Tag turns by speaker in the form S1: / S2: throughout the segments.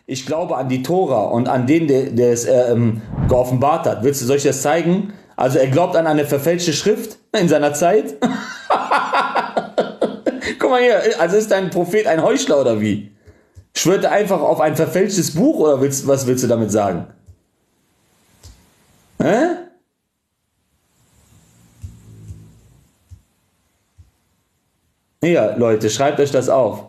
S1: ich glaube an die Tora und an den, der es geoffenbart hat. Soll ich das zeigen? Also er glaubt an eine verfälschte Schrift in seiner Zeit. Guck mal hier, also ist dein Prophet ein Heuchler oder wie? Schwört er einfach auf ein verfälschtes Buch oder was willst du damit sagen? Hä? Ja, Leute, schreibt euch das auf.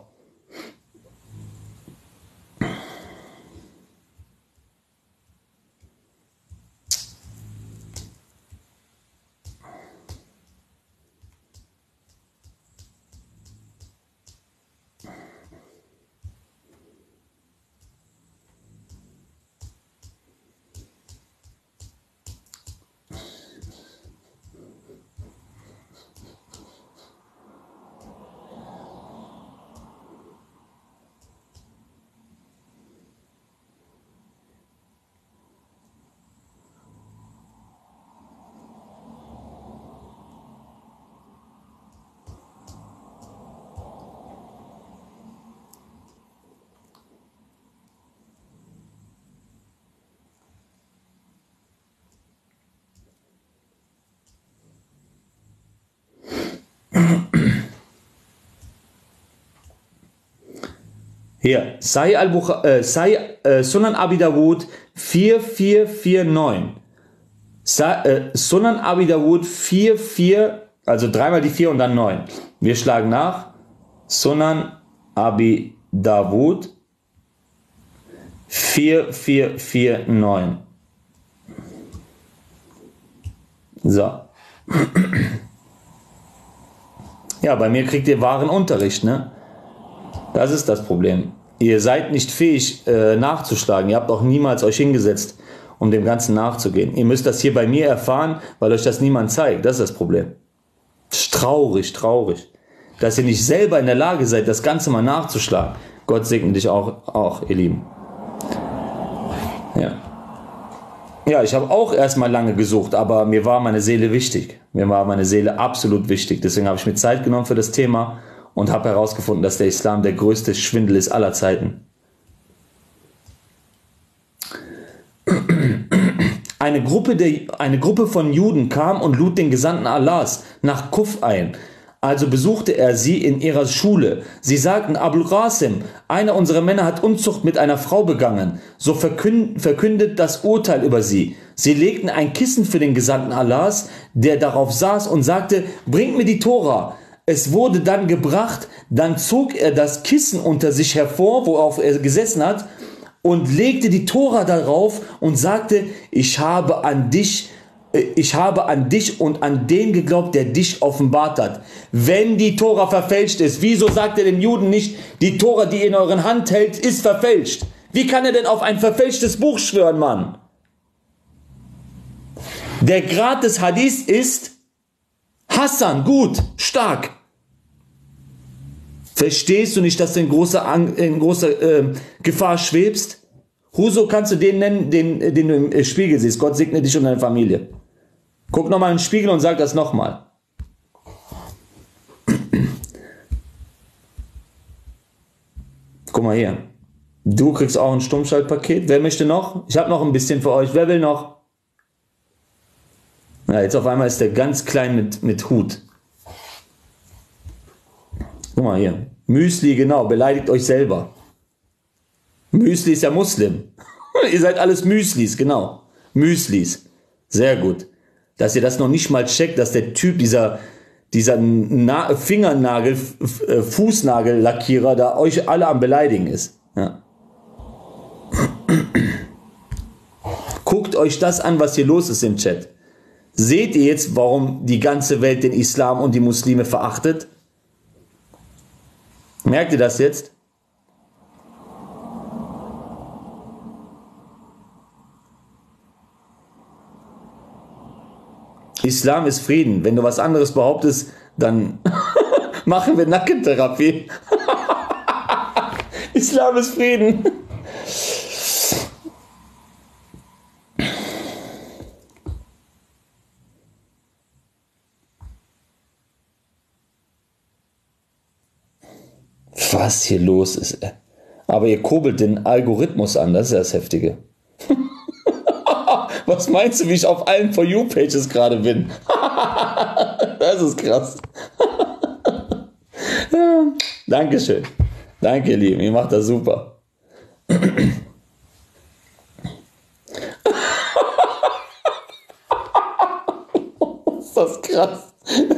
S1: Hier, Sunan Abi Dawud 4449. Sunan Abi Dawud 44, also dreimal die 4 und dann 9. Wir schlagen nach. Sunan Abi Dawud 4449. So. Ja, bei mir kriegt ihr wahren Unterricht, ne? Das ist das Problem. Ihr seid nicht fähig nachzuschlagen. Ihr habt auch niemals euch hingesetzt, um dem Ganzen nachzugehen. Ihr müsst das hier bei mir erfahren, weil euch das niemand zeigt. Das ist das Problem. Das ist traurig, traurig. Dass ihr nicht selber in der Lage seid, das Ganze mal nachzuschlagen. Gott segne dich auch, ihr Lieben. Ja. Ja, ich habe auch erstmal lange gesucht, aber mir war meine Seele wichtig. Mir war meine Seele absolut wichtig. Deswegen habe ich mir Zeit genommen für das Thema und habe herausgefunden, dass der Islam der größte Schwindel ist aller Zeiten. Eine Gruppe von Juden kam und lud den Gesandten Allahs nach Kuf ein. Also besuchte er sie in ihrer Schule. Sie sagten, Abul Qasim, einer unserer Männer hat Unzucht mit einer Frau begangen. So verkündet das Urteil über sie. Sie legten ein Kissen für den Gesandten Allahs, der darauf saß und sagte, bringt mir die Tora. Es wurde dann gebracht, dann zog er das Kissen unter sich hervor, worauf er gesessen hat, und legte die Tora darauf und sagte, ich habe an dich und an den geglaubt, der dich offenbart hat. Wenn die Tora verfälscht ist, wieso sagt er den Juden nicht, die Tora, die ihr in euren Hand hält, ist verfälscht? Wie kann er denn auf ein verfälschtes Buch schwören, Mann? Der Grad des Hadiths ist Hassan, gut, stark. Verstehst du nicht, dass du in großer Gefahr schwebst? Huso kannst du den nennen, den du im Spiegel siehst. Gott segne dich und deine Familie. Guck nochmal in den Spiegel und sag das nochmal. Guck mal hier. Du kriegst auch ein Stummschaltpaket. Wer möchte noch? Ich habe noch ein bisschen für euch. Wer will noch? Ja, jetzt auf einmal ist der ganz klein mit Hut. Guck mal hier. Müsli, genau. Beleidigt euch selber. Müsli ist ja Muslim. Ihr seid alles Müslis, genau. Müslis. Sehr gut. Dass ihr das noch nicht mal checkt, dass der Typ, dieser Fingernagel, Fußnagellackierer, da euch alle am Beleidigen ist. Ja. Guckt euch das an, was hier los ist im Chat. Seht ihr jetzt, warum die ganze Welt den Islam und die Muslime verachtet? Merkt ihr das jetzt? Islam ist Frieden. Wenn du was anderes behauptest, dann machen wir Nackentherapie. Islam ist Frieden. Was hier los ist. Aber ihr kurbelt den Algorithmus an, das ist ja das Heftige. Was meinst du, wie ich auf allen For You-Pages gerade bin? Das ist krass. Dankeschön. Danke, ihr Lieben, ihr macht das super. Ist das krass.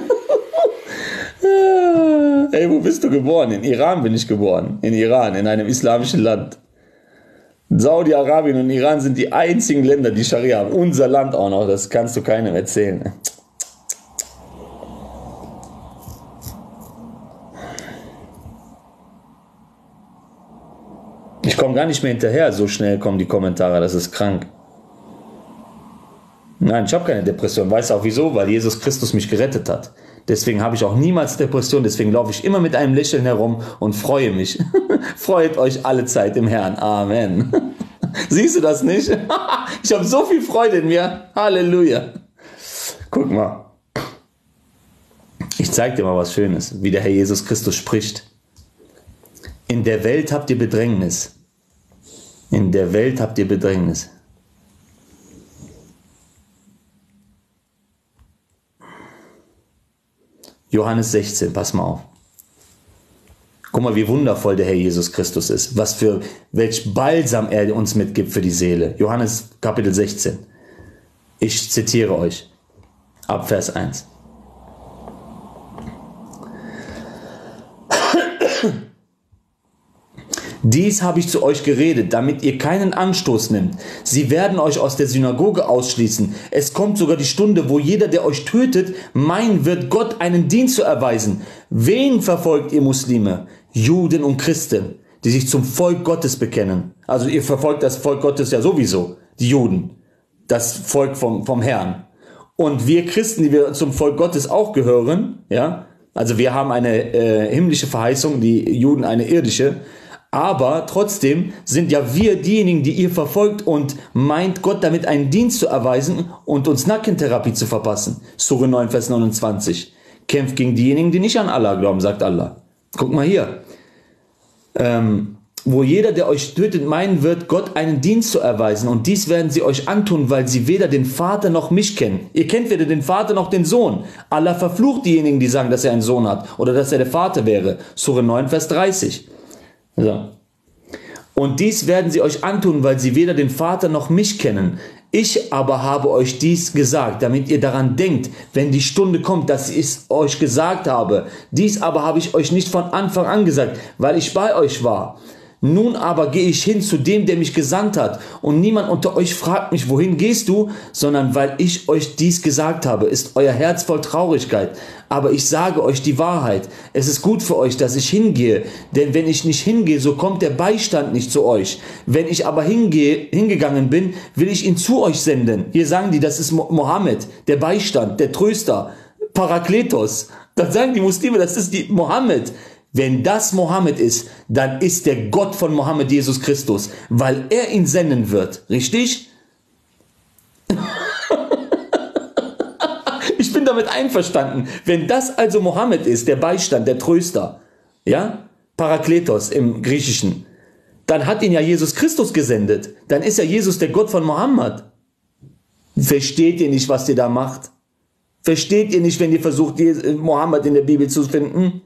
S1: Ey, wo bist du geboren? In Iran bin ich geboren. In Iran, in einem islamischen Land. Saudi-Arabien und Iran sind die einzigen Länder, die Scharia haben. Unser Land auch noch, das kannst du keinem erzählen. Ich komme gar nicht mehr hinterher, so schnell kommen die Kommentare, das ist krank. Nein, ich habe keine Depression. Weißt du auch wieso? Weil Jesus Christus mich gerettet hat. Deswegen habe ich auch niemals Depression. Deswegen laufe ich immer mit einem Lächeln herum und freue mich. Freut euch alle Zeit im Herrn. Amen. Siehst du das nicht? Ich habe so viel Freude in mir. Halleluja. Guck mal. Ich zeige dir mal was Schönes, wie der Herr Jesus Christus spricht. In der Welt habt ihr Bedrängnis. In der Welt habt ihr Bedrängnis. Johannes 16, pass mal auf. Guck mal, wie wundervoll der Herr Jesus Christus ist. Welch Balsam er uns mitgibt für die Seele. Johannes Kapitel 16. Ich zitiere euch. Ab Vers 1. Dies habe ich zu euch geredet, damit ihr keinen Anstoß nimmt. Sie werden euch aus der Synagoge ausschließen. Es kommt sogar die Stunde, wo jeder, der euch tötet, meinen wird, Gott einen Dienst zu erweisen. Wen verfolgt ihr Muslime? Juden und Christen, die sich zum Volk Gottes bekennen. Also ihr verfolgt das Volk Gottes ja sowieso, die Juden, das Volk vom Herrn. Und wir Christen, die wir zum Volk Gottes auch gehören, ja, also wir haben eine himmlische Verheißung, die Juden eine irdische. Aber trotzdem sind ja wir diejenigen, die ihr verfolgt und meint, Gott damit einen Dienst zu erweisen und uns Nackentherapie zu verpassen. Sure 9, Vers 29. Kämpft gegen diejenigen, die nicht an Allah glauben, sagt Allah. Guck mal hier. Wo jeder, der euch tötet, meinen wird, Gott einen Dienst zu erweisen. Und dies werden sie euch antun, weil sie weder den Vater noch mich kennen. Ihr kennt weder den Vater noch den Sohn. Allah verflucht diejenigen, die sagen, dass er einen Sohn hat oder dass er der Vater wäre. Sure 9, Vers 30. So. Und dies werden sie euch antun, weil sie weder den Vater noch mich kennen. Ich aber habe euch dies gesagt, damit ihr daran denkt, wenn die Stunde kommt, dass ich es euch gesagt habe. Dies aber habe ich euch nicht von Anfang an gesagt, weil ich bei euch war. Nun aber gehe ich hin zu dem, der mich gesandt hat. Und niemand unter euch fragt mich, wohin gehst du? Sondern weil ich euch dies gesagt habe, ist euer Herz voll Traurigkeit. Aber ich sage euch die Wahrheit. Es ist gut für euch, dass ich hingehe. Denn wenn ich nicht hingehe, so kommt der Beistand nicht zu euch. Wenn ich aber hingegangen bin, will ich ihn zu euch senden. Hier sagen die, das ist Mohammed, der Beistand, der Tröster, Parakletos. Dann sagen die Muslime, das ist die Mohammed. Wenn das Mohammed ist, dann ist der Gott von Mohammed Jesus Christus, weil er ihn senden wird. Richtig? Ich bin damit einverstanden. Wenn das also Mohammed ist, der Beistand, der Tröster, ja, Parakletos im Griechischen, dann hat ihn ja Jesus Christus gesendet. Dann ist ja Jesus der Gott von Mohammed. Versteht ihr nicht, was ihr da macht? Versteht ihr nicht, wenn ihr versucht, Mohammed in der Bibel zu finden?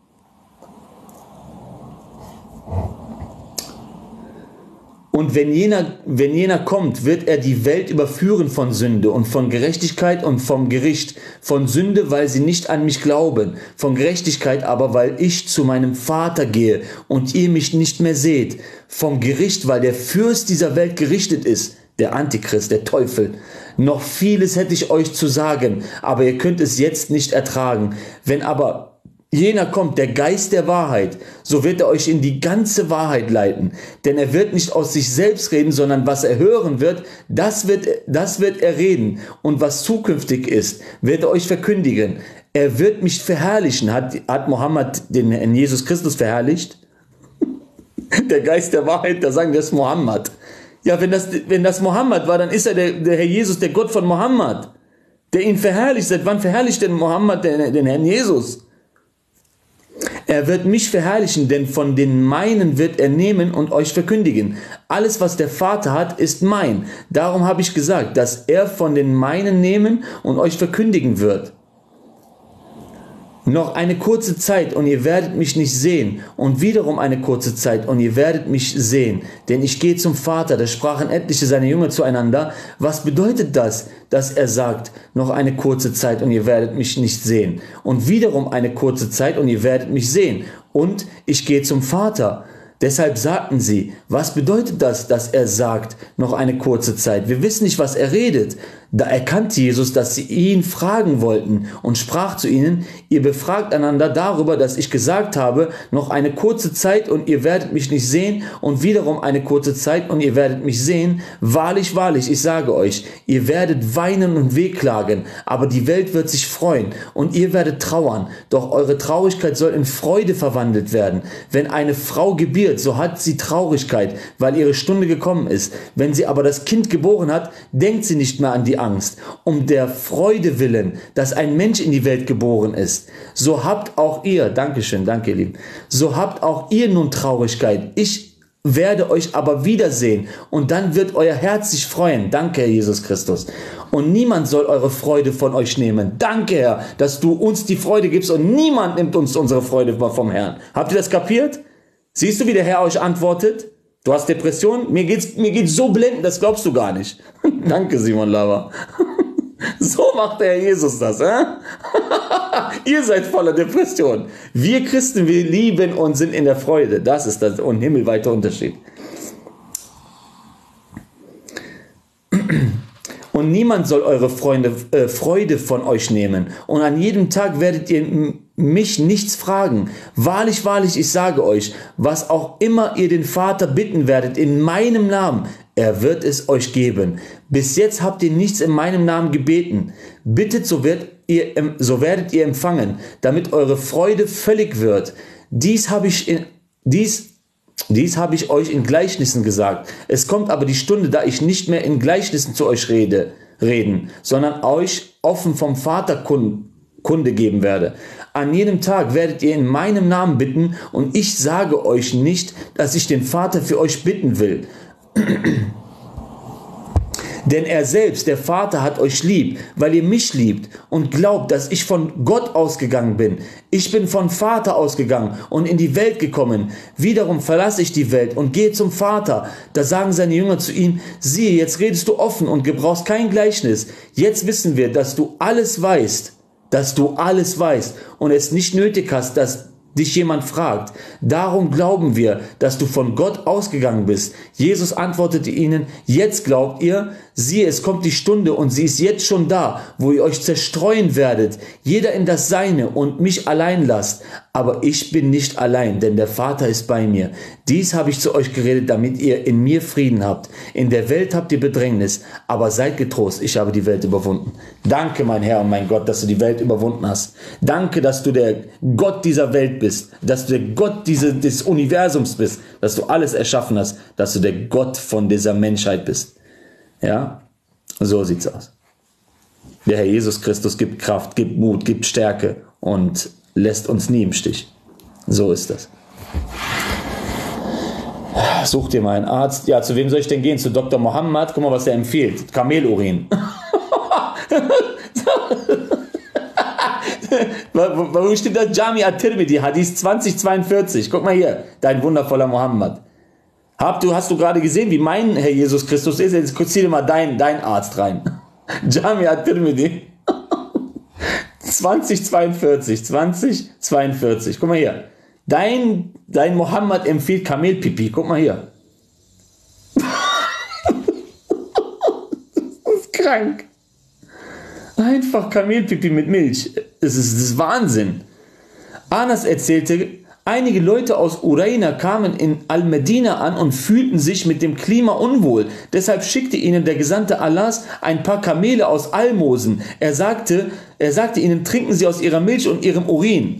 S1: Und wenn jener kommt, wird er die Welt überführen von Sünde und von Gerechtigkeit und vom Gericht. Von Sünde, weil sie nicht an mich glauben. Von Gerechtigkeit aber, weil ich zu meinem Vater gehe und ihr mich nicht mehr seht. Vom Gericht, weil der Fürst dieser Welt gerichtet ist, der Antichrist, der Teufel. Noch vieles hätte ich euch zu sagen, aber ihr könnt es jetzt nicht ertragen. Wenn aber jener kommt, der Geist der Wahrheit, so wird er euch in die ganze Wahrheit leiten. Denn er wird nicht aus sich selbst reden, sondern was er hören wird, das wird er reden. Und was zukünftig ist, wird er euch verkündigen. Er wird mich verherrlichen. Hat Mohammed den Herrn Jesus Christus verherrlicht? Der Geist der Wahrheit, da sagen wir, das ist Mohammed. Ja, wenn das Mohammed war, dann ist er der Herr Jesus, der Gott von Mohammed, der ihn verherrlicht. Seit wann verherrlicht denn Mohammed den Herrn Jesus? Er wird mich verherrlichen, denn von den meinen wird er nehmen und euch verkündigen. Alles, was der Vater hat, ist mein. Darum habe ich gesagt, dass er von den meinen nehmen und euch verkündigen wird. Noch eine kurze Zeit und ihr werdet mich nicht sehen, und wiederum eine kurze Zeit und ihr werdet mich sehen, denn ich gehe zum Vater. Da sprachen etliche seiner Jünger zueinander: Was bedeutet das, dass er sagt, noch eine kurze Zeit und ihr werdet mich nicht sehen, und wiederum eine kurze Zeit und ihr werdet mich sehen, und ich gehe zum Vater? Deshalb sagten sie: Was bedeutet das, dass er sagt, noch eine kurze Zeit? Wir wissen nicht, was er redet. Da erkannte Jesus, dass sie ihn fragen wollten, und sprach zu ihnen: Ihr befragt einander darüber, dass ich gesagt habe, noch eine kurze Zeit und ihr werdet mich nicht sehen, und wiederum eine kurze Zeit und ihr werdet mich sehen. Wahrlich, wahrlich, ich sage euch, ihr werdet weinen und wehklagen, aber die Welt wird sich freuen, und ihr werdet trauern. Doch eure Traurigkeit soll in Freude verwandelt werden. Wenn eine Frau gebiert, so hat sie Traurigkeit, weil ihre Stunde gekommen ist. Wenn sie aber das Kind geboren hat, denkt sie nicht mehr an die Angst, um der Freude willen, dass ein Mensch in die Welt geboren ist. So habt auch ihr, Dankeschön, danke ihr Lieben, so habt auch ihr nun Traurigkeit. Ich werde euch aber wiedersehen, und dann wird euer Herz sich freuen. Danke, Herr Jesus Christus. Und niemand soll eure Freude von euch nehmen. Danke, Herr, dass du uns die Freude gibst, und niemand nimmt uns unsere Freude vom Herrn. Habt ihr das kapiert? Siehst du, wie der Herr euch antwortet? Du hast Depression? Mir geht's so blendend, das glaubst du gar nicht. Danke, Simon Lava. So macht der Herr Jesus das. Ihr seid voller Depression. Wir Christen, wir lieben und sind in der Freude. Das ist der himmelweite Unterschied. Und niemand soll eure Freude von euch nehmen. Und an jedem Tag werdet ihr mich nichts fragen. Wahrlich, wahrlich, ich sage euch, was auch immer ihr den Vater bitten werdet in meinem Namen, er wird es euch geben. Bis jetzt habt ihr nichts in meinem Namen gebeten. Bittet, so werdet ihr empfangen, damit eure Freude völlig wird. Dies habe ich euch in Gleichnissen gesagt. Es kommt aber die Stunde, da ich nicht mehr in Gleichnissen zu euch reden, sondern euch offen vom Vater Kunde geben werde. An jedem Tag werdet ihr in meinem Namen bitten, und ich sage euch nicht, dass ich den Vater für euch bitten will. Denn er selbst, der Vater, hat euch lieb, weil ihr mich liebt und glaubt, dass ich von Gott ausgegangen bin. Ich bin von Vater ausgegangen und in die Welt gekommen. Wiederum verlasse ich die Welt und gehe zum Vater. Da sagen seine Jünger zu ihm: Siehe, jetzt redest du offen und gebrauchst kein Gleichnis. Jetzt wissen wir, dass du alles weißt und es nicht nötig hast, dass dich jemand fragt. Darum glauben wir, dass du von Gott ausgegangen bist. Jesus antwortete ihnen: Jetzt glaubt ihr? Siehe, es kommt die Stunde, und sie ist jetzt schon da, wo ihr euch zerstreuen werdet, jeder in das Seine, und mich allein lasst. Aber ich bin nicht allein, denn der Vater ist bei mir. Dies habe ich zu euch geredet, damit ihr in mir Frieden habt. In der Welt habt ihr Bedrängnis, aber seid getrost, ich habe die Welt überwunden. Danke, mein Herr und mein Gott, dass du die Welt überwunden hast. Danke, dass du der Gott dieser Welt bist, dass du der Gott des Universums bist, dass du alles erschaffen hast, dass du der Gott von dieser Menschheit bist. Ja, so sieht's aus. Der Herr Jesus Christus gibt Kraft, gibt Mut, gibt Stärke und lässt uns nie im Stich. So ist das. Such dir mal einen Arzt. Ja, zu wem soll ich denn gehen? Zu Dr. Mohammed? Guck mal, was er empfiehlt. Kamelurin. Wo steht das? Jami at-Tirmidhi, Hadith 2042. Guck mal hier, dein wundervoller Mohammed. Hast du gerade gesehen, wie mein Herr Jesus Christus ist? Jetzt zieh dir mal dein Arzt rein. Jami at-Tirmidhi. 2042. Guck mal hier. Dein Mohammed empfiehlt Kamelpipi. Guck mal hier. Das ist krank. Einfach Kamelpipi mit Milch. Das ist Wahnsinn. Anas erzählte, einige Leute aus Uraina kamen in Al-Medina an und fühlten sich mit dem Klima unwohl. Deshalb schickte ihnen der Gesandte Allahs ein paar Kamele aus Almosen. Er sagte ihnen, trinken sie aus ihrer Milch und ihrem Urin.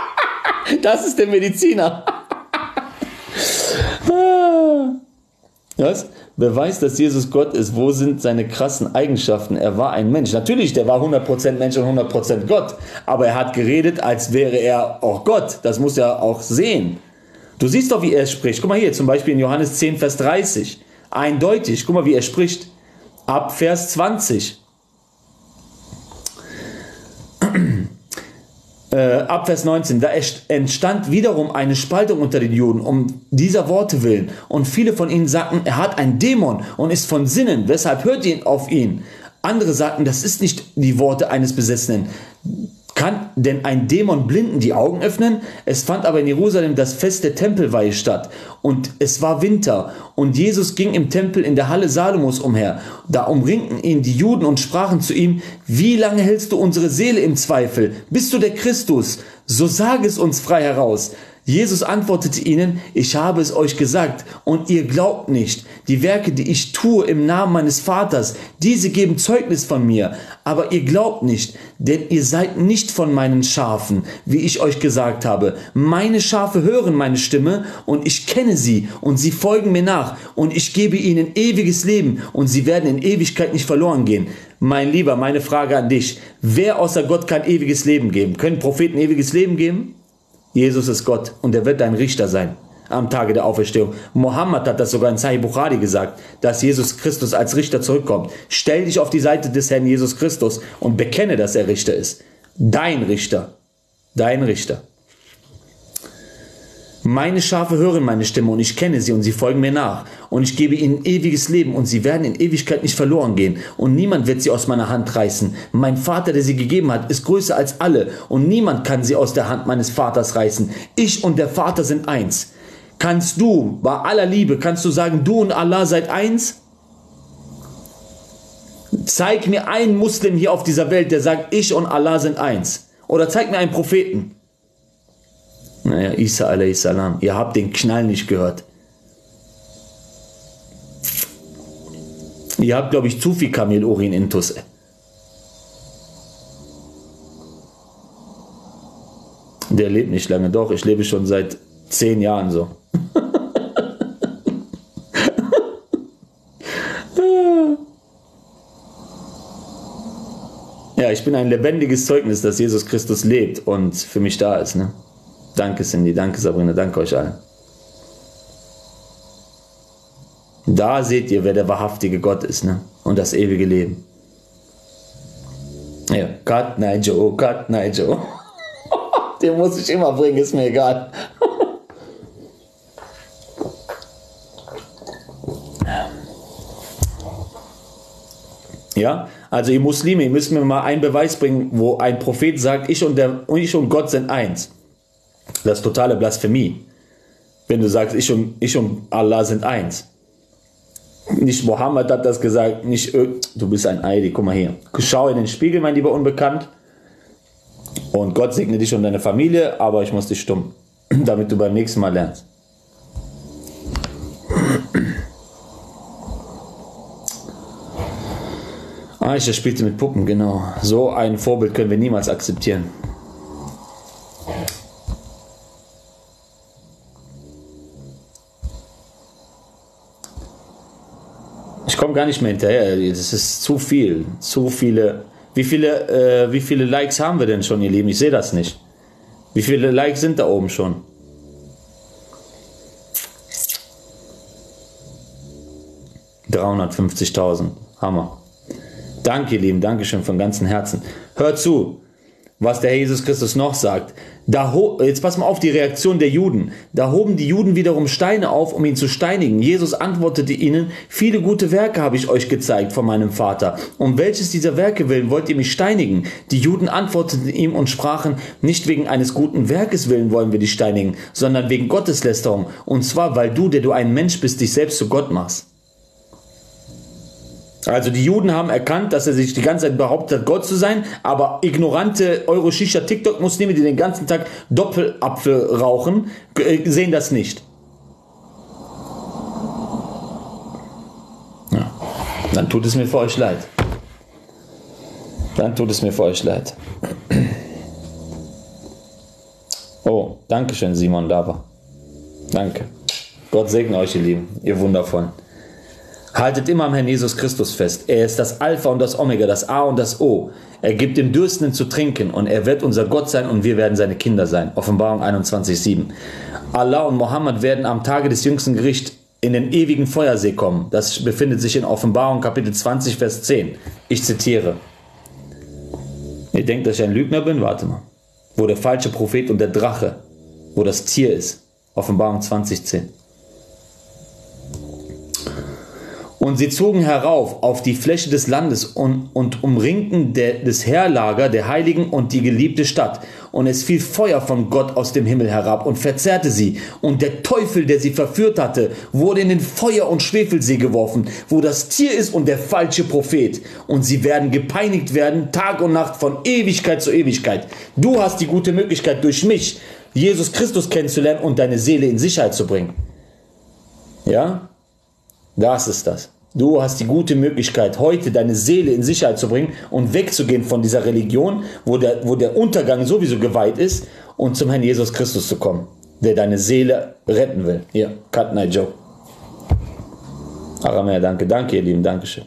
S1: Das ist der Mediziner. Was? Beweis, dass Jesus Gott ist. Wo sind seine krassen Eigenschaften? Er war ein Mensch. Natürlich, der war 100% Mensch und 100% Gott. Aber er hat geredet, als wäre er auch Gott. Das muss er auch sehen. Du siehst doch, wie er spricht. Guck mal hier, zum Beispiel in Johannes 10, Vers 30. Eindeutig. Guck mal, wie er spricht. Ab Vers 20. Ab Vers 19, da entstand wiederum eine Spaltung unter den Juden um dieser Worte willen. Und viele von ihnen sagten, er hat einen Dämon und ist von Sinnen, weshalb hört ihr auf ihn? Andere sagten, das ist nicht die Worte eines Besessenen. Kann denn ein Dämon Blinden die Augen öffnen? Es fand aber in Jerusalem das Fest der Tempelweihe statt. Und es war Winter. Und Jesus ging im Tempel in der Halle Salomos umher. Da umringten ihn die Juden und sprachen zu ihm, wie lange hältst du unsere Seele im Zweifel? Bist du der Christus? So sage es uns frei heraus. Jesus antwortete ihnen, ich habe es euch gesagt und ihr glaubt nicht. Die Werke, die ich tue im Namen meines Vaters, diese geben Zeugnis von mir. Aber ihr glaubt nicht, denn ihr seid nicht von meinen Schafen, wie ich euch gesagt habe. Meine Schafe hören meine Stimme und ich kenne sie und sie folgen mir nach und ich gebe ihnen ewiges Leben und sie werden in Ewigkeit nicht verloren gehen. Mein Lieber, meine Frage an dich, wer außer Gott kann ewiges Leben geben? Können Propheten ewiges Leben geben? Jesus ist Gott und er wird dein Richter sein am Tage der Auferstehung. Mohammed hat das sogar in Sahih Bukhari gesagt, dass Jesus Christus als Richter zurückkommt. Stell dich auf die Seite des Herrn Jesus Christus und bekenne, dass er Richter ist. Dein Richter. Dein Richter. Meine Schafe hören meine Stimme und ich kenne sie und sie folgen mir nach. Und ich gebe ihnen ewiges Leben und sie werden in Ewigkeit nicht verloren gehen. Und niemand wird sie aus meiner Hand reißen. Mein Vater, der sie gegeben hat, ist größer als alle. Und niemand kann sie aus der Hand meines Vaters reißen. Ich und der Vater sind eins. Kannst du, bei aller Liebe, kannst du sagen, du und Allah seid eins? Zeig mir einen Muslim hier auf dieser Welt, der sagt, ich und Allah sind eins. Oder zeig mir einen Propheten. Naja, Isa a.s. Ihr habt den Knall nicht gehört. Ihr habt, glaube ich, zu viel Kamelurin intus. Der lebt nicht lange. Doch, ich lebe schon seit 10 Jahren so. Ja, ich bin ein lebendiges Zeugnis, dass Jesus Christus lebt und für mich da ist, ne? Danke Cindy, danke Sabrina, danke euch allen. Da seht ihr, wer der wahrhaftige Gott ist, ne? Und das ewige Leben. Ja, Gott, nein, Joe, Gott, nein, Joe. Den muss ich immer bringen, ist mir egal. Ja, also ihr Muslime, ihr müsst mir mal einen Beweis bringen, wo ein Prophet sagt, ich und Gott sind eins. Das ist totale Blasphemie. Wenn du sagst, ich und Allah sind eins. Nicht Mohammed hat das gesagt, nicht du bist ein Eidi, guck mal hier. Schau in den Spiegel, mein lieber Unbekannt. Und Gott segne dich und deine Familie, aber ich muss dich stumm, damit du beim nächsten Mal lernst. Aisha spielte mit Puppen, genau. So ein Vorbild können wir niemals akzeptieren. Ich komme gar nicht mehr hinterher, das ist zu viel, zu viele. Wie viele Likes haben wir denn schon, ihr Lieben? Ich sehe das nicht. Wie viele Likes sind da oben schon? $350.000. Hammer. Danke, ihr Lieben. Dankeschön von ganzem Herzen. Hört zu, was der Herr Jesus Christus noch sagt. Jetzt pass mal auf die Reaktion der Juden. Da hoben die Juden wiederum Steine auf, um ihn zu steinigen. Jesus antwortete ihnen, viele gute Werke habe ich euch gezeigt von meinem Vater. Um welches dieser Werke willen wollt ihr mich steinigen? Die Juden antworteten ihm und sprachen, nicht wegen eines guten Werkes willen wollen wir dich steinigen, sondern wegen Gotteslästerung. Und zwar, weil du, der du ein Mensch bist, dich selbst zu Gott machst. Also die Juden haben erkannt, dass er sich die ganze Zeit behauptet hat, Gott zu sein, aber ignorante Euro-Shisha-TikTok-Muslime, die den ganzen Tag Doppelapfel rauchen, sehen das nicht. Ja. Dann tut es mir für euch leid. Dann tut es mir für euch leid. Oh, danke schön, Simon Dava. Danke. Gott segne euch, ihr Lieben, ihr Wundervollen. Haltet immer am Herrn Jesus Christus fest. Er ist das Alpha und das Omega, das A und das O. Er gibt dem Dürstenden zu trinken und er wird unser Gott sein und wir werden seine Kinder sein. Offenbarung 21,7. Allah und Mohammed werden am Tage des jüngsten Gerichts in den ewigen Feuersee kommen. Das befindet sich in Offenbarung Kapitel 20, Vers 10. Ich zitiere. Ihr denkt, dass ich ein Lügner bin? Warte mal. Wo der falsche Prophet und der Drache, wo das Tier ist. Offenbarung 20,10. Und sie zogen herauf auf die Fläche des Landes und umringten das Heerlager der Heiligen und die geliebte Stadt. Und es fiel Feuer von Gott aus dem Himmel herab und verzehrte sie. Und der Teufel, der sie verführt hatte, wurde in den Feuer- und Schwefelsee geworfen, wo das Tier ist und der falsche Prophet. Und sie werden gepeinigt werden, Tag und Nacht, von Ewigkeit zu Ewigkeit. Du hast die gute Möglichkeit, durch mich Jesus Christus kennenzulernen und deine Seele in Sicherheit zu bringen. Ja? Das ist das. Du hast die gute Möglichkeit, heute deine Seele in Sicherheit zu bringen und wegzugehen von dieser Religion, wo der Untergang sowieso geweiht ist, und zum Herrn Jesus Christus zu kommen, der deine Seele retten will. Hier, Cut Night Joe. Aramea, danke, ihr Lieben, Dankeschön.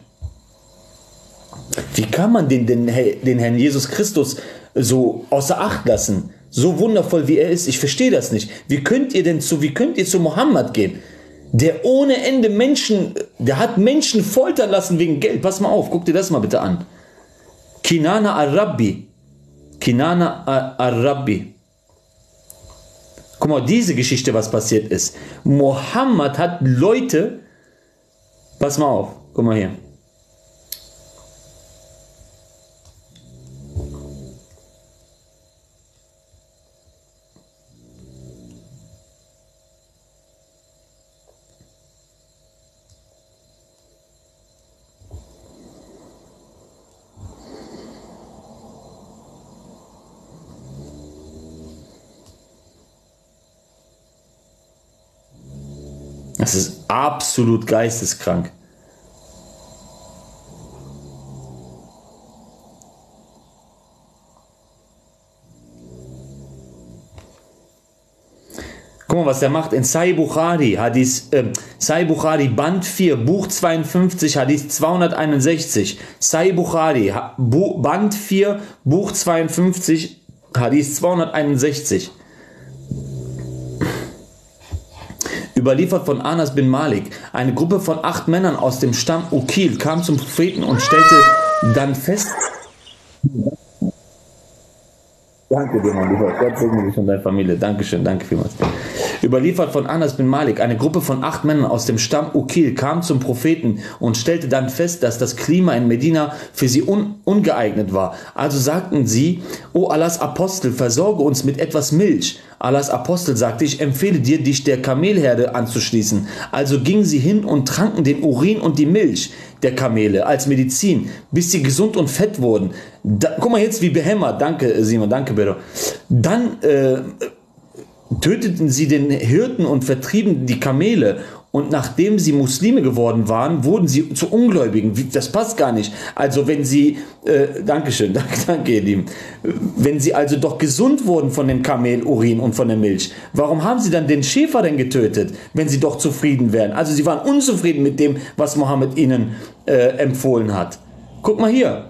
S1: Wie kann man den Herrn Jesus Christus so außer Acht lassen? So wundervoll wie er ist, ich verstehe das nicht. Wie könnt ihr zu Mohammed gehen? Der ohne Ende der hat Menschen foltern lassen wegen Geld. Pass mal auf, guck dir das mal bitte an. Kinana al-Rabbi. Guck mal, diese Geschichte, was passiert ist. Mohammed hat Leute, pass mal auf, guck mal hier. Das ist absolut geisteskrank. Guck mal, was der macht in Sahih Bukhari, Sahih Bukhari, Band 4, Buch 52, Hadith 261. Sahih Bukhari, Band 4, Buch 52, Hadith 261. Überliefert von Anas bin Malik. Eine Gruppe von 8 Männern aus dem Stamm Ukil kam zum Propheten und stellte dann fest... Danke dir, mein Lieber. Gott segne dich und deine Familie. Dankeschön, danke vielmals. Überliefert von Anas bin Malik, eine Gruppe von 8 Männern aus dem Stamm Ukil kam zum Propheten und stellte dann fest, dass das Klima in Medina für sie ungeeignet war. Also sagten sie: O Allahs Apostel, versorge uns mit etwas Milch. Allahs Apostel sagte: Ich empfehle dir, dich der Kamelherde anzuschließen. Also gingen sie hin und tranken den Urin und die Milch der Kamele als Medizin, bis sie gesund und fett wurden. Guck mal jetzt, wie behämmert. Danke, Simon, danke, Pedro. Dann töteten sie den Hirten und vertrieben die Kamele. Und nachdem sie Muslime geworden waren, wurden sie zu Ungläubigen. Das passt gar nicht. Also wenn sie, Dankeschön, danke ihr Lieben. Wenn sie also doch gesund wurden von dem Kamelurin und von der Milch, warum haben sie dann den Schäfer denn getötet, wenn sie doch zufrieden wären? Also sie waren unzufrieden mit dem, was Mohammed ihnen empfohlen hat. Guck mal hier.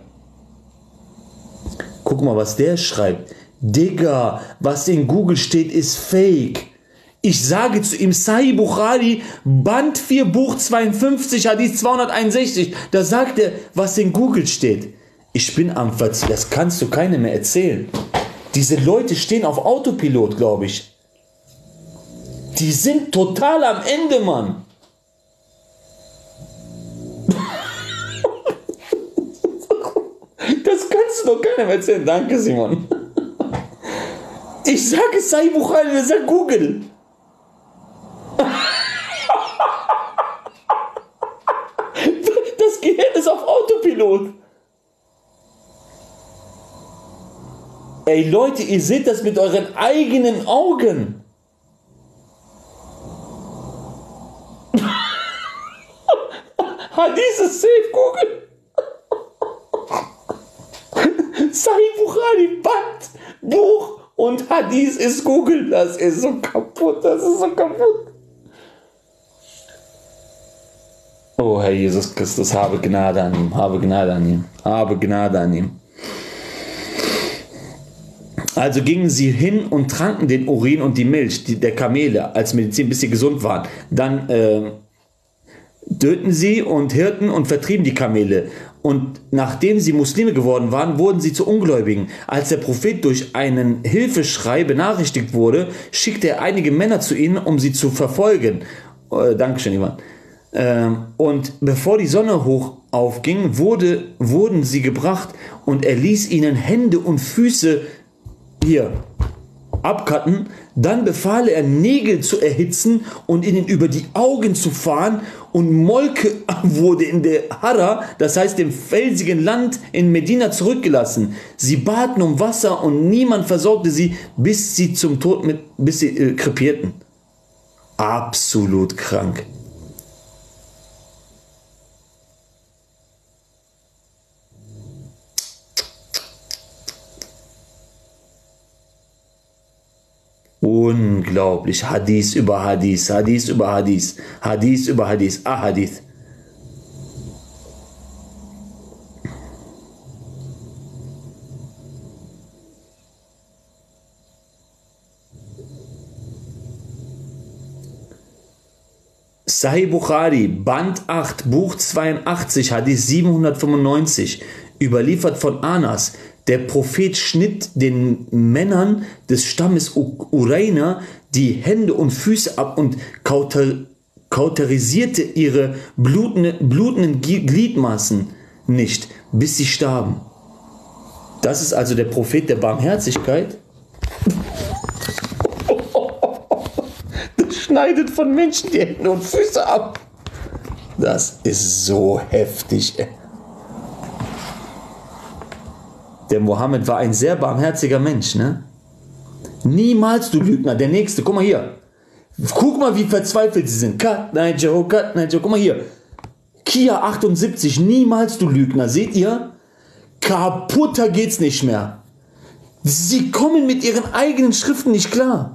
S1: Guck mal, was der schreibt. Digga, was in Google steht, ist fake. Ich sage zu ihm, Sahih Bukhari, Band 4, Buch 52, Hadith 261. Da sagt er, was in Google steht. Ich bin am Verziehen. Das kannst du keinem mehr erzählen. Diese Leute stehen auf Autopilot, glaube ich. Die sind total am Ende, Mann. Das kannst du doch keinem erzählen. Danke, Simon. Ich sage Sahih Bukhari, der sagt Google. Das Gehirn ist auf Autopilot. Ey Leute, ihr seht das mit euren eigenen Augen. Hadith ist safe, Google. Sahih Bukhari, Band, Buch und Hadith ist Google. Das ist so kaputt, das ist so kaputt. Oh Herr Jesus Christus, habe Gnade an ihm, habe Gnade an ihm, habe Gnade an ihm. Also gingen sie hin und tranken den Urin und die Milch der Kamele als Medizin, bis sie gesund waren. Dann töten sie und hirten und vertrieben die Kamele. Und nachdem sie Muslime geworden waren, wurden sie zu Ungläubigen. Als der Prophet durch einen Hilfeschrei benachrichtigt wurde, schickte er einige Männer zu ihnen, um sie zu verfolgen. Dankeschön, Ivan. Und bevor die Sonne hoch aufging, wurden sie gebracht und er ließ ihnen Hände und Füße hier abcutten. Dann befahl er, Nägel zu erhitzen und ihnen über die Augen zu fahren, und Molke wurde in der Harra, das heißt dem felsigen Land in Medina, zurückgelassen. Sie baten um Wasser und niemand versorgte sie, bis sie zum Tod krepierten. Absolut krank. Unglaublich. Hadith über Hadith, Hadith über Hadith, Hadith über Hadith, Ahadith. Sahih Bukhari, Band 8, Buch 82, Hadith 795, überliefert von Anas. Der Prophet schnitt den Männern des Stammes Uraina die Hände und Füße ab und kauterisierte ihre blutenden Gliedmaßen nicht, bis sie starben. Das ist also der Prophet der Barmherzigkeit. Das schneidet von Menschen die Hände und Füße ab. Das ist so heftig, ey. Der Mohammed war ein sehr barmherziger Mensch, ne? Niemals, du Lügner. Der Nächste, guck mal hier. Guck mal, wie verzweifelt sie sind. Cut, nein, Joe, guck mal hier. Kia 78, niemals, du Lügner. Seht ihr? Kaputter geht's nicht mehr. Sie kommen mit ihren eigenen Schriften nicht klar.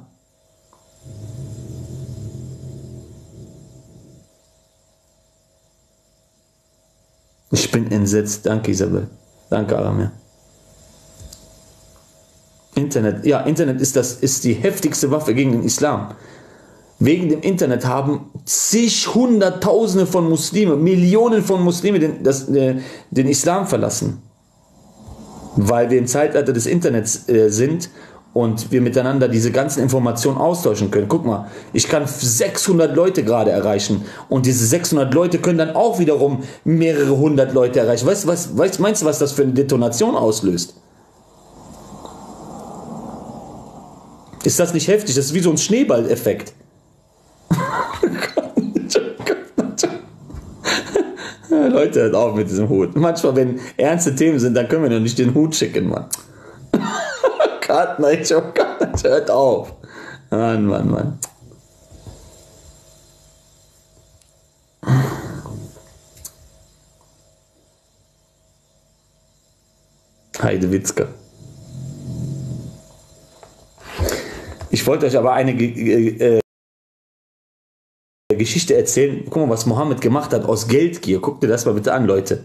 S1: Ich bin entsetzt. Danke, Isabel. Danke, Aramir. Internet, ja, Internet ist die heftigste Waffe gegen den Islam. Wegen dem Internet haben Hunderttausende von Muslimen, Millionen von Muslimen den Islam verlassen. Weil wir im Zeitalter des Internets sind und wir miteinander diese ganzen Informationen austauschen können. Guck mal, ich kann 600 Leute gerade erreichen und diese 600 Leute können dann auch wiederum mehrere hundert Leute erreichen. Meinst du, was das für eine Detonation auslöst? Ist das nicht heftig? Das ist wie so ein Schneeballeffekt. Leute, hört auf mit diesem Hut. Manchmal, wenn ernste Themen sind, dann können wir doch nicht den Hut schicken, Mann. Hört auf. Mann. Heidewitzka. Ich wollte euch aber eine Geschichte erzählen. Guck mal, was Mohammed gemacht hat aus Geldgier. Guckt dir das mal bitte an, Leute.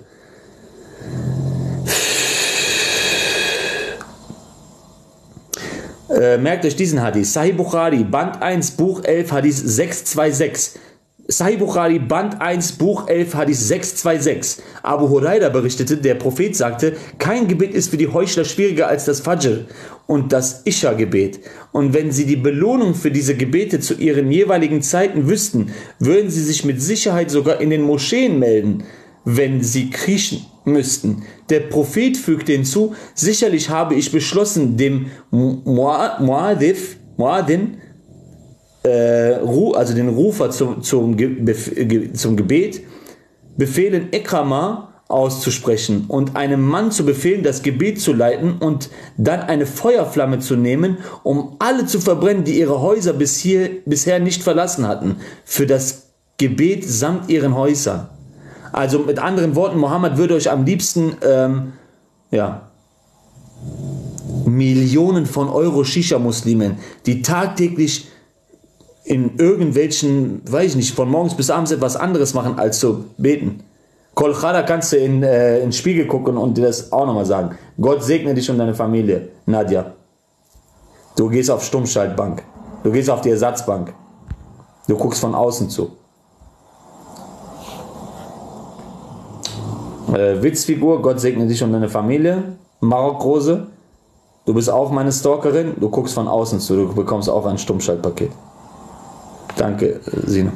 S1: Merkt euch diesen Hadith. Sahih Bukhari, Band 1, Buch 11, Hadith 626. Sahih Bukhari, Band 1, Buch 11, Hadith 626. Abu Huraira berichtete, der Prophet sagte, kein Gebet ist für die Heuchler schwieriger als das Fajr und das Isha-Gebet. Und wenn sie die Belohnung für diese Gebete zu ihren jeweiligen Zeiten wüssten, würden sie sich mit Sicherheit sogar in den Moscheen melden, wenn sie kriechen müssten. Der Prophet fügte hinzu, sicherlich habe ich beschlossen, dem Muadhin, also den Rufer zum Gebet, befehlen, Ikrama auszusprechen und einem Mann zu befehlen, das Gebet zu leiten und dann eine Feuerflamme zu nehmen, um alle zu verbrennen, die ihre Häuser bisher nicht verlassen hatten, für das Gebet samt ihren Häusern. Also mit anderen Worten, Mohammed würde euch am liebsten Millionen von Euro Shisha-Muslimen, die tagtäglich in irgendwelchen, weiß ich nicht, von morgens bis abends etwas anderes machen, als zu beten. Kol Chada kannst du in den Spiegel gucken und dir das auch nochmal sagen. Gott segne dich und deine Familie, Nadja. Du gehst auf Stummschaltbank. Du gehst auf die Ersatzbank. Du guckst von außen zu. Witzfigur, Gott segne dich und deine Familie. Marokrose, du bist auch meine Stalkerin. Du guckst von außen zu. Du bekommst auch ein Stummschaltpaket. Danke, Sina.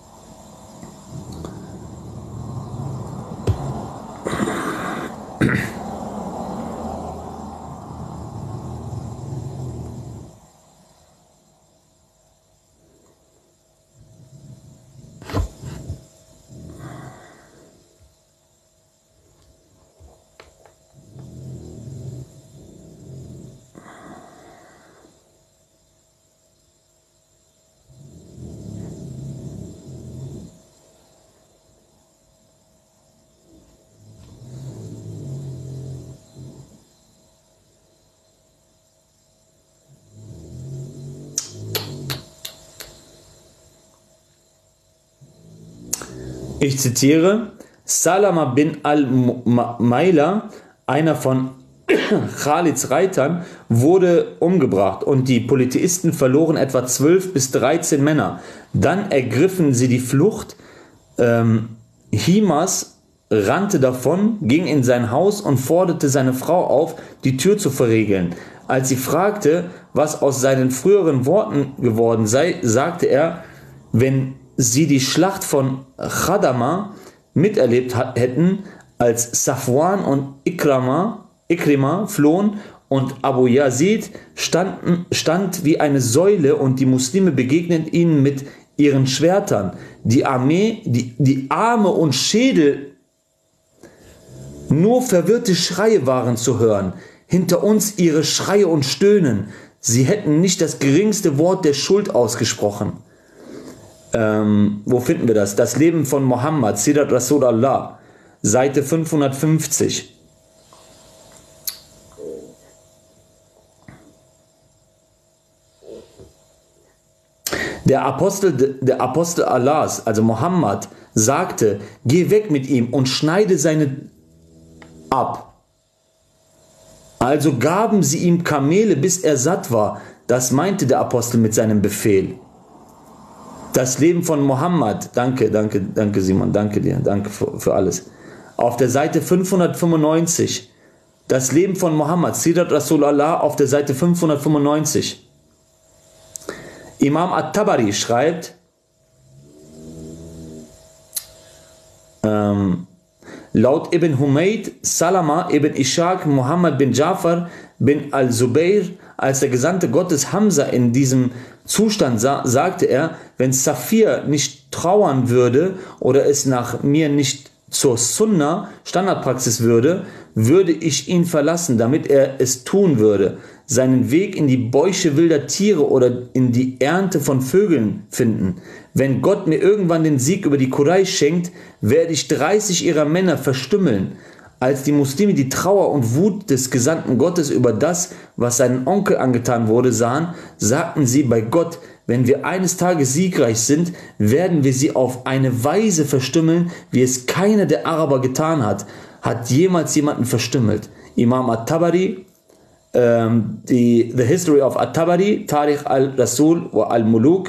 S1: Ich zitiere, Salama bin al-Maila, einer von Khalids Reitern, wurde umgebracht und die Polytheisten verloren etwa 12 bis 13 Männer. Dann ergriffen sie die Flucht. Himas rannte davon, ging in sein Haus und forderte seine Frau auf, die Tür zu verriegeln. Als sie fragte, was aus seinen früheren Worten geworden sei, sagte er, wenn sie die Schlacht von Chadama miterlebt hätten, als Safwan und Ikrima flohen und Abu Yazid stand wie eine Säule und die Muslime begegnen ihnen mit ihren Schwertern. Die Armee, die Arme und Schädel, nur verwirrte Schreie waren zu hören. Hinter uns ihre Schreie und Stöhnen. Sie hätten nicht das geringste Wort der Schuld ausgesprochen. Wo finden wir das? Das Leben von Mohammed, Sirat Rasul Allah, Seite 550. Der Apostel Allahs, also Mohammed, sagte, geh weg mit ihm und schneide seine ab. Also gaben sie ihm Kamele, bis er satt war. Das meinte der Apostel mit seinem Befehl. Das Leben von Mohammed, danke Simon, danke dir, danke für alles. Auf der Seite 595, das Leben von Mohammed, Sirat Rasul Allah, auf der Seite 595. Imam At-Tabari schreibt, laut Ibn Humayd, Salama ibn Ishaq, Muhammad bin Jafar bin al-Zubayr, als der Gesandte Gottes Hamza in diesem Zustand sah, sagte er, wenn Safir nicht trauern würde oder es nach mir nicht zur Sunna, Standardpraxis würde ich ihn verlassen, damit er es tun würde, seinen Weg in die Bäuche wilder Tiere oder in die Ernte von Vögeln finden. Wenn Gott mir irgendwann den Sieg über die Quraysh schenkt, werde ich 30 ihrer Männer verstümmeln. Als die Muslime die Trauer und Wut des Gesandten Gottes über das, was seinem Onkel angetan wurde, sahen, sagten sie, bei Gott, wenn wir eines Tages siegreich sind, werden wir sie auf eine Weise verstümmeln, wie es keiner der Araber getan hat. Hat jemals jemanden verstümmelt? Imam At-Tabari, The History of At-Tabari, Tarikh al-Rasul wa al-Muluk,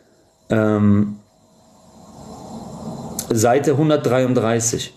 S1: Seite 133.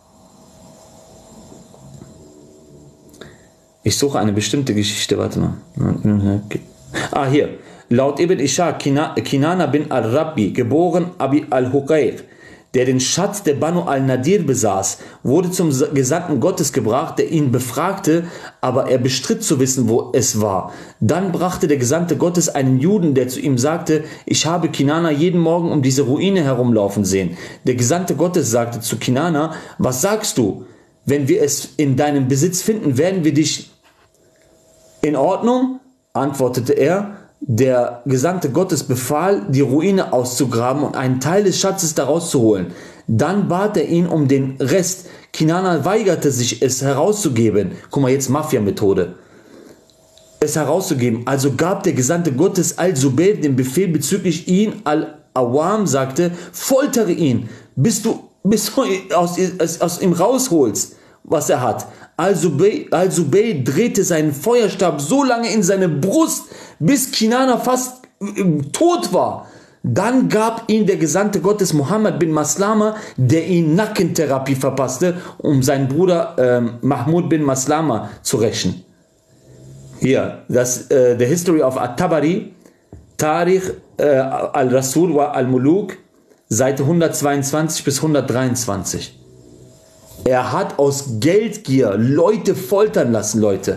S1: Ich suche eine bestimmte Geschichte, warte mal. Hier. Laut Ibn Ishaq, Kinana bin al-Rabbi, geboren Abi al-Huqayr, der den Schatz der Banu al-Nadir besaß, wurde zum Gesandten Gottes gebracht, der ihn befragte, aber er bestritt zu wissen, wo es war. Dann brachte der Gesandte Gottes einen Juden, der zu ihm sagte, ich habe Kinana jeden Morgen um diese Ruine herumlaufen sehen. Der Gesandte Gottes sagte zu Kinana, was sagst du? Wenn wir es in deinem Besitz finden, werden wir dich... In Ordnung? Antwortete er. Der Gesandte Gottes befahl, die Ruine auszugraben und einen Teil des Schatzes daraus zu holen. Dann bat er ihn um den Rest. Kinana weigerte sich, es herauszugeben. Guck mal, jetzt Mafia-Methode. es herauszugeben. Also gab der Gesandte Gottes Al-Zubayr den Befehl bezüglich ihn. Al-Awam sagte, foltere ihn, bis du aus ihm rausholst, was er hat. Al-Zubayr drehte seinen Feuerstab so lange in seine Brust, bis Kinana fast tot war. Dann gab ihn der Gesandte Gottes Muhammad bin Maslama, der ihn Nackentherapie verpasste, um seinen Bruder Mahmud bin Maslama zu rächen. Hier, The History of At-Tabari, Tarikh al-Rasul wa al-Muluk, Seite 122 bis 123. Er hat aus Geldgier Leute foltern lassen, Leute.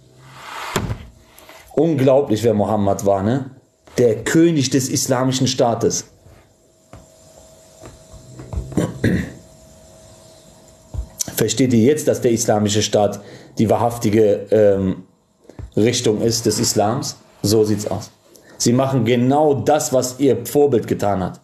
S1: Unglaublich, wer Mohammed war, ne? Der König des islamischen Staates. Versteht ihr jetzt, dass der islamische Staat die wahrhaftige Richtung ist des Islams? So sieht's aus. Sie machen genau das, was ihr Vorbild getan hat.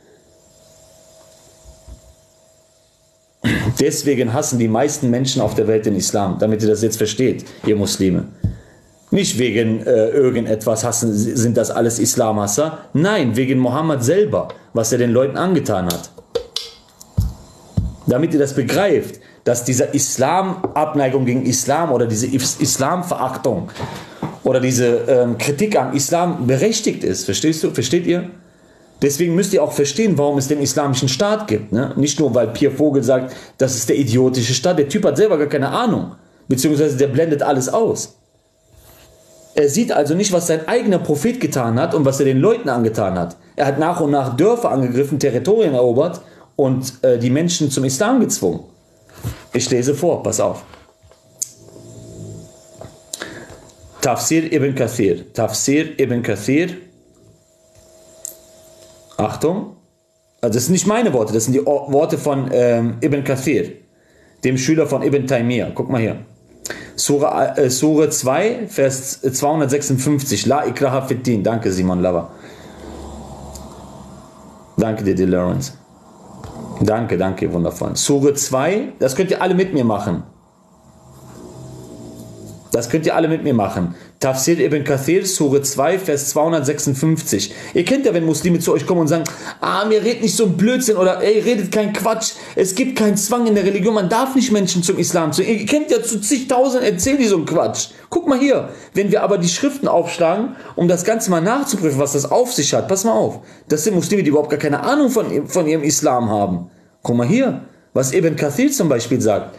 S1: Deswegen hassen die meisten Menschen auf der Welt den Islam, damit ihr das jetzt versteht, ihr Muslime. Nicht wegen irgendetwas sind das alles Islamhasser. Nein, wegen Mohammed selber, was er den Leuten angetan hat. Damit ihr das begreift, dass diese Islam-Abneigung gegen Islam oder diese Islamverachtung oder diese Kritik am Islam berechtigt ist. Verstehst du? Versteht ihr? Deswegen müsst ihr auch verstehen, warum es den islamischen Staat gibt. Ne? Nicht nur, weil Pierre Vogel sagt, das ist der idiotische Staat. Der Typ hat selber gar keine Ahnung. Beziehungsweise der blendet alles aus. Er sieht also nicht, was sein eigener Prophet getan hat und was er den Leuten angetan hat. Er hat nach und nach Dörfer angegriffen, Territorien erobert und die Menschen zum Islam gezwungen. Ich lese vor, pass auf. Tafsir ibn Kathir. Tafsir ibn Kathir. Achtung. Also das sind nicht meine Worte, das sind die Worte von Ibn Kathir, dem Schüler von Ibn Taymiyyah. Guck mal hier. Sure 2, Vers 256. La ikraha fid din. Danke, Simon Lava. Danke dir, Lawrence. Danke, wundervoll. Sure 2, das könnt ihr alle mit mir machen. Tafsir ibn Kathir, Sure 2, Vers 256. Ihr kennt ja, wenn Muslime zu euch kommen und sagen, mir redet nicht so ein Blödsinn oder ey, redet kein Quatsch. Es gibt keinen Zwang in der Religion, man darf nicht Menschen zum Islam zu. Ihr kennt ja zu zigtausend, erzählen die so einen Quatsch. Guck mal hier, wenn wir aber die Schriften aufschlagen, um das Ganze mal nachzuprüfen, was das auf sich hat, pass mal auf. Das sind Muslime, die überhaupt gar keine Ahnung von ihrem Islam haben. Guck mal hier, was Ibn Kathir zum Beispiel sagt.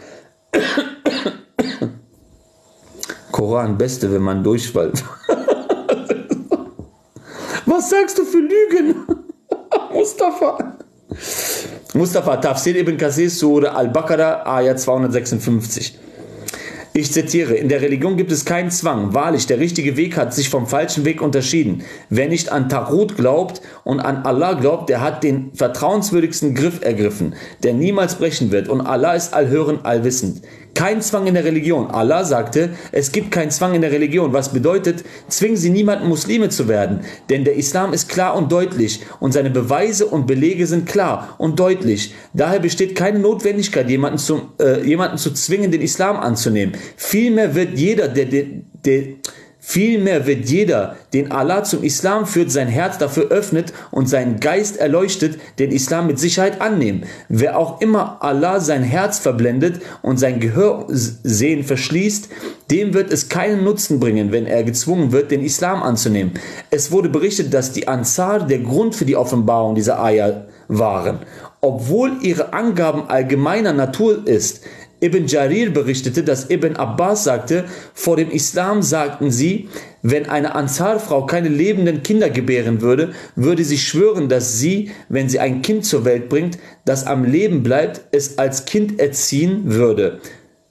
S1: Koran, Beste, wenn man Durchfall. Was sagst du für Lügen? Mustafa, Tafsir ibn Kathir, Surah Al-Baqarah, Ayat 256. Ich zitiere, in der Religion gibt es keinen Zwang. Wahrlich, der richtige Weg hat sich vom falschen Weg unterschieden. Wer nicht an Taghut glaubt und an Allah glaubt, der hat den vertrauenswürdigsten Griff ergriffen, der niemals brechen wird. Und Allah ist allhörend, allwissend. Kein Zwang in der Religion. Allah sagte, es gibt keinen Zwang in der Religion. Was bedeutet, zwingen Sie niemanden Muslime zu werden. Denn der Islam ist klar und deutlich und seine Beweise und Belege sind klar und deutlich. Daher besteht keine Notwendigkeit, jemanden zu zwingen, den Islam anzunehmen. Vielmehr wird jeder, den Allah zum Islam führt, sein Herz dafür öffnet und seinen Geist erleuchtet, den Islam mit Sicherheit annehmen. Wer auch immer Allah sein Herz verblendet und sein Gehörsehen verschließt, dem wird es keinen Nutzen bringen, wenn er gezwungen wird, den Islam anzunehmen. Es wurde berichtet, dass die Ansar der Grund für die Offenbarung dieser Ayah waren. Obwohl ihre Angaben allgemeiner Natur ist, Ibn Jarir berichtete, dass Ibn Abbas sagte, vor dem Islam sagten sie, wenn eine Ansar-Frau keine lebenden Kinder gebären würde, würde sie schwören, dass sie, wenn sie ein Kind zur Welt bringt, das am Leben bleibt, es als Kind erziehen würde.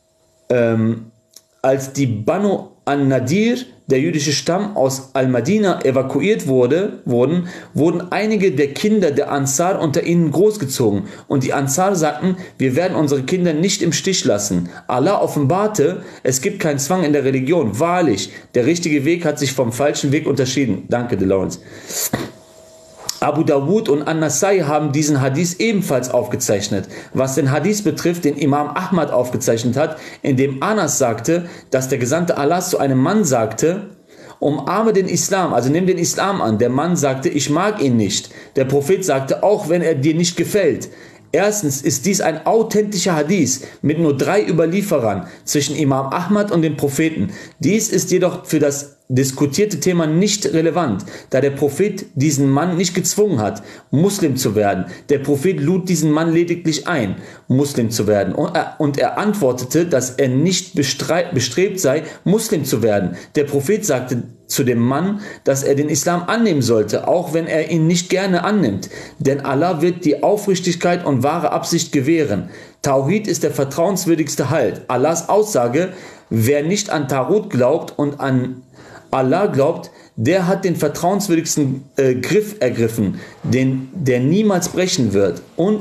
S1: Als die Banu an-Nadir, der jüdische Stamm aus Al-Madina, evakuiert wurden einige der Kinder der Ansar unter ihnen großgezogen. Und die Ansar sagten, wir werden unsere Kinder nicht im Stich lassen. Allah offenbarte, es gibt keinen Zwang in der Religion. Wahrlich, der richtige Weg hat sich vom falschen Weg unterschieden. Danke, Lawrence. Abu Dawud und An-Nasai haben diesen Hadith ebenfalls aufgezeichnet. Was den Hadith betrifft, den Imam Ahmad aufgezeichnet hat, in dem Anas sagte, dass der Gesandte Allahs zu einem Mann sagte, umarme den Islam, also nimm den Islam an. Der Mann sagte, ich mag ihn nicht. Der Prophet sagte, auch wenn er dir nicht gefällt. Erstens ist dies ein authentischer Hadith mit nur 3 Überlieferern zwischen Imam Ahmad und dem Propheten. Dies ist jedoch für das diskutierte Thema nicht relevant, da der Prophet diesen Mann nicht gezwungen hat, Muslim zu werden. Der Prophet lud diesen Mann lediglich ein, Muslim zu werden. Und er antwortete, dass er nicht bestrebt sei, Muslim zu werden. Der Prophet sagte zu dem Mann, dass er den Islam annehmen sollte, auch wenn er ihn nicht gerne annimmt. Denn Allah wird die Aufrichtigkeit und wahre Absicht gewähren. Tawhid ist der vertrauenswürdigste Halt. Allahs Aussage, wer nicht an Tarut glaubt und an Allah glaubt, der hat den vertrauenswürdigsten Griff ergriffen, der niemals brechen wird. Und.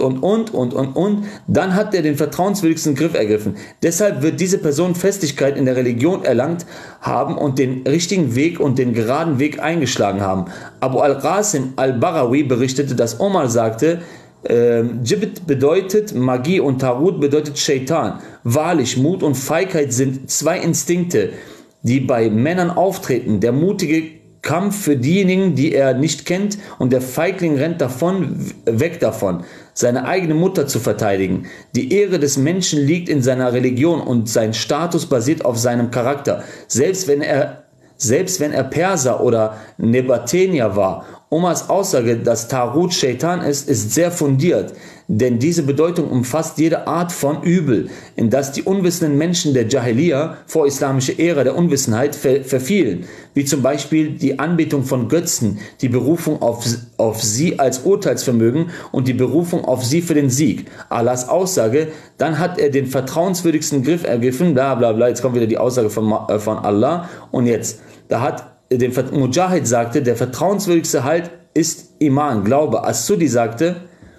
S1: Dann hat er den vertrauenswürdigsten Griff ergriffen. Deshalb wird diese Person Festigkeit in der Religion erlangt haben und den richtigen Weg und den geraden Weg eingeschlagen haben. Abu al-Qasim al-Barawi berichtete, dass Omar sagte, Jibt bedeutet Magie und Tarut bedeutet Shaitan. Wahrlich, Mut und Feigheit sind 2 Instinkte, die bei Männern auftreten. Der mutige Kampf für diejenigen, die er nicht kennt, und der Feigling rennt weg davon, seine eigene Mutter zu verteidigen. Die Ehre des Menschen liegt in seiner Religion und sein Status basiert auf seinem Charakter. Selbst wenn er Perser oder Nebatenier war. Omars Aussage, dass Tarut Shaitan ist sehr fundiert, denn diese Bedeutung umfasst jede Art von Übel, in das die unwissenden Menschen der Jahiliya, vorislamische Ära der Unwissenheit, verfielen, wie zum Beispiel die Anbetung von Götzen, die Berufung auf sie als Urteilsvermögen und die Berufung auf sie für den Sieg. Allahs Aussage, dann hat er den vertrauenswürdigsten Griff ergriffen, bla bla bla, jetzt kommt wieder die Aussage von Allah, und jetzt, da hat der Mujahid sagte, der vertrauenswürdigste Halt ist Iman, Glaube. As-Sudi sagte,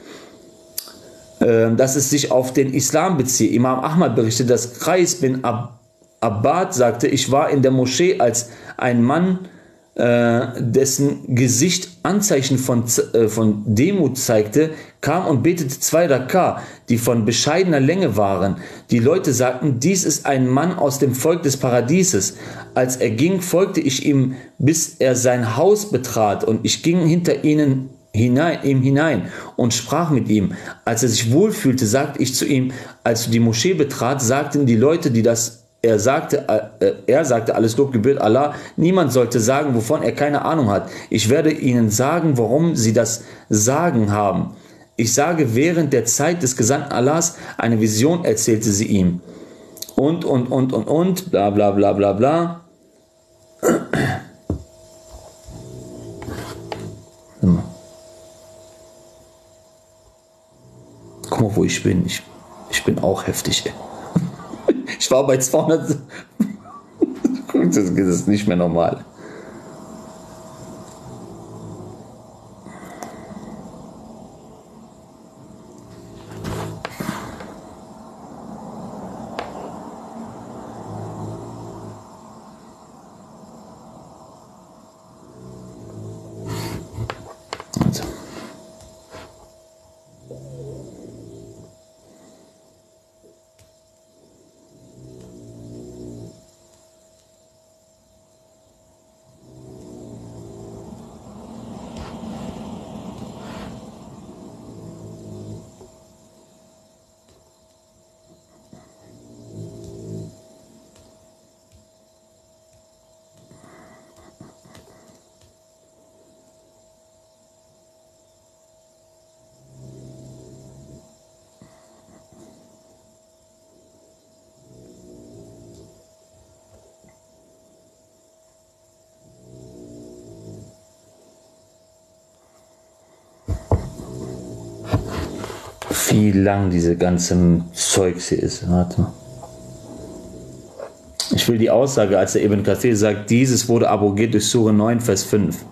S1: dass es sich auf den Islam beziehe. Imam Ahmad berichtet, dass Qais bin Abbad sagte, ich war in der Moschee, als ein Mann, dessen Gesicht Anzeichen von Demut zeigte, kam und betete 2 Raka, die von bescheidener Länge waren. Die Leute sagten, dies ist ein Mann aus dem Volk des Paradieses. Als er ging, folgte ich ihm, bis er sein Haus betrat, und ich ging hinter ihm hinein und sprach mit ihm. Als er sich wohlfühlte, sagte ich zu ihm, als du die Moschee betrat, sagten die Leute, er sagte, alles Lob gebührt Allah, niemand sollte sagen, wovon er keine Ahnung hat. Ich werde ihnen sagen, warum sie das Sagen haben. Ich sage, während der Zeit des Gesandten Allahs eine Vision erzählte sie ihm. Und, bla bla bla bla bla. Guck mal, wo ich bin. Ich bin auch heftig, ey. Ich war bei 200. Das ist nicht mehr normal. Wie lang diese ganze Zeugs hier ist. Warte mal. Ich will die Aussage, als der Ibn Kathir sagt, dieses wurde abrogiert durch Sure 9, Vers 5.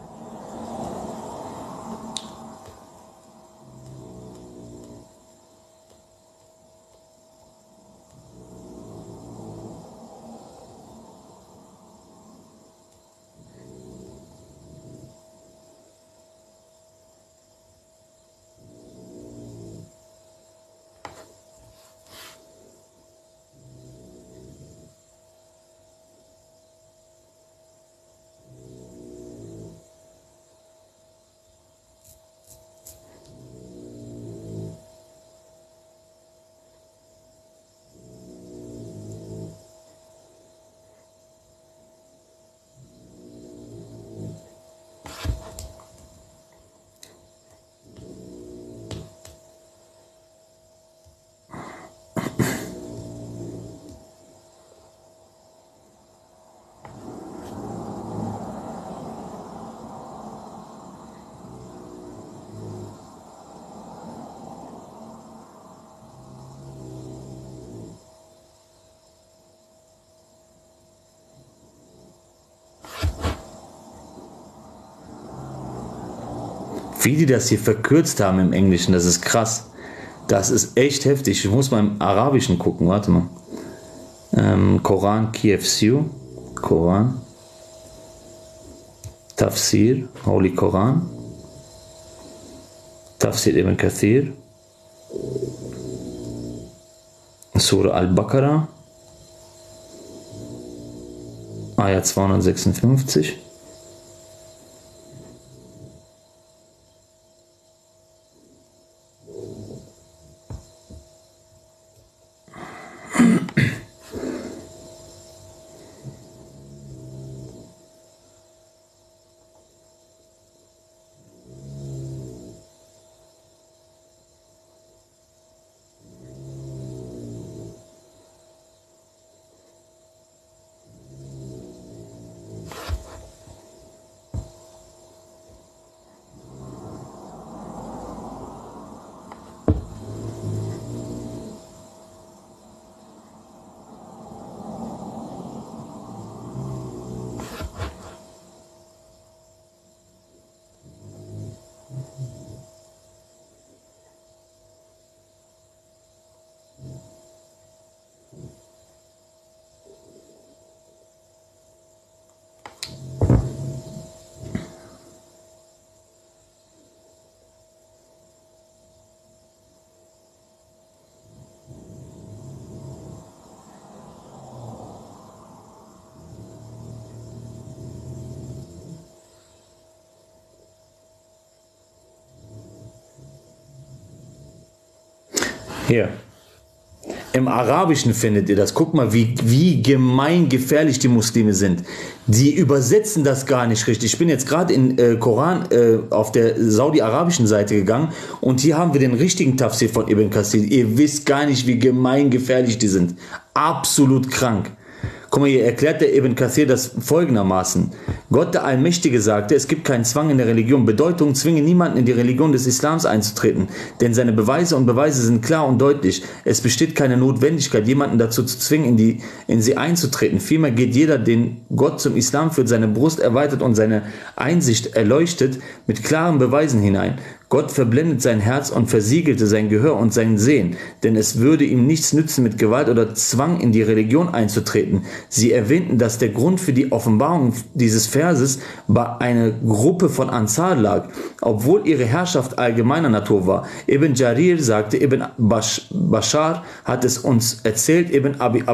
S1: Wie die das hier verkürzt haben im Englischen, das ist krass. Das ist echt heftig. Ich muss mal im Arabischen gucken, warte mal. Koran KFSU, Koran, Tafsir, Holy Koran, Tafsir Ibn Kathir, Surah Al-Baqarah, Ayat 256. Hier. Im Arabischen findet ihr das. Guck mal, wie gemeingefährlich die Muslime sind. Die übersetzen das gar nicht richtig. Ich bin jetzt gerade in Koran auf der saudi-arabischen Seite gegangen und hier haben wir den richtigen Tafsir von Ibn Kathir. Ihr wisst gar nicht, wie gemeingefährlich die sind. Absolut krank. Guck mal, hier erklärt der Ibn Kathir das folgendermaßen. Gott der Allmächtige sagte, es gibt keinen Zwang in der Religion. Bedeutung, zwinge niemanden in die Religion des Islams einzutreten. Denn seine Beweise sind klar und deutlich. Es besteht keine Notwendigkeit, jemanden dazu zu zwingen, in sie einzutreten. Vielmehr geht jeder, den Gott zum Islam führt, seine Brust erweitert und seine Einsicht erleuchtet, mit klaren Beweisen hinein. Gott verblendet sein Herz und versiegelte sein Gehör und sein Sehen, denn es würde ihm nichts nützen, mit Gewalt oder Zwang in die Religion einzutreten. Sie erwähnten, dass der Grund für die Offenbarung dieses Verses bei einer Gruppe von Ansar lag, obwohl ihre Herrschaft allgemeiner Natur war. Ibn Jarir sagte, Ibn Bashar hat es uns erzählt, Ibn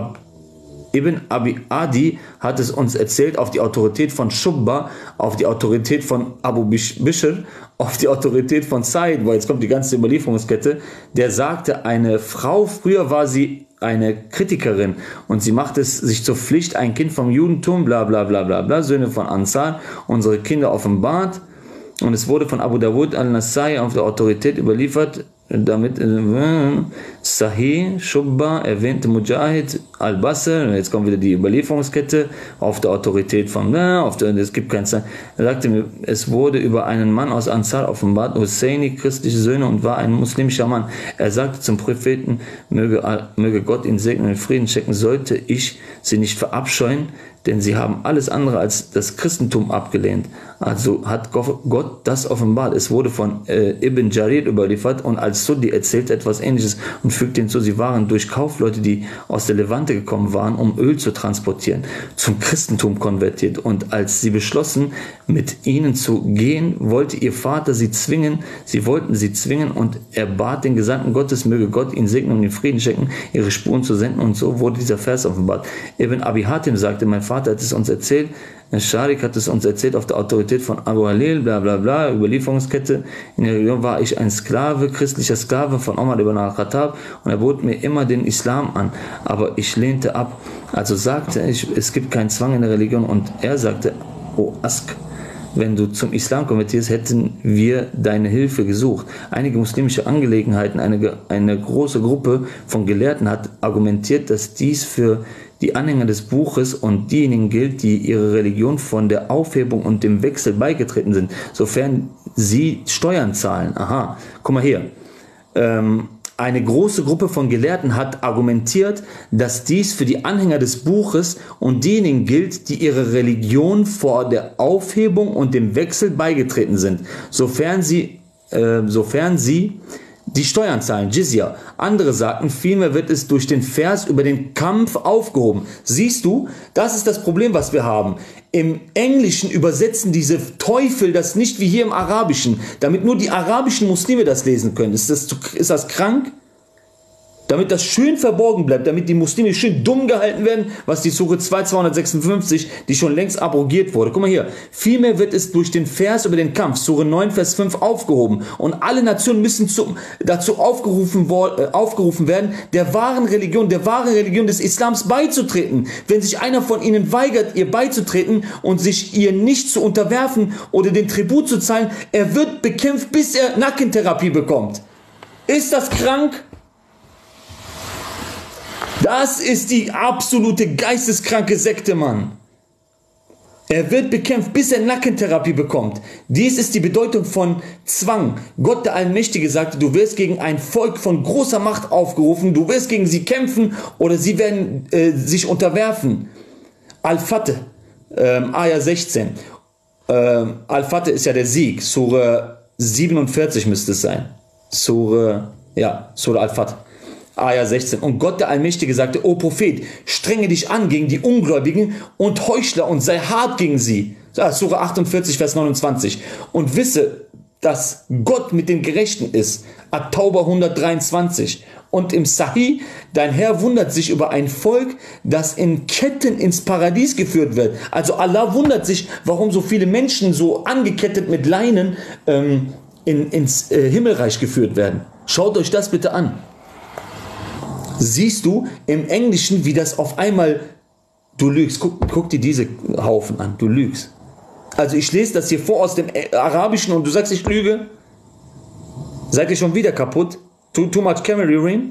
S1: Abi Adi hat es uns erzählt auf die Autorität von Shubba, auf die Autorität von Abu Bishr, auf die Autorität von Said, weil jetzt kommt die ganze Überlieferungskette, der sagte, eine Frau, früher war sie eine Kritikerin und sie macht es sich zur Pflicht, ein Kind vom Judentum, bla bla bla bla bla, Söhne von Ansar, unsere Kinder offenbart, und es wurde von Abu Dawud al-Nasai auf der Autorität überliefert, damit Sahih, Shubba erwähnte Mujahid, Al-Basr, jetzt kommt wieder die Überlieferungskette, auf der Autorität von, es gibt keinen Zeit. Er sagte mir, es wurde über einen Mann aus Ansar offenbart, Husseini, christliche Söhne, und war ein muslimischer Mann. Er sagte zum Propheten, möge Gott ihn segnen und in Frieden schenken, sollte ich sie nicht verabscheuen, denn sie haben alles andere als das Christentum abgelehnt. Also hat Gott das offenbart. Es wurde von Ibn Jarir überliefert und Al-Suddi erzählt etwas Ähnliches und fügt hinzu, sie waren durch Kaufleute, die aus der Levante gekommen waren, um Öl zu transportieren, zum Christentum konvertiert. Und als sie beschlossen, mit ihnen zu gehen, wollte ihr Vater sie zwingen, und er bat den Gesandten Gottes, möge Gott ihn segnen und ihn Frieden schenken, ihre Spuren zu senden, und so wurde dieser Vers offenbart. Ibn Abi Hatim sagte, mein Vater hat es uns erzählt, Sharik hat es uns erzählt auf der Autorität von Abu Halil, bla bla bla, Überlieferungskette. In der Religion war ich ein Sklave, christlicher Sklave von Omar ibn al-Khattab, und er bot mir immer den Islam an, aber ich lehnte ab. Also sagte ich, es gibt keinen Zwang in der Religion, und er sagte, O Ask, wenn du zum Islam konvertierst, hätten wir deine Hilfe gesucht. Einige muslimische Angelegenheiten, eine große Gruppe von Gelehrten hat argumentiert, dass dies für die Anhänger des Buches und diejenigen gilt, die ihre Religion von der Aufhebung und dem Wechsel beigetreten sind, sofern sie Steuern zahlen. Aha, guck mal hier. Eine große Gruppe von Gelehrten hat argumentiert, dass dies für die Anhänger des Buches und diejenigen gilt, die ihrer Religion vor der Aufhebung und dem Wechsel beigetreten sind, sofern sie die Steuern zahlen, Jizya. Andere sagten, vielmehr wird es durch den Vers über den Kampf aufgehoben. Siehst du, das ist das Problem, was wir haben. Im Englischen übersetzen diese Teufel das nicht wie hier im Arabischen, damit nur die arabischen Muslime das lesen können. Ist das krank? Damit das schön verborgen bleibt, damit die Muslime schön dumm gehalten werden, was die Sure 256, die schon längst abrogiert wurde. Guck mal hier. Vielmehr wird es durch den Vers über den Kampf, Sure 9, Vers 5, aufgehoben. Und alle Nationen müssen dazu aufgerufen werden, der wahren Religion des Islams beizutreten. Wenn sich einer von ihnen weigert, ihr beizutreten und sich ihr nicht zu unterwerfen oder den Tribut zu zahlen, er wird bekämpft, bis er Nackentherapie bekommt. Ist das krank? Das ist die absolute geisteskranke Sekte, Mann. Er wird bekämpft, bis er Nackentherapie bekommt. Dies ist die Bedeutung von Zwang. Gott der Allmächtige sagte, du wirst gegen ein Volk von großer Macht aufgerufen, du wirst gegen sie kämpfen oder sie werden sich unterwerfen. Al-Fatih, Ayah 16. Al-Fatih ist ja der Sieg. Sure 47 müsste es sein. Sure Al-Fatih. Ayah 16. Und Gott der Allmächtige sagte, O Prophet, strenge dich an gegen die Ungläubigen und Heuchler und sei hart gegen sie. Sure 48, Vers 29. Und wisse, dass Gott mit den Gerechten ist. At-Tauba 123. Und im Sahih, dein Herr wundert sich über ein Volk, das in Ketten ins Paradies geführt wird. Also Allah wundert sich, warum so viele Menschen so angekettet mit Leinen ins Himmelreich geführt werden. Schaut euch das bitte an. Siehst du im Englischen, wie das auf einmal, du lügst, guck dir diese Haufen an, du lügst. Also ich lese das hier vor aus dem Arabischen und du sagst, ich lüge. Seid ihr schon wieder kaputt? Too much Camry Rain?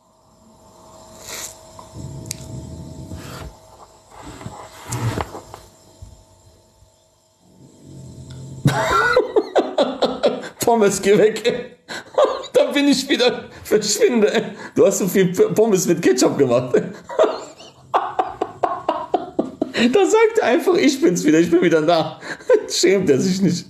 S1: Pommes, geh weg. Da bin ich wieder, verschwinde. Du hast so viel Pommes mit Ketchup gemacht. Da sagt er einfach, ich bin's wieder, ich bin wieder da. Schämt er sich nicht.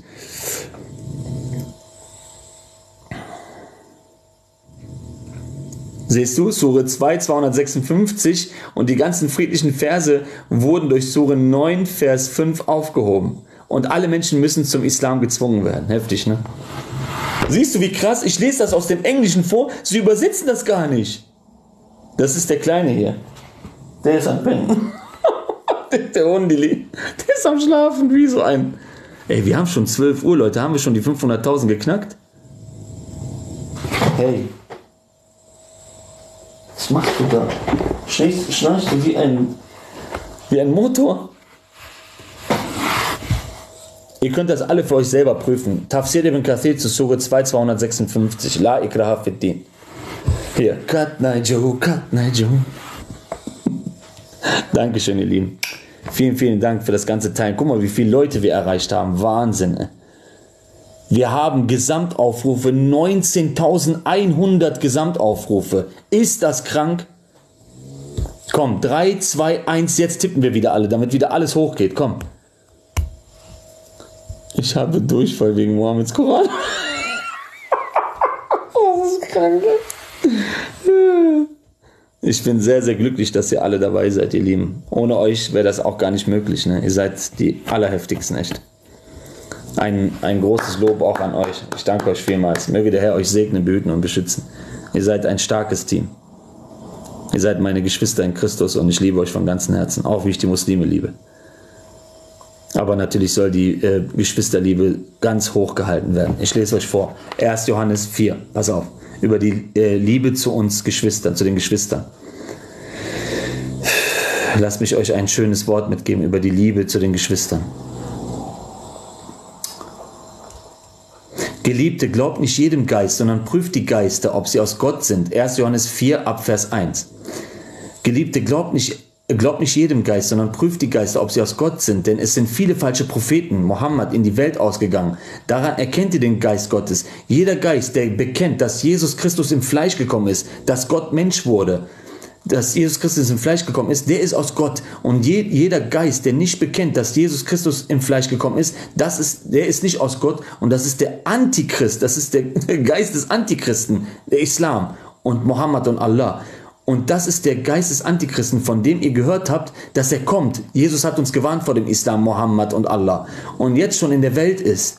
S1: Siehst du, Sure 2, 256 und die ganzen friedlichen Verse wurden durch Sure 9, Vers 5 aufgehoben. Und alle Menschen müssen zum Islam gezwungen werden. Heftig, ne? Siehst du, wie krass? Ich lese das aus dem Englischen vor. Sie übersetzen das gar nicht. Das ist der Kleine hier. Der ist am Pennen. Der Hundili. Der ist am Schlafen wie so ein. Ey, wir haben schon 12 Uhr, Leute. Haben wir schon die 500.000 geknackt? Hey. Was machst du da? Schnarchst du wie ein Motor? Ihr könnt das alle für euch selber prüfen. Tafsir ibn Kathir zu Sure 2, 256. La ikraha fid din. Hier. Katnaijo. Dankeschön, ihr Lieben. Vielen, vielen Dank für das ganze Teilen. Guck mal, wie viele Leute wir erreicht haben. Wahnsinn. Wir haben Gesamtaufrufe, 19.100 Gesamtaufrufe. Ist das krank? Komm, 3, 2, 1, jetzt tippen wir wieder alle, damit wieder alles hochgeht. Komm. Ich habe Durchfall wegen Mohammeds Koran. Oh, das ist krank. Ich bin sehr, sehr glücklich, dass ihr alle dabei seid, ihr Lieben. Ohne euch wäre das auch gar nicht möglich. Ne? Ihr seid die allerheftigsten, echt. Ein großes Lob auch an euch. Ich danke euch vielmals. Möge der Herr euch segnen, behüten und beschützen. Ihr seid ein starkes Team. Ihr seid meine Geschwister in Christus und ich liebe euch von ganzem Herzen, auch wie ich die Muslime liebe. Aber natürlich soll die Geschwisterliebe ganz hoch gehalten werden. Ich lese euch vor. 1. Johannes 4. Pass auf. Über die Liebe zu uns Geschwistern, zu den Geschwistern. Lasst mich euch ein schönes Wort mitgeben über die Liebe zu den Geschwistern. Geliebte, glaubt nicht jedem Geist, sondern prüft die Geister, ob sie aus Gott sind. 1. Johannes 4, ab Vers 1. Geliebte, glaubt nicht Glaubt nicht jedem Geist, sondern prüft die Geister, ob sie aus Gott sind, denn es sind viele falsche Propheten, Mohammed, in die Welt ausgegangen. Daran erkennt ihr den Geist Gottes. Jeder Geist, der bekennt, dass Jesus Christus im Fleisch gekommen ist, dass Gott Mensch wurde, dass Jesus Christus im Fleisch gekommen ist, der ist aus Gott. Und jeder Geist, der nicht bekennt, dass Jesus Christus im Fleisch gekommen ist, der ist nicht aus Gott, und das ist der Antichrist, das ist der Geist des Antichristen, der Islam und Mohammed und Allah. Und das ist der Geist des Antichristen, von dem ihr gehört habt, dass er kommt. Jesus hat uns gewarnt vor dem Islam, Mohammed und Allah. Und jetzt schon in der Welt ist.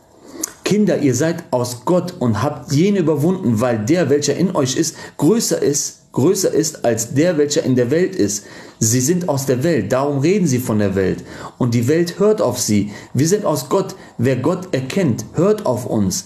S1: Kinder, ihr seid aus Gott und habt jene überwunden, weil der, welcher in euch ist, größer ist als der, welcher in der Welt ist. Sie sind aus der Welt, darum reden sie von der Welt. Und die Welt hört auf sie. Wir sind aus Gott. Wer Gott erkennt, hört auf uns.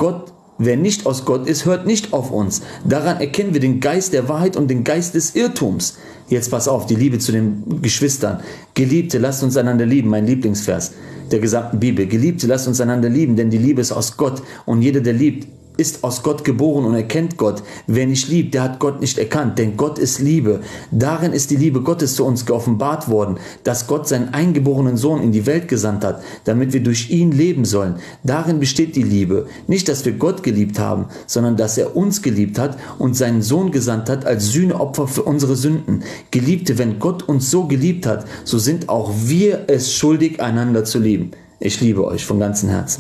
S1: Wer nicht aus Gott ist, hört nicht auf uns. Daran erkennen wir den Geist der Wahrheit und den Geist des Irrtums. Jetzt pass auf, die Liebe zu den Geschwistern. Geliebte, lasst uns einander lieben, mein Lieblingsvers der gesamten Bibel. Geliebte, lasst uns einander lieben, denn die Liebe ist aus Gott. Und jeder, der liebt, ist aus Gott geboren und erkennt Gott. Wer nicht liebt, der hat Gott nicht erkannt, denn Gott ist Liebe. Darin ist die Liebe Gottes zu uns geoffenbart worden, dass Gott seinen eingeborenen Sohn in die Welt gesandt hat, damit wir durch ihn leben sollen. Darin besteht die Liebe. Nicht, dass wir Gott geliebt haben, sondern dass er uns geliebt hat und seinen Sohn gesandt hat als Sühneopfer für unsere Sünden. Geliebte, wenn Gott uns so geliebt hat, so sind auch wir es schuldig, einander zu lieben. Ich liebe euch von ganzem Herzen.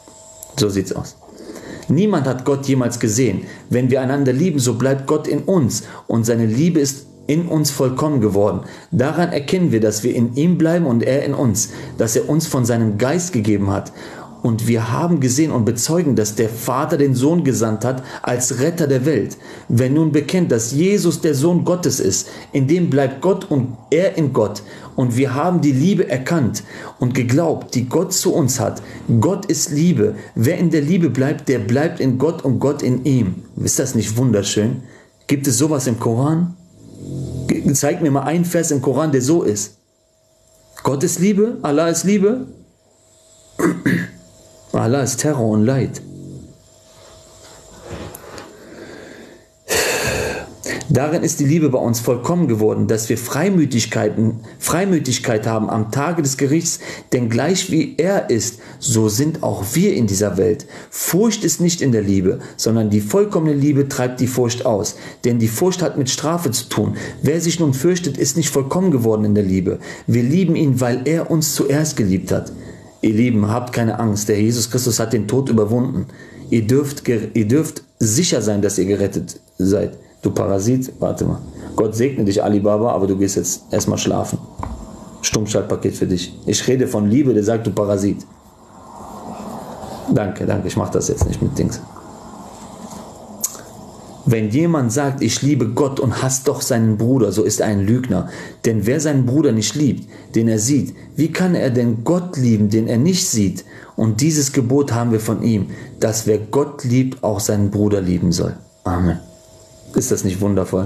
S1: So sieht's aus. Niemand hat Gott jemals gesehen. Wenn wir einander lieben, so bleibt Gott in uns und seine Liebe ist in uns vollkommen geworden. Daran erkennen wir, dass wir in ihm bleiben und er in uns, dass er uns von seinem Geist gegeben hat. Und wir haben gesehen und bezeugen, dass der Vater den Sohn gesandt hat als Retter der Welt. Wer nun bekennt, dass Jesus der Sohn Gottes ist, in dem bleibt Gott und er in Gott. Und wir haben die Liebe erkannt und geglaubt, die Gott zu uns hat. Gott ist Liebe. Wer in der Liebe bleibt, der bleibt in Gott und Gott in ihm. Ist das nicht wunderschön? Gibt es sowas im Koran? Zeig mir mal einen Vers im Koran, der so ist. Gott ist Liebe, Allah ist Liebe. Allah ist Terror und Leid. Darin ist die Liebe bei uns vollkommen geworden, dass wir Freimütigkeit haben am Tage des Gerichts, denn gleich wie er ist, so sind auch wir in dieser Welt. Furcht ist nicht in der Liebe, sondern die vollkommene Liebe treibt die Furcht aus, denn die Furcht hat mit Strafe zu tun. Wer sich nun fürchtet, ist nicht vollkommen geworden in der Liebe. Wir lieben ihn, weil er uns zuerst geliebt hat. Ihr Lieben, habt keine Angst, der Jesus Christus hat den Tod überwunden. Ihr dürft sicher sein, dass ihr gerettet seid. Du Parasit, warte mal. Gott segne dich, Alibaba, aber du gehst jetzt erstmal schlafen. Stummschaltpaket für dich. Ich rede von Liebe, der sagt, du Parasit. Danke, ich mache das jetzt nicht mit Dings. Wenn jemand sagt, ich liebe Gott und hasst doch seinen Bruder, so ist er ein Lügner. Denn wer seinen Bruder nicht liebt, den er sieht, wie kann er denn Gott lieben, den er nicht sieht? Und dieses Gebot haben wir von ihm, dass wer Gott liebt, auch seinen Bruder lieben soll. Amen. Ist das nicht wundervoll?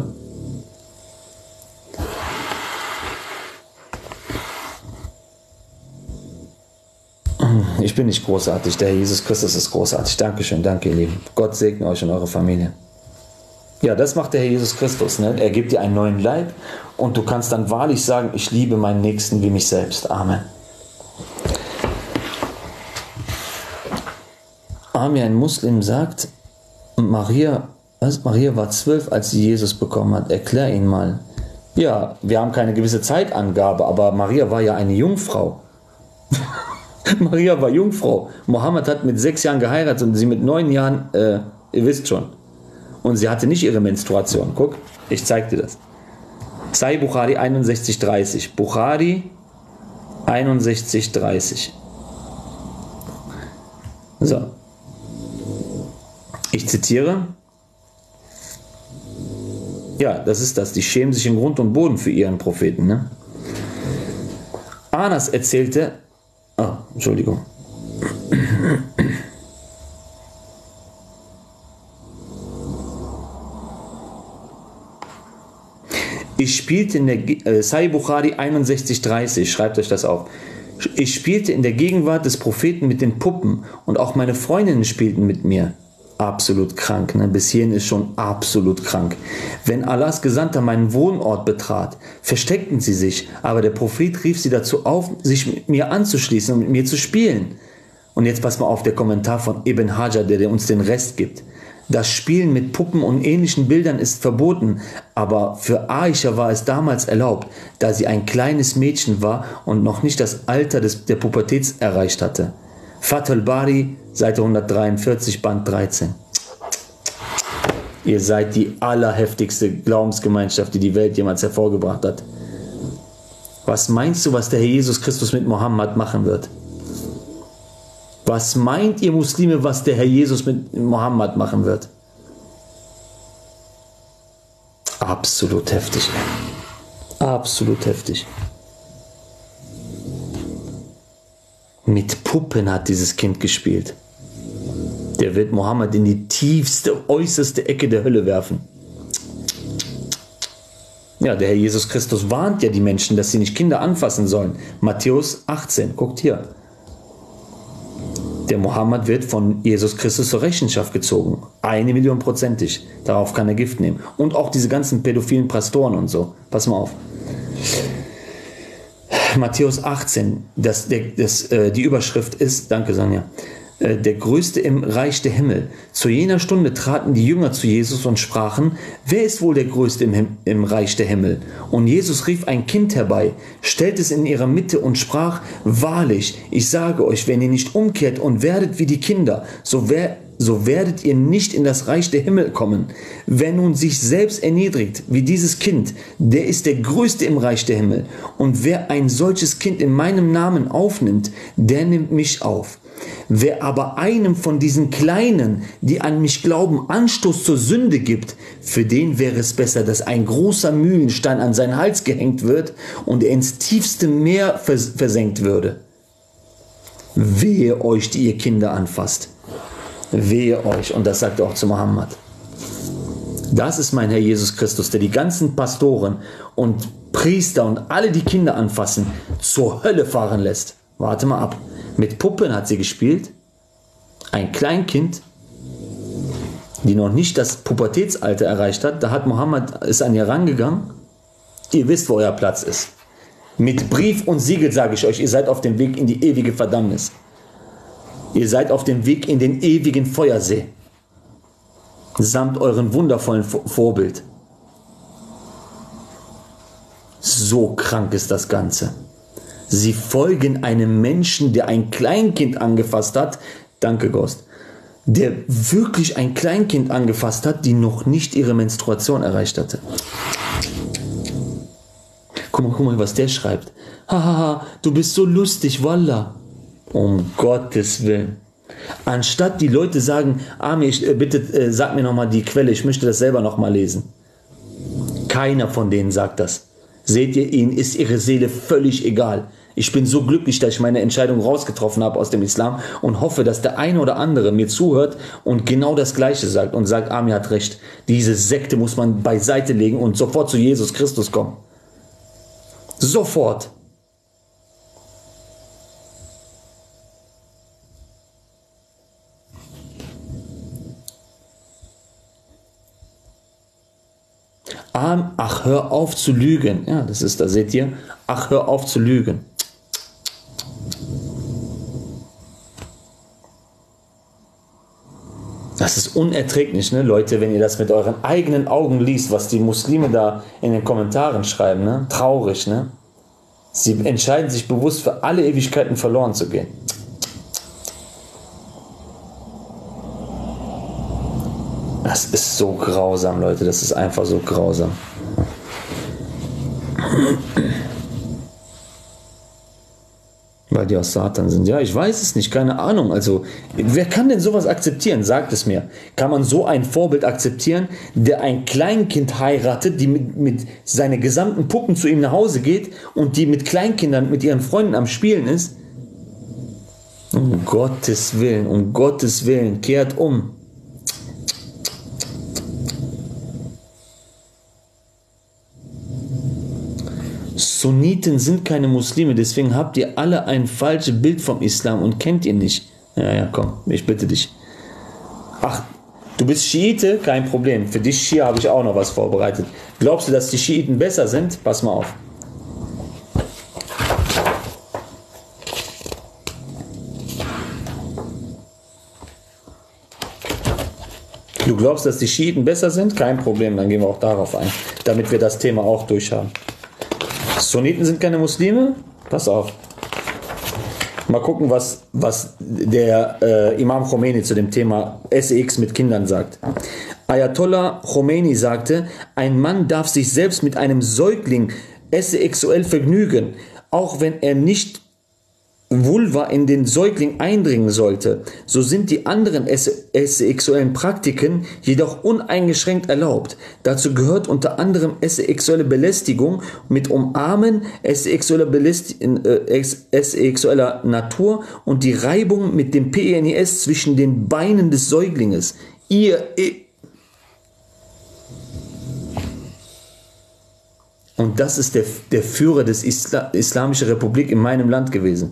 S1: Ich bin nicht großartig, der Herr Jesus Christus ist großartig. Dankeschön, danke ihr Lieben. Gott segne euch und eure Familie. Ja, das macht der Herr Jesus Christus. Ne? Er gibt dir einen neuen Leib und du kannst dann wahrlich sagen, ich liebe meinen Nächsten wie mich selbst. Amen. Ein Muslim sagt, Maria war 12, als sie Jesus bekommen hat. Erklär ihn mal. Ja, wir haben keine gewisse Zeitangabe, aber Maria war ja eine Jungfrau. Maria war Jungfrau. Mohammed hat mit 6 Jahren geheiratet und sie mit 9 Jahren, ihr wisst schon. Und sie hatte nicht ihre Menstruation. Guck, ich zeig dir das. Sahih Bukhari 61,30. Bukhari 61,30. So. Ich zitiere. Ja, das ist das. Die schämen sich in Grund und Boden für ihren Propheten. Ne? Anas erzählte. Oh, Entschuldigung. Ich spielte in der Sahih Bukhari 61,30, schreibt euch das auf. Ich spielte in der Gegenwart des Propheten mit den Puppen und auch meine Freundinnen spielten mit mir. absolut krank. Ne? Bis hierhin ist schon absolut krank. Wenn Allahs Gesandter meinen Wohnort betrat, versteckten sie sich, aber der Prophet rief sie dazu auf, sich mit mir anzuschließen und mit mir zu spielen. Und jetzt pass mal auf, der Kommentar von Ibn Hajar, der uns den Rest gibt. Das Spielen mit Puppen und ähnlichen Bildern ist verboten, aber für Aisha war es damals erlaubt, da sie ein kleines Mädchen war und noch nicht das Alter der Pubertät erreicht hatte. Fath al-Bari, Seite 143, Band 13. Ihr seid die allerheftigste Glaubensgemeinschaft, die die Welt jemals hervorgebracht hat. Was meinst du, was der Herr Jesus Christus mit Mohammed machen wird? Was meint ihr Muslime, was der Herr Jesus mit Mohammed machen wird? Absolut heftig. Absolut heftig. Mit Puppen hat dieses Kind gespielt. Der wird Mohammed in die tiefste, äußerste Ecke der Hölle werfen. Ja, der Herr Jesus Christus warnt ja die Menschen, dass sie nicht Kinder anfassen sollen. Matthäus 18, guckt hier. Der Mohammed wird von Jesus Christus zur Rechenschaft gezogen. 1.000.000%. Darauf kann er Gift nehmen. Und auch diese ganzen pädophilen Pastoren und so. Pass mal auf. Matthäus 18, die Überschrift ist, danke Sonja, der Größte im Reich der Himmel. Zu jener Stunde traten die Jünger zu Jesus und sprachen, wer ist wohl der Größte im Reich der Himmel? Und Jesus rief ein Kind herbei, stellte es in ihrer Mitte und sprach, wahrlich, ich sage euch, wenn ihr nicht umkehrt und werdet wie die Kinder, so werdet ihr nicht in das Reich der Himmel kommen. Wer nun sich selbst erniedrigt, wie dieses Kind, der ist der Größte im Reich der Himmel. Und wer ein solches Kind in meinem Namen aufnimmt, der nimmt mich auf. Wer aber einem von diesen Kleinen, die an mich glauben, Anstoß zur Sünde gibt, für den wäre es besser, dass ein großer Mühlenstein an seinen Hals gehängt wird und er ins tiefste Meer versenkt würde. Wehe euch, die ihr Kinder anfasst. Wehe euch. Und das sagt er auch zu Mohammed. Das ist mein Herr Jesus Christus, der die ganzen Pastoren und Priester und alle, die Kinder anfassen, zur Hölle fahren lässt. Warte mal ab. Mit Puppen hat sie gespielt. Ein Kleinkind, die noch nicht das Pubertätsalter erreicht hat. Da hat Mohammed ist an ihr rangegangen. Ihr wisst, wo euer Platz ist. Mit Brief und Siegel sage ich euch, ihr seid auf dem Weg in die ewige Verdammnis. Ihr seid auf dem Weg in den ewigen Feuersee. Samt euren wundervollen Vorbild. So krank ist das Ganze. Sie folgen einem Menschen, der ein Kleinkind angefasst hat. Danke, Ghost. Der wirklich ein Kleinkind angefasst hat, die noch nicht ihre Menstruation erreicht hatte. Guck mal, was der schreibt. Hahaha, du bist so lustig, Wallah. Um Gottes Willen. Anstatt die Leute sagen, Ami, bitte sag mir nochmal die Quelle, ich möchte das selber nochmal lesen. Keiner von denen sagt das. Seht ihr, ihnen ist ihre Seele völlig egal. Ich bin so glücklich, dass ich meine Entscheidung rausgetroffen habe aus dem Islam und hoffe, dass der eine oder andere mir zuhört und genau das Gleiche sagt und sagt, Ami hat recht. Diese Sekte muss man beiseite legen und sofort zu Jesus Christus kommen. Sofort. Ach, hör auf zu lügen. Ja, das ist, da seht ihr. Ach, hör auf zu lügen. Das ist unerträglich, ne, Leute, wenn ihr das mit euren eigenen Augen liest, was die Muslime da in den Kommentaren schreiben, ne? Traurig, ne? Sie entscheiden sich bewusst für alle Ewigkeiten verloren zu gehen. Das ist so grausam, Leute, das ist einfach so grausam. Weil die aus Satan sind. Ja, ich weiß es nicht, keine Ahnung. Also, wer kann denn sowas akzeptieren? Sagt es mir. Kann man so ein Vorbild akzeptieren, der ein Kleinkind heiratet, die mit seinen gesamten Puppen zu ihm nach Hause geht und die mit Kleinkindern, mit ihren Freunden am Spielen ist? Um Gottes Willen, kehrt um. Sunniten sind keine Muslime, deswegen habt ihr alle ein falsches Bild vom Islam und kennt ihn nicht. Ja, komm, ich bitte dich. Ach, Du bist Schiite, kein Problem. Für dich Schia habe ich auch noch was vorbereitet. Glaubst du, dass die Schiiten besser sind? Pass mal auf. Du glaubst, dass die Schiiten besser sind? Kein Problem, dann gehen wir auch darauf ein, damit wir das Thema auch durchhaben. Sunniten sind keine Muslime? Pass auf. Mal gucken, was der Imam Khomeini zu dem Thema Sex mit Kindern sagt. Ayatollah Khomeini sagte, ein Mann darf sich selbst mit einem Säugling sexuell vergnügen, auch wenn er nicht Vulva in den Säugling eindringen sollte, so sind die anderen sexuellen Praktiken jedoch uneingeschränkt erlaubt. Dazu gehört unter anderem sexuelle Belästigung mit Umarmen, sexueller Natur und die Reibung mit dem Penis zwischen den Beinen des Säuglinges. Und das ist der Führer des Islamischen Republik in meinem Land gewesen.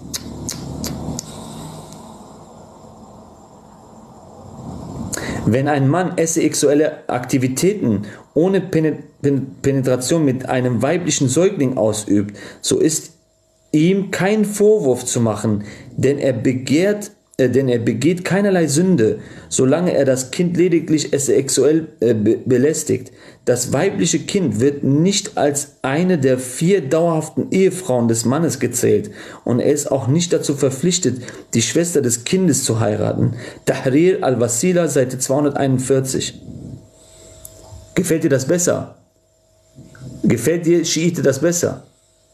S1: Wenn ein Mann sexuelle Aktivitäten ohne Penetration mit einem weiblichen Säugling ausübt, so ist ihm kein Vorwurf zu machen, denn er begeht keinerlei Sünde, solange er das Kind lediglich sexuell belästigt. Das weibliche Kind wird nicht als eine der 4 dauerhaften Ehefrauen des Mannes gezählt und er ist auch nicht dazu verpflichtet, die Schwester des Kindes zu heiraten. Tahrir al-Wasila, Seite 241. Gefällt dir das besser? Gefällt dir Schiite das besser?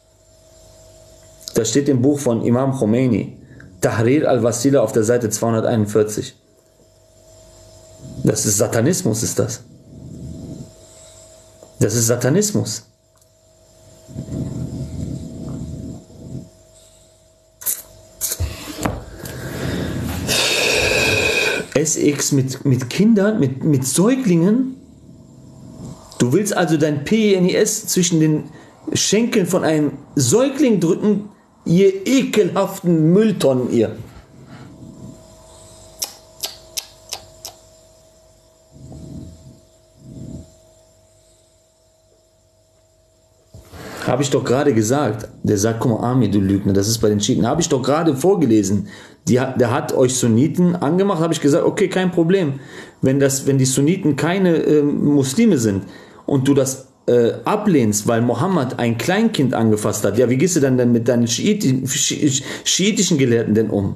S1: Das steht im Buch von Imam Khomeini. Tahrir al-Wasila auf der Seite 241. Das ist Satanismus, ist das. Das ist Satanismus. Sex mit Kindern, mit Säuglingen. Du willst also dein Penis zwischen den Schenkeln von einem Säugling drücken, ihr ekelhaften Mülltonnen, ihr. Habe ich doch gerade gesagt. Der sagt, guck mal, Armin, du Lügner, das ist bei den Schiiten. Habe ich doch gerade vorgelesen. Der hat euch Sunniten angemacht, habe ich gesagt, okay, kein Problem. Wenn die Sunniten keine Muslime sind und du das ablehnst, weil Mohammed ein Kleinkind angefasst hat, ja, wie gehst du dann denn mit deinen schiitischen Gelehrten denn um?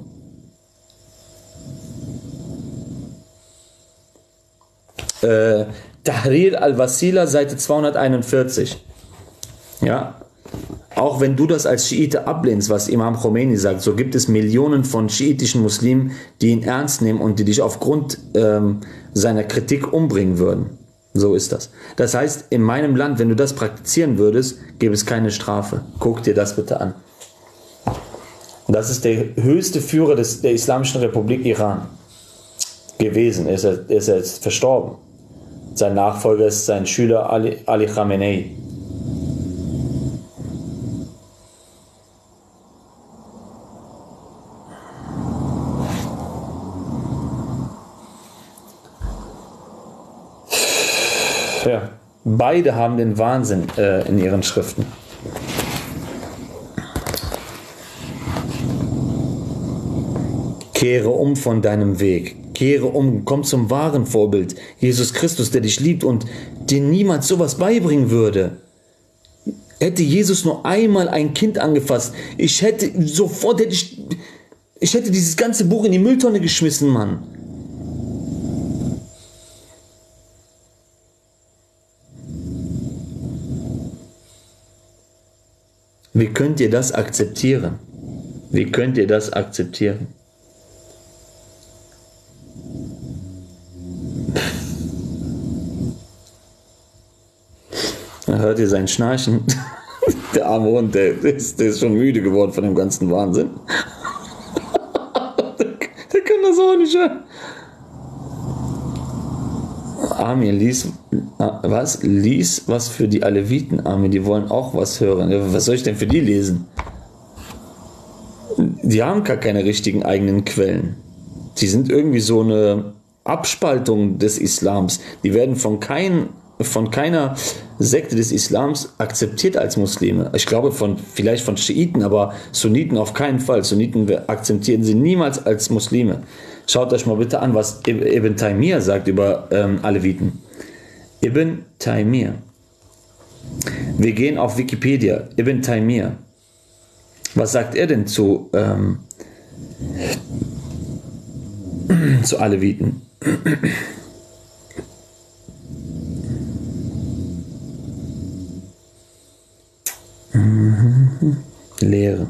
S1: Tahrir al-Wasila, Seite 241. Ja, auch wenn du das als Schiite ablehnst, was Imam Khomeini sagt, so gibt es Millionen von schiitischen Muslimen, die ihn ernst nehmen und die dich aufgrund seiner Kritik umbringen würden. So ist das. Das heißt, in meinem Land, wenn du das praktizieren würdest, gäbe es keine Strafe. Guck dir das bitte an. Das ist der höchste Führer der Islamischen Republik Iran gewesen. Er ist jetzt verstorben. Sein Nachfolger ist sein Schüler Ali Khamenei. Ja, beide haben den Wahnsinn in ihren Schriften. Kehre um von deinem Weg. Kehre um, komm zum wahren Vorbild. Jesus Christus, der dich liebt und dir niemand sowas beibringen würde. Hätte Jesus nur einmal ein Kind angefasst, ich hätte dieses ganze Buch in die Mülltonne geschmissen, Mann. Wie könnt ihr das akzeptieren? Wie könnt ihr das akzeptieren? Da hört ihr sein Schnarchen. Der arme Hund, der ist schon müde geworden von dem ganzen Wahnsinn. Der kann das auch nicht hören. Amir, lies was für die Aleviten, Amir, die wollen auch was hören. Was soll ich denn für die lesen? Die haben gar keine richtigen eigenen Quellen. Die sind irgendwie so eine Abspaltung des Islams. Die werden von keiner Sekte des Islams akzeptiert als Muslime. Ich glaube vielleicht von Schiiten, aber Sunniten auf keinen Fall. Sunniten akzeptieren sie niemals als Muslime. Schaut euch mal bitte an, was Ibn Taymiyyah sagt über Aleviten. Ibn Taymiyyah. Wir gehen auf Wikipedia. Ibn Taymiyyah. Was sagt er denn zu Aleviten? Lehre.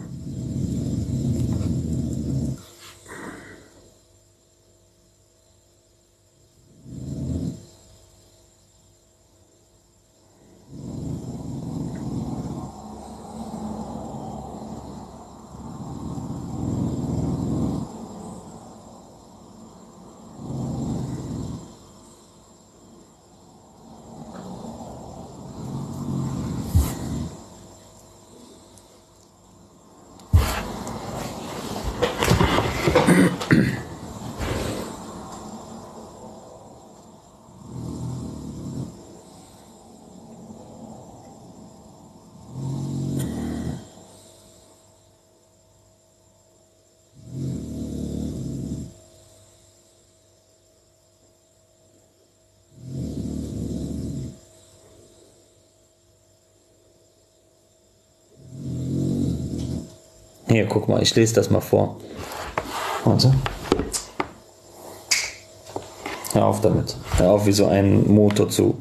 S1: Hier, guck mal, ich lese das mal vor. Warte. Hör auf damit. Hör auf, wie so ein Motor zu.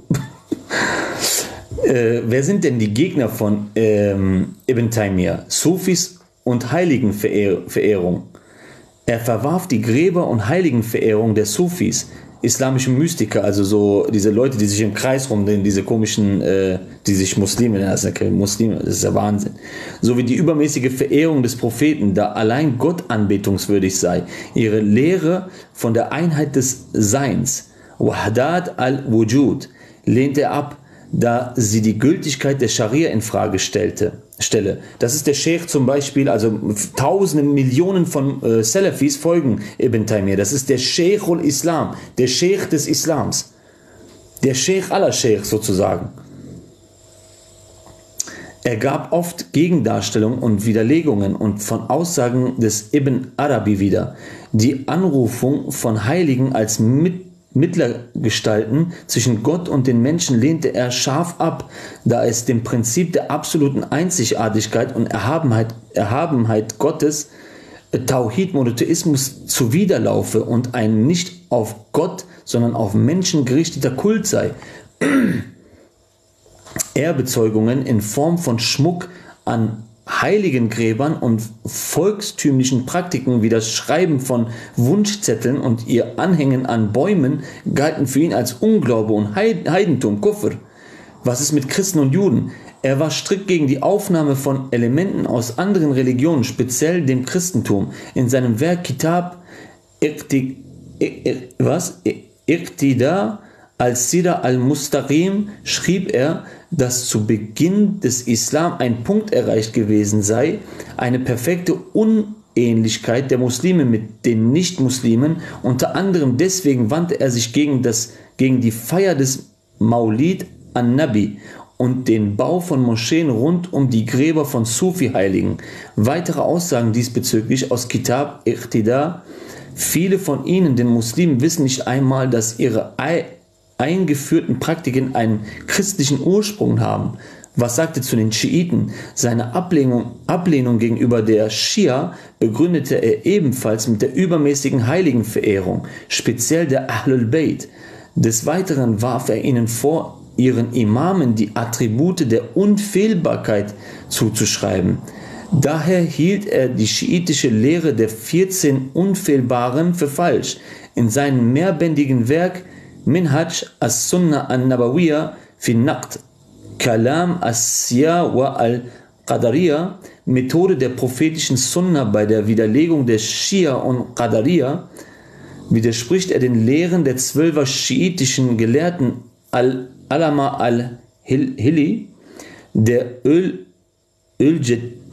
S1: Wer sind denn die Gegner von Ibn Taymiyyah? Sufis und Heiligenverehrung. Er verwarf die Gräber- und Heiligenverehrung der Sufis, islamische Mystiker, also so diese Leute, die sich im Kreis rumdrehen, diese komischen, die sich Muslime nennen, das ist ja Wahnsinn. Sowie die übermäßige Verehrung des Propheten, da allein Gott anbetungswürdig sei. Ihre Lehre von der Einheit des Seins, Wahdat al-Wujud, lehnt er ab, da sie die Gültigkeit der Scharia in Frage stelle. Das ist der Sheikh zum Beispiel, also tausende, Millionen von Salafis folgen Ibn Taymiyyah. Das ist der Sheikhul Islam, der Sheikh des Islams. Der Sheikh aller Sheikhs sozusagen. Er gab oft Gegendarstellungen und Widerlegungen und von Aussagen des Ibn Arabi wieder. Die Anrufung von Heiligen als Mittlergestalten zwischen Gott und den Menschen lehnte er scharf ab, da es dem Prinzip der absoluten Einzigartigkeit und Erhabenheit Gottes, Tauhid, Monotheismus zuwiderlaufe und ein nicht auf Gott, sondern auf Menschen gerichteter Kult sei. Ehrbezeugungen in Form von Schmuck an heiligen Gräbern und volkstümlichen Praktiken wie das Schreiben von Wunschzetteln und ihr Anhängen an Bäumen galten für ihn als Unglaube und Heidentum, Kufr. Was ist mit Christen und Juden? Er war strikt gegen die Aufnahme von Elementen aus anderen Religionen, speziell dem Christentum. In seinem Werk Kitab Iqtida al-Sira al-Mustaqim schrieb er, dass zu Beginn des Islam ein Punkt erreicht gewesen sei, eine perfekte Unähnlichkeit der Muslime mit den Nicht-Muslimen. Unter anderem deswegen wandte er sich gegen die Feier des Maulid an-Nabi und den Bau von Moscheen rund um die Gräber von Sufi-Heiligen. Weitere Aussagen diesbezüglich aus Kitab Iqtida. Viele von ihnen, den Muslimen, wissen nicht einmal, dass ihre eingeführten Praktiken einen christlichen Ursprung haben. Was sagte zu den Schiiten? Seine Ablehnung gegenüber der Schia begründete er ebenfalls mit der übermäßigen Heiligenverehrung, speziell der Ahlul Bayt. Des Weiteren warf er ihnen vor, ihren Imamen die Attribute der Unfehlbarkeit zuzuschreiben. Daher hielt er die schiitische Lehre der 14 Unfehlbaren für falsch. In seinem mehrbändigen Werk Minhaj as-Sunnah an-Nabawiyya fi Naqd Kalam as-Siyah wa al-Qadariyya, Methode der prophetischen Sunna bei der Widerlegung der Schia und Qadariya, widerspricht er den Lehren der 12er schiitischen Gelehrten Al-Alama al-Hilli, der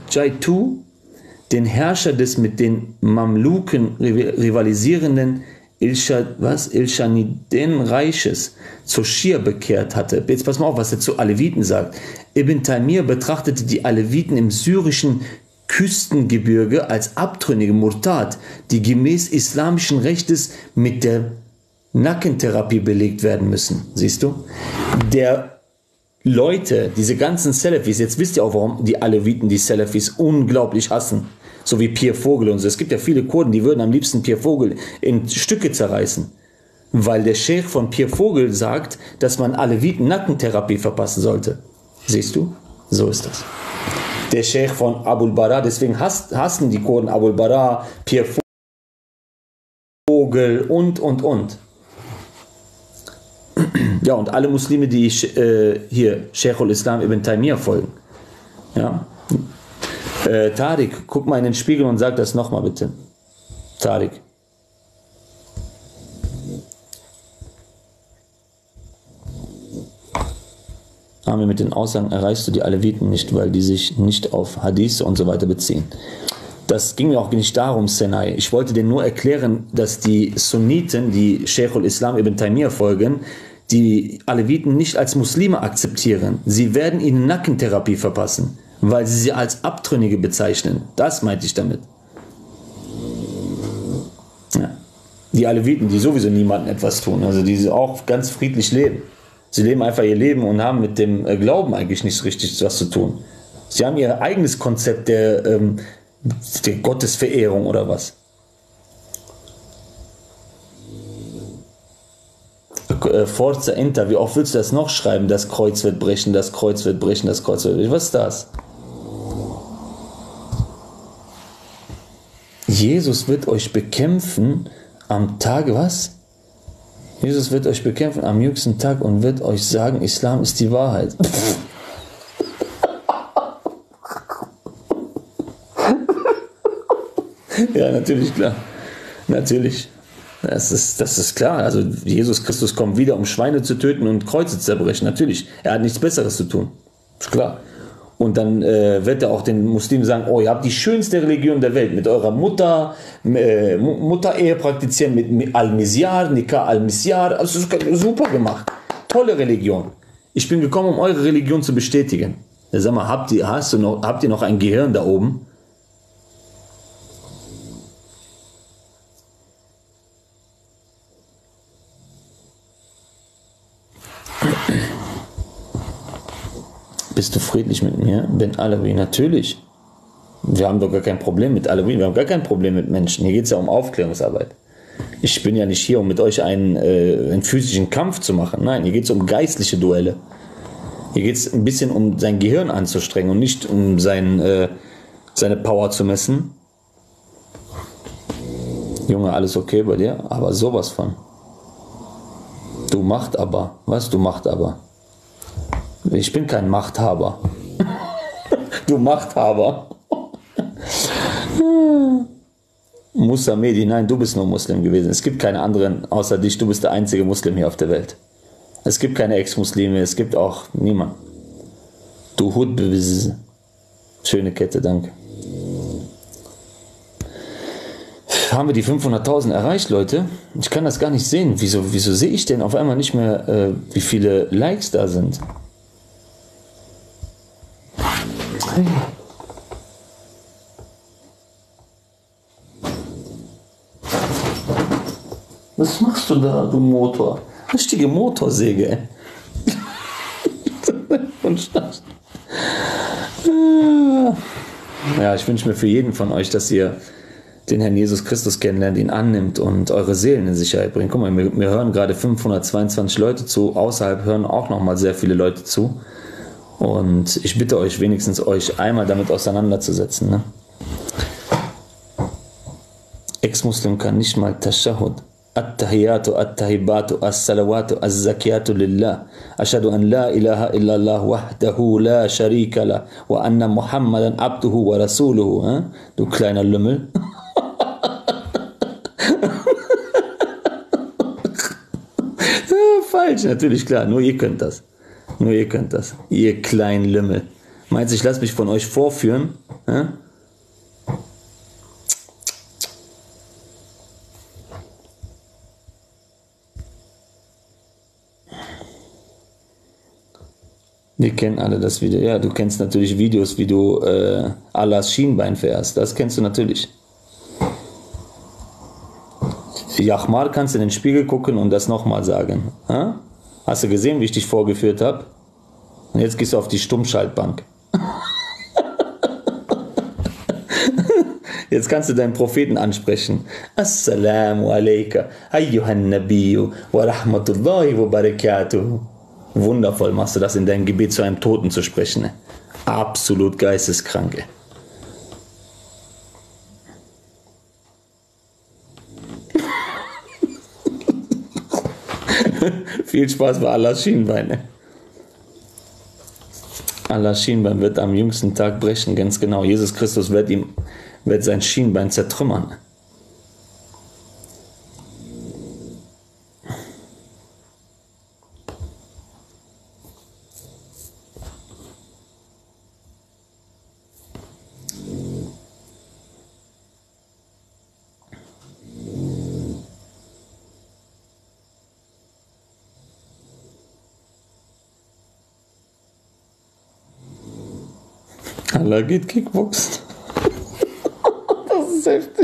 S1: Öljaitu, den Herrscher des mit den Mamluken rivalisierenden Ilschaniden Reiches zur Schia bekehrt hatte. Jetzt pass mal auf, was er zu Aleviten sagt. Ibn Taymiyya betrachtete die Aleviten im syrischen Küstengebirge als abtrünnige Murtad, die gemäß islamischen Rechtes mit der Nackentherapie belegt werden müssen. Siehst du? Der Leute, diese ganzen Salafis, jetzt wisst ihr auch, warum die Aleviten die Salafis unglaublich hassen. So wie Pierre Vogel und so. Es gibt ja viele Kurden, die würden am liebsten Pierre Vogel in Stücke zerreißen. Weil der Scheich von Pierre Vogel sagt, dass man Aleviten Nackentherapie verpassen sollte. Siehst du? So ist das. Der Scheich von Abul Bara, deswegen hassen die Kurden Abul Bara, Pierre Vogel und. Ja, und alle Muslime, die hier Sheikhul Islam Ibn Taymiyya folgen. Ja. Tariq, guck mal in den Spiegel und sag das nochmal bitte. Tariq. Haben wir mit den Aussagen, erreichst du die Aleviten nicht, weil die sich nicht auf Hadith und so weiter beziehen. Das ging mir auch nicht darum, Senai. Ich wollte dir nur erklären, dass die Sunniten, die Sheikhul Islam Ibn Taymiyya folgen, die Aleviten nicht als Muslime akzeptieren. Sie werden ihnen Nackentherapie verpassen, weil sie als Abtrünnige bezeichnen. Das meinte ich damit. Ja. Die Aleviten, die sowieso niemandem etwas tun, also die auch ganz friedlich leben. Sie leben einfach ihr Leben und haben mit dem Glauben eigentlich nicht so richtig was zu tun. Sie haben ihr eigenes Konzept der Gottesverehrung oder was. Forza Inter, wie oft willst du das noch schreiben? Das Kreuz wird brechen, das Kreuz wird brechen, das Kreuz wird brechen. Was ist das? Jesus wird euch bekämpfen am Tage, was? Jesus wird euch bekämpfen am jüngsten Tag und wird euch sagen, Islam ist die Wahrheit. Ja, natürlich, klar. Natürlich. Das ist klar. Also Jesus Christus kommt wieder, um Schweine zu töten und Kreuze zu zerbrechen. Natürlich. Er hat nichts Besseres zu tun. Ist klar. Und dann wird er auch den Muslimen sagen, oh, ihr habt die schönste Religion der Welt. Mit eurer Mutterehe praktizieren, mit Al-Misyar, Nikah Al-Misyar. Also super gemacht. Tolle Religion. Ich bin gekommen, um eure Religion zu bestätigen. Ja, sag mal, habt ihr noch ein Gehirn da oben? Bist du friedlich mit mir? Bin Alawi, natürlich. Wir haben doch gar kein Problem mit Alawi, wir haben gar kein Problem mit Menschen. Hier geht es ja um Aufklärungsarbeit. Ich bin ja nicht hier, um mit euch einen physischen Kampf zu machen. Nein, hier geht es um geistliche Duelle. Hier geht es ein bisschen um sein Gehirn anzustrengen und nicht um seine Power zu messen. Junge, alles okay bei dir? Aber sowas von. Du Macht aber. Was? Du Macht aber. Ich bin kein Machthaber. Du Machthaber. Musa Medi, nein, du bist nur Muslim gewesen. Es gibt keine anderen außer dich. Du bist der einzige Muslim hier auf der Welt. Es gibt keine Ex-Muslime, es gibt auch niemanden. Du Hudbewiz. Schöne Kette, danke. Haben wir die 500.000 erreicht, Leute? Ich kann das gar nicht sehen. Wieso sehe ich denn auf einmal nicht mehr, wie viele Likes da sind? Hey. Was machst du da, du Motor? Richtige Motorsäge, ey. Ja, ich wünsche mir für jeden von euch, dass ihr den Herrn Jesus Christus kennenlernt, ihn annimmt und eure Seelen in Sicherheit bringt. Guck mal, mir hören gerade 522 Leute zu, außerhalb hören auch nochmal sehr viele Leute zu. Und ich bitte euch wenigstens, euch einmal damit auseinanderzusetzen. Ne? Ex-Muslim kann nicht mal Tashahhud. At-Tahiyatu, At-Tahibatu, As-Salawatu, Az-Zakiyatu Lillah. Ashhadu an la ilaha illallah wahdahu la sharika la wa anna Muhammadan abduhu wa rasuluhu. Du kleiner Lümmel. Falsch, natürlich, klar. Nur ihr könnt das. Nur ihr könnt das. Ihr kleinen Lümmel. Meinst du, ich lasse mich von euch vorführen? Wir kennen alle das Video. Ja, du kennst natürlich Videos, wie du Allahs Schienbein verehrst. Das kennst du natürlich. Jachmar, kannst du in den Spiegel gucken und das nochmal sagen. Ha? Hast du gesehen, wie ich dich vorgeführt habe? Und jetzt gehst du auf die Stummschaltbank. Jetzt kannst du deinen Propheten ansprechen. Assalamu alaikum, ayyuhan nabiyyu, wa rahmatullahi wa barakatuh. Wundervoll machst du das, in deinem Gebet zu einem Toten zu sprechen. Absolut geisteskranke. Viel Spaß bei Allahs Schienbein. Allahs Schienbein wird am jüngsten Tag brechen, ganz genau. Jesus Christus wird sein Schienbein zertrümmern. Allah geht Kickboxen. Das ist heftig.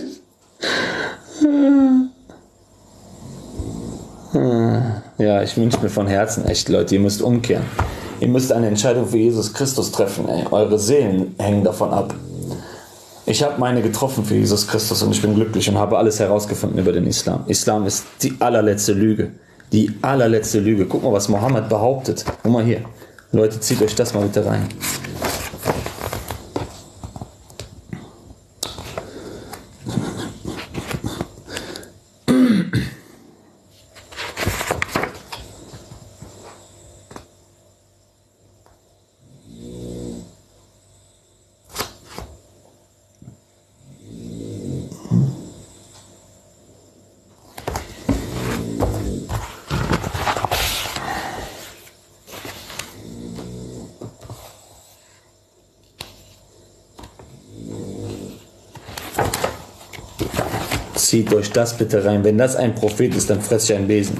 S1: Ja, ich wünsche mir von Herzen echt, Leute, ihr müsst umkehren. Ihr müsst eine Entscheidung für Jesus Christus treffen. Ey. Eure Seelen hängen davon ab. Ich habe meine getroffen für Jesus Christus und ich bin glücklich und habe alles herausgefunden über den Islam. Islam ist die allerletzte Lüge. Die allerletzte Lüge. Guck mal, was Mohammed behauptet. Guck mal hier. Leute, zieht euch das mal bitte rein. Zieht euch das bitte rein. Wenn das ein Prophet ist, dann fresse ich einen Besen.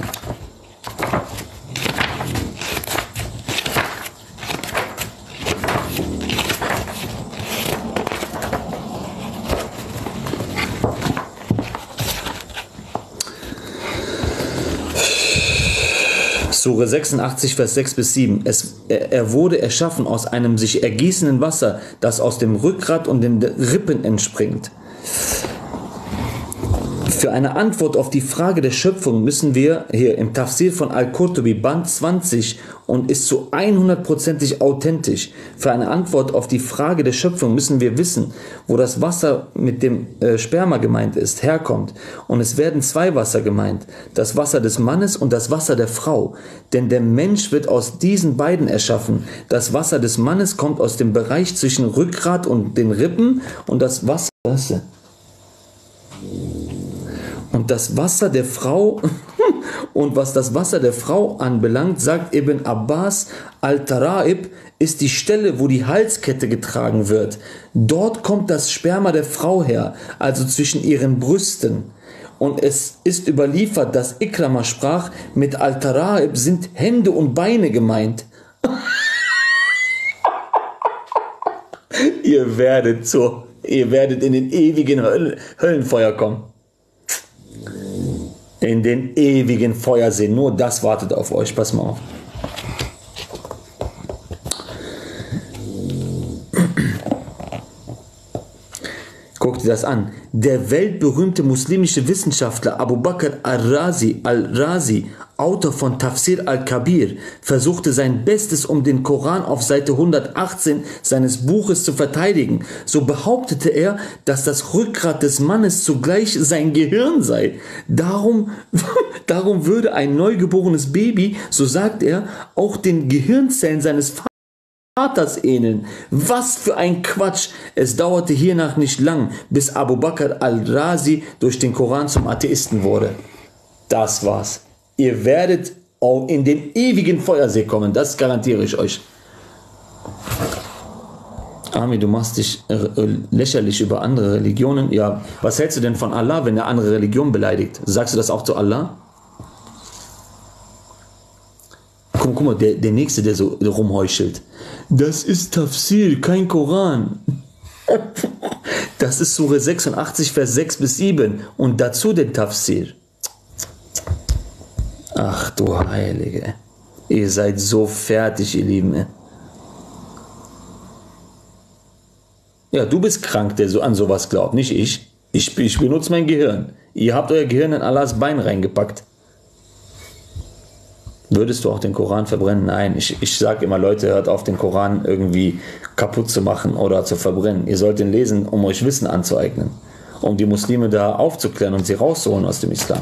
S1: Sure 86, Vers 6 bis 7. Er wurde erschaffen aus einem sich ergießenden Wasser, das aus dem Rückgrat und den Rippen entspringt. Für eine Antwort auf die Frage der Schöpfung müssen wir hier im Tafsir von Al-Qurtubi Band 20 und ist zu 100%ig authentisch. Für eine Antwort auf die Frage der Schöpfung müssen wir wissen, wo das Wasser mit dem Sperma gemeint ist, herkommt. Und es werden zwei Wasser gemeint, das Wasser des Mannes und das Wasser der Frau. Denn der Mensch wird aus diesen beiden erschaffen. Das Wasser des Mannes kommt aus dem Bereich zwischen Rückgrat und den Rippen und das Wasser... Und das Wasser der Frau, und was das Wasser der Frau anbelangt, sagt Ibn Abbas, Al-Taraib ist die Stelle, wo die Halskette getragen wird. Dort kommt das Sperma der Frau her, also zwischen ihren Brüsten. Und es ist überliefert, dass Ikrama sprach, mit Al-Taraib sind Hände und Beine gemeint. Ihr werdet in den ewigen Höllenfeuer kommen. In den ewigen Feuersee. Nur das wartet auf euch. Pass mal auf. Guckt dir das an. Der weltberühmte muslimische Wissenschaftler Abu Bakr al-Razi, Autor von Tafsir al-Kabir, versuchte sein Bestes, um den Koran auf Seite 118 seines Buches zu verteidigen. So behauptete er, dass das Rückgrat des Mannes zugleich sein Gehirn sei. Darum würde ein neugeborenes Baby, so sagt er, auch den Gehirnzellen seines Vaters ähneln. Was für ein Quatsch! Es dauerte hiernach nicht lang, bis Abu Bakr al-Razi durch den Koran zum Atheisten wurde. Das war's. Ihr werdet auch in den ewigen Feuersee kommen, das garantiere ich euch. Ami, du machst dich lächerlich über andere Religionen. Ja, was hältst du denn von Allah, wenn er andere Religion beleidigt? Sagst du das auch zu Allah? guck mal, der Nächste, der so rumheuchelt. Das ist Tafsir, kein Koran. Das ist Sure 86, Vers 6 bis 7 und dazu den Tafsir. Ach du Heilige. Ihr seid so fertig, ihr Lieben. Ja, du bist krank, der so an sowas glaubt, nicht ich. Ich benutze mein Gehirn. Ihr habt euer Gehirn in Allahs Bein reingepackt. Würdest du auch den Koran verbrennen? Nein, ich sage immer, Leute, hört auf, den Koran irgendwie kaputt zu machen oder zu verbrennen. Ihr sollt ihn lesen, um euch Wissen anzueignen, um die Muslime da aufzuklären und sie rauszuholen aus dem Islam.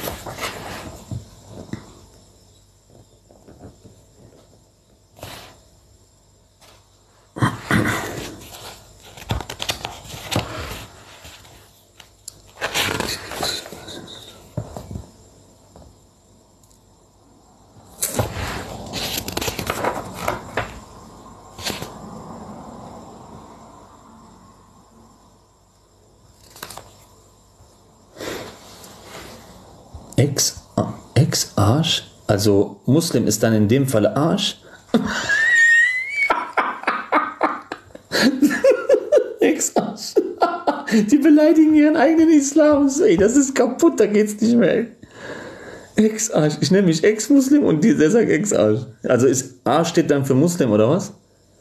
S1: Ex-Arsch? Also Muslim ist dann in dem Falle Arsch? Ex-Arsch. Die beleidigen ihren eigenen Islam. Ey, das ist kaputt, da geht's nicht mehr. Ex-Arsch. Ich nenne mich Ex-Muslim und der sagt Ex-Arsch. Also ist Arsch steht dann für Muslim, oder was?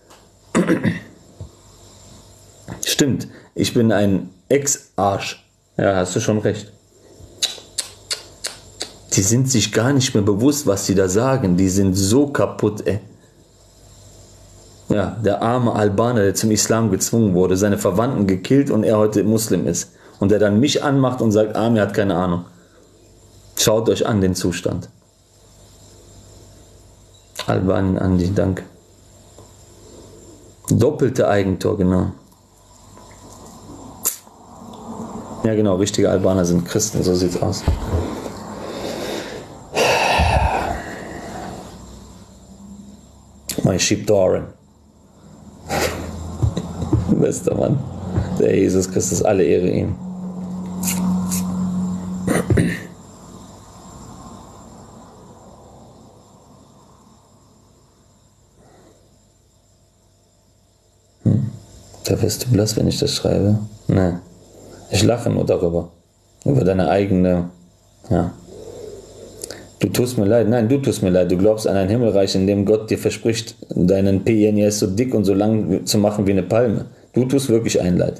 S1: Stimmt, ich bin ein Ex-Arsch. Ja, hast du schon recht. Die sind sich gar nicht mehr bewusst, was sie da sagen. Die sind so kaputt, ey. Ja, der arme Albaner, der zum Islam gezwungen wurde, seine Verwandten gekillt und er heute Muslim ist. Und der dann mich anmacht und sagt, Amir hat keine Ahnung. Schaut euch an den Zustand. Albanien, Andi, danke. Doppelte Eigentor, genau. Ja genau, richtige Albaner sind Christen, so sieht's aus. Mein Sheepdoran. Bester Mann. Der Jesus Christus, alle Ehre ihm. Da wirst du blass, wenn ich das schreibe. Ne. Ich lache nur darüber. Über deine eigene. Ja. Du tust mir leid. Nein, du tust mir leid. Du glaubst an ein Himmelreich, in dem Gott dir verspricht, deinen PNS so dick und so lang zu machen wie eine Palme. Du tust wirklich ein Leid.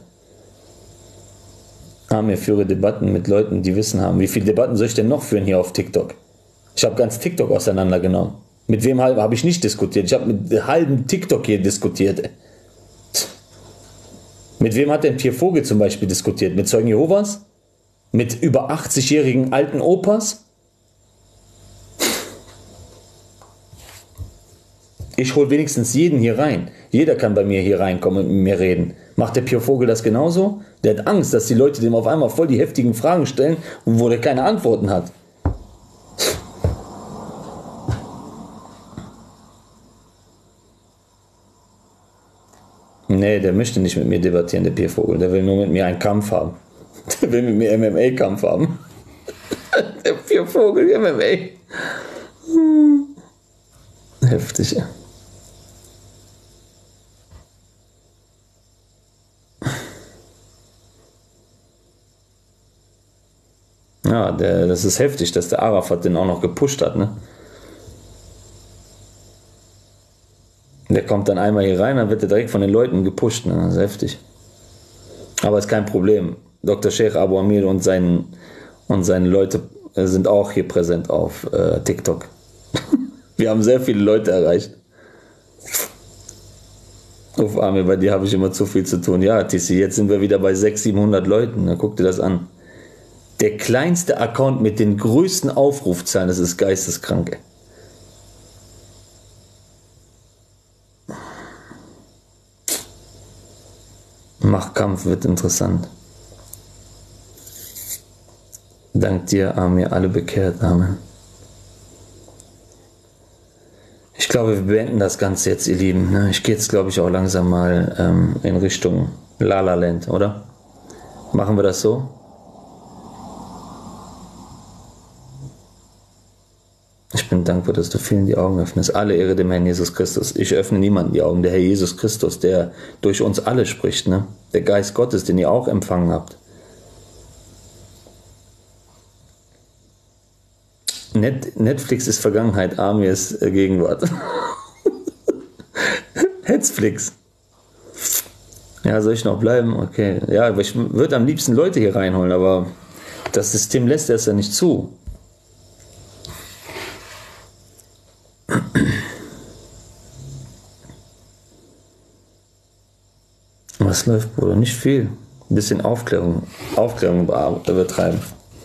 S1: Amir, führe Debatten mit Leuten, die Wissen haben. Wie viele Debatten soll ich denn noch führen hier auf TikTok? Ich habe ganz TikTok auseinandergenommen. Mit wem habe ich nicht diskutiert? Ich habe mit halben TikTok hier diskutiert. Mit wem hat denn Pierre Vogel zum Beispiel diskutiert? Mit Zeugen Jehovas? Mit über 80-jährigen alten Opas? Ich hole wenigstens jeden hier rein. Jeder kann bei mir hier reinkommen und mit mir reden. Macht der Pierre Vogel das genauso? Der hat Angst, dass die Leute dem auf einmal voll die heftigen Fragen stellen, wo der keine Antworten hat. Nee, der möchte nicht mit mir debattieren, der Pierre Vogel. Der will nur mit mir einen Kampf haben. Der will mit mir MMA-Kampf haben. Der Pierre Vogel, MMA. Heftig, ja. Ja, das ist heftig, dass der Arafat den auch noch gepusht hat, ne? Der kommt dann einmal hier rein, dann wird er direkt von den Leuten gepusht, ne? Das ist heftig. Aber ist kein Problem. Dr. Sheikh Abu Amir und seine Leute sind auch hier präsent auf TikTok. Wir haben sehr viele Leute erreicht. Uff, Amir, bei dir habe ich immer zu viel zu tun. Ja, Tissi, jetzt sind wir wieder bei 600, 700 Leuten. Na, guck dir das an. Der kleinste Account mit den größten Aufrufzahlen, das ist geisteskrank. Machtkampf wird interessant. Dank dir, Amir, alle bekehrt. Amen. Ich glaube, wir beenden das Ganze jetzt, ihr Lieben. Ich gehe jetzt, glaube ich, auch langsam mal in Richtung La La Land, oder? Machen wir das so? Ich bin dankbar, dass du vielen die Augen öffnest. Alle Ehre dem Herrn Jesus Christus. Ich öffne niemanden die Augen. Der Herr Jesus Christus, der durch uns alle spricht, ne? Der Geist Gottes, den ihr auch empfangen habt. Netflix ist Vergangenheit, Army ist Gegenwart. Netflix. Ja, soll ich noch bleiben? Okay. Ja, aber ich würde am liebsten Leute hier reinholen, aber das System lässt das ja nicht zu. Was läuft, Bruder? Nicht viel. Ein bisschen Aufklärung betreiben.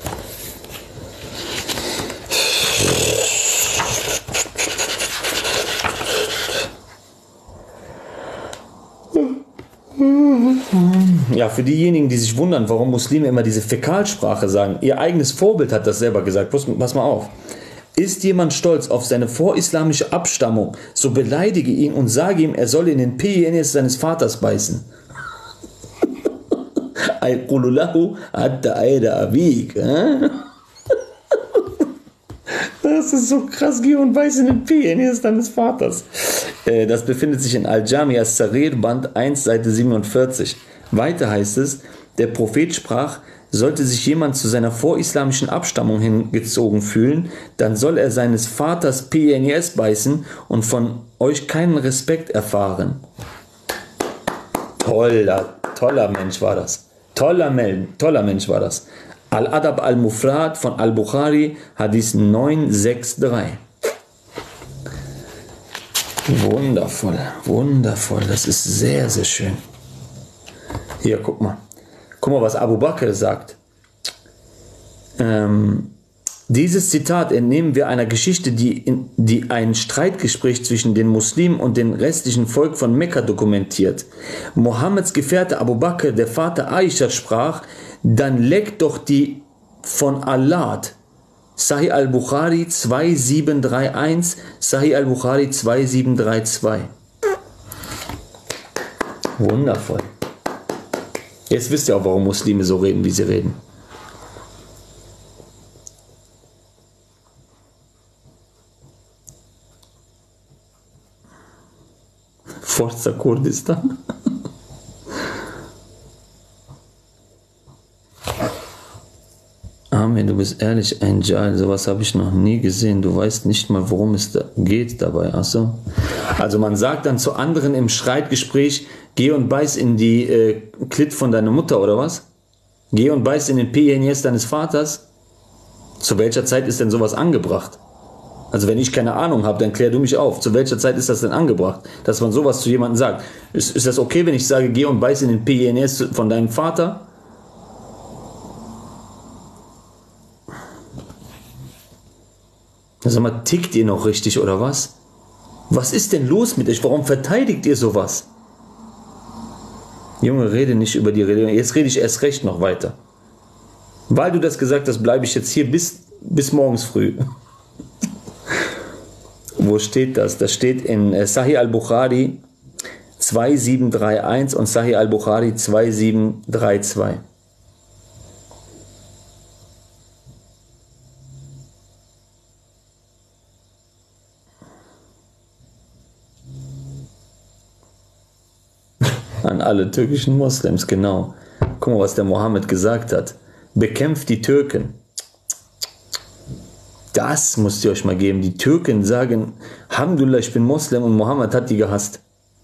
S1: Ja, für diejenigen, die sich wundern, warum Muslime immer diese Fäkalsprache sagen, ihr eigenes Vorbild hat das selber gesagt. Pass mal auf. Ist jemand stolz auf seine vorislamische Abstammung, so beleidige ihn und sage ihm, er soll in den Penis seines Vaters beißen. Das ist so krass, geh und beiß in den Penis deines Vaters. Das befindet sich in Al-Jami as-Sarir, Band 1, Seite 47. Weiter heißt es, der Prophet sprach, sollte sich jemand zu seiner vorislamischen Abstammung hingezogen fühlen, dann soll er seines Vaters Penis beißen und von euch keinen Respekt erfahren. Toller Mensch war das. Toller Mensch war das. Al-Adab al-Mufrad von Al-Bukhari, Hadith 963. Wundervoll, wundervoll. Das ist sehr, sehr schön. Hier, guck mal. Guck mal, was Abu Bakr sagt. Dieses Zitat entnehmen wir einer Geschichte, die ein Streitgespräch zwischen den Muslimen und dem restlichen Volk von Mekka dokumentiert. Mohammeds Gefährte Abu Bakr, der Vater Aisha, sprach, dann leck doch die von Allat. Sahih al-Bukhari 2731, Sahih al-Bukhari 2732. Wundervoll. Jetzt wisst ihr auch, warum Muslime so reden, wie sie reden. Forza Kurdistan. Amen, du bist ehrlich ein Jal, sowas habe ich noch nie gesehen. Du weißt nicht mal, worum es geht dabei. Achso. Also man sagt dann zu anderen im Streitgespräch, geh und beiß in die Klit von deiner Mutter, oder was? Geh und beiß in den Penis deines Vaters. Zu welcher Zeit ist denn sowas angebracht? Also wenn ich keine Ahnung habe, dann klär du mich auf. Zu welcher Zeit ist das denn angebracht, dass man sowas zu jemandem sagt? Ist das okay, wenn ich sage, geh und beiß in den Penis von deinem Vater? Sag mal, tickt ihr noch richtig oder was? Was ist denn los mit euch? Warum verteidigt ihr sowas? Junge, rede nicht über die Religion. Jetzt rede ich erst recht noch weiter. Weil du das gesagt hast, bleibe ich jetzt hier bis morgens früh. Wo steht das? Das steht in Sahih al-Bukhari 2731 und Sahih al-Bukhari 2732. An alle türkischen Moslems, genau. Guck mal, was der Mohammed gesagt hat. Bekämpft die Türken. Das müsst ihr euch mal geben. Die Türken sagen, Alhamdulillah, ich bin Moslem, und Mohammed hat die gehasst.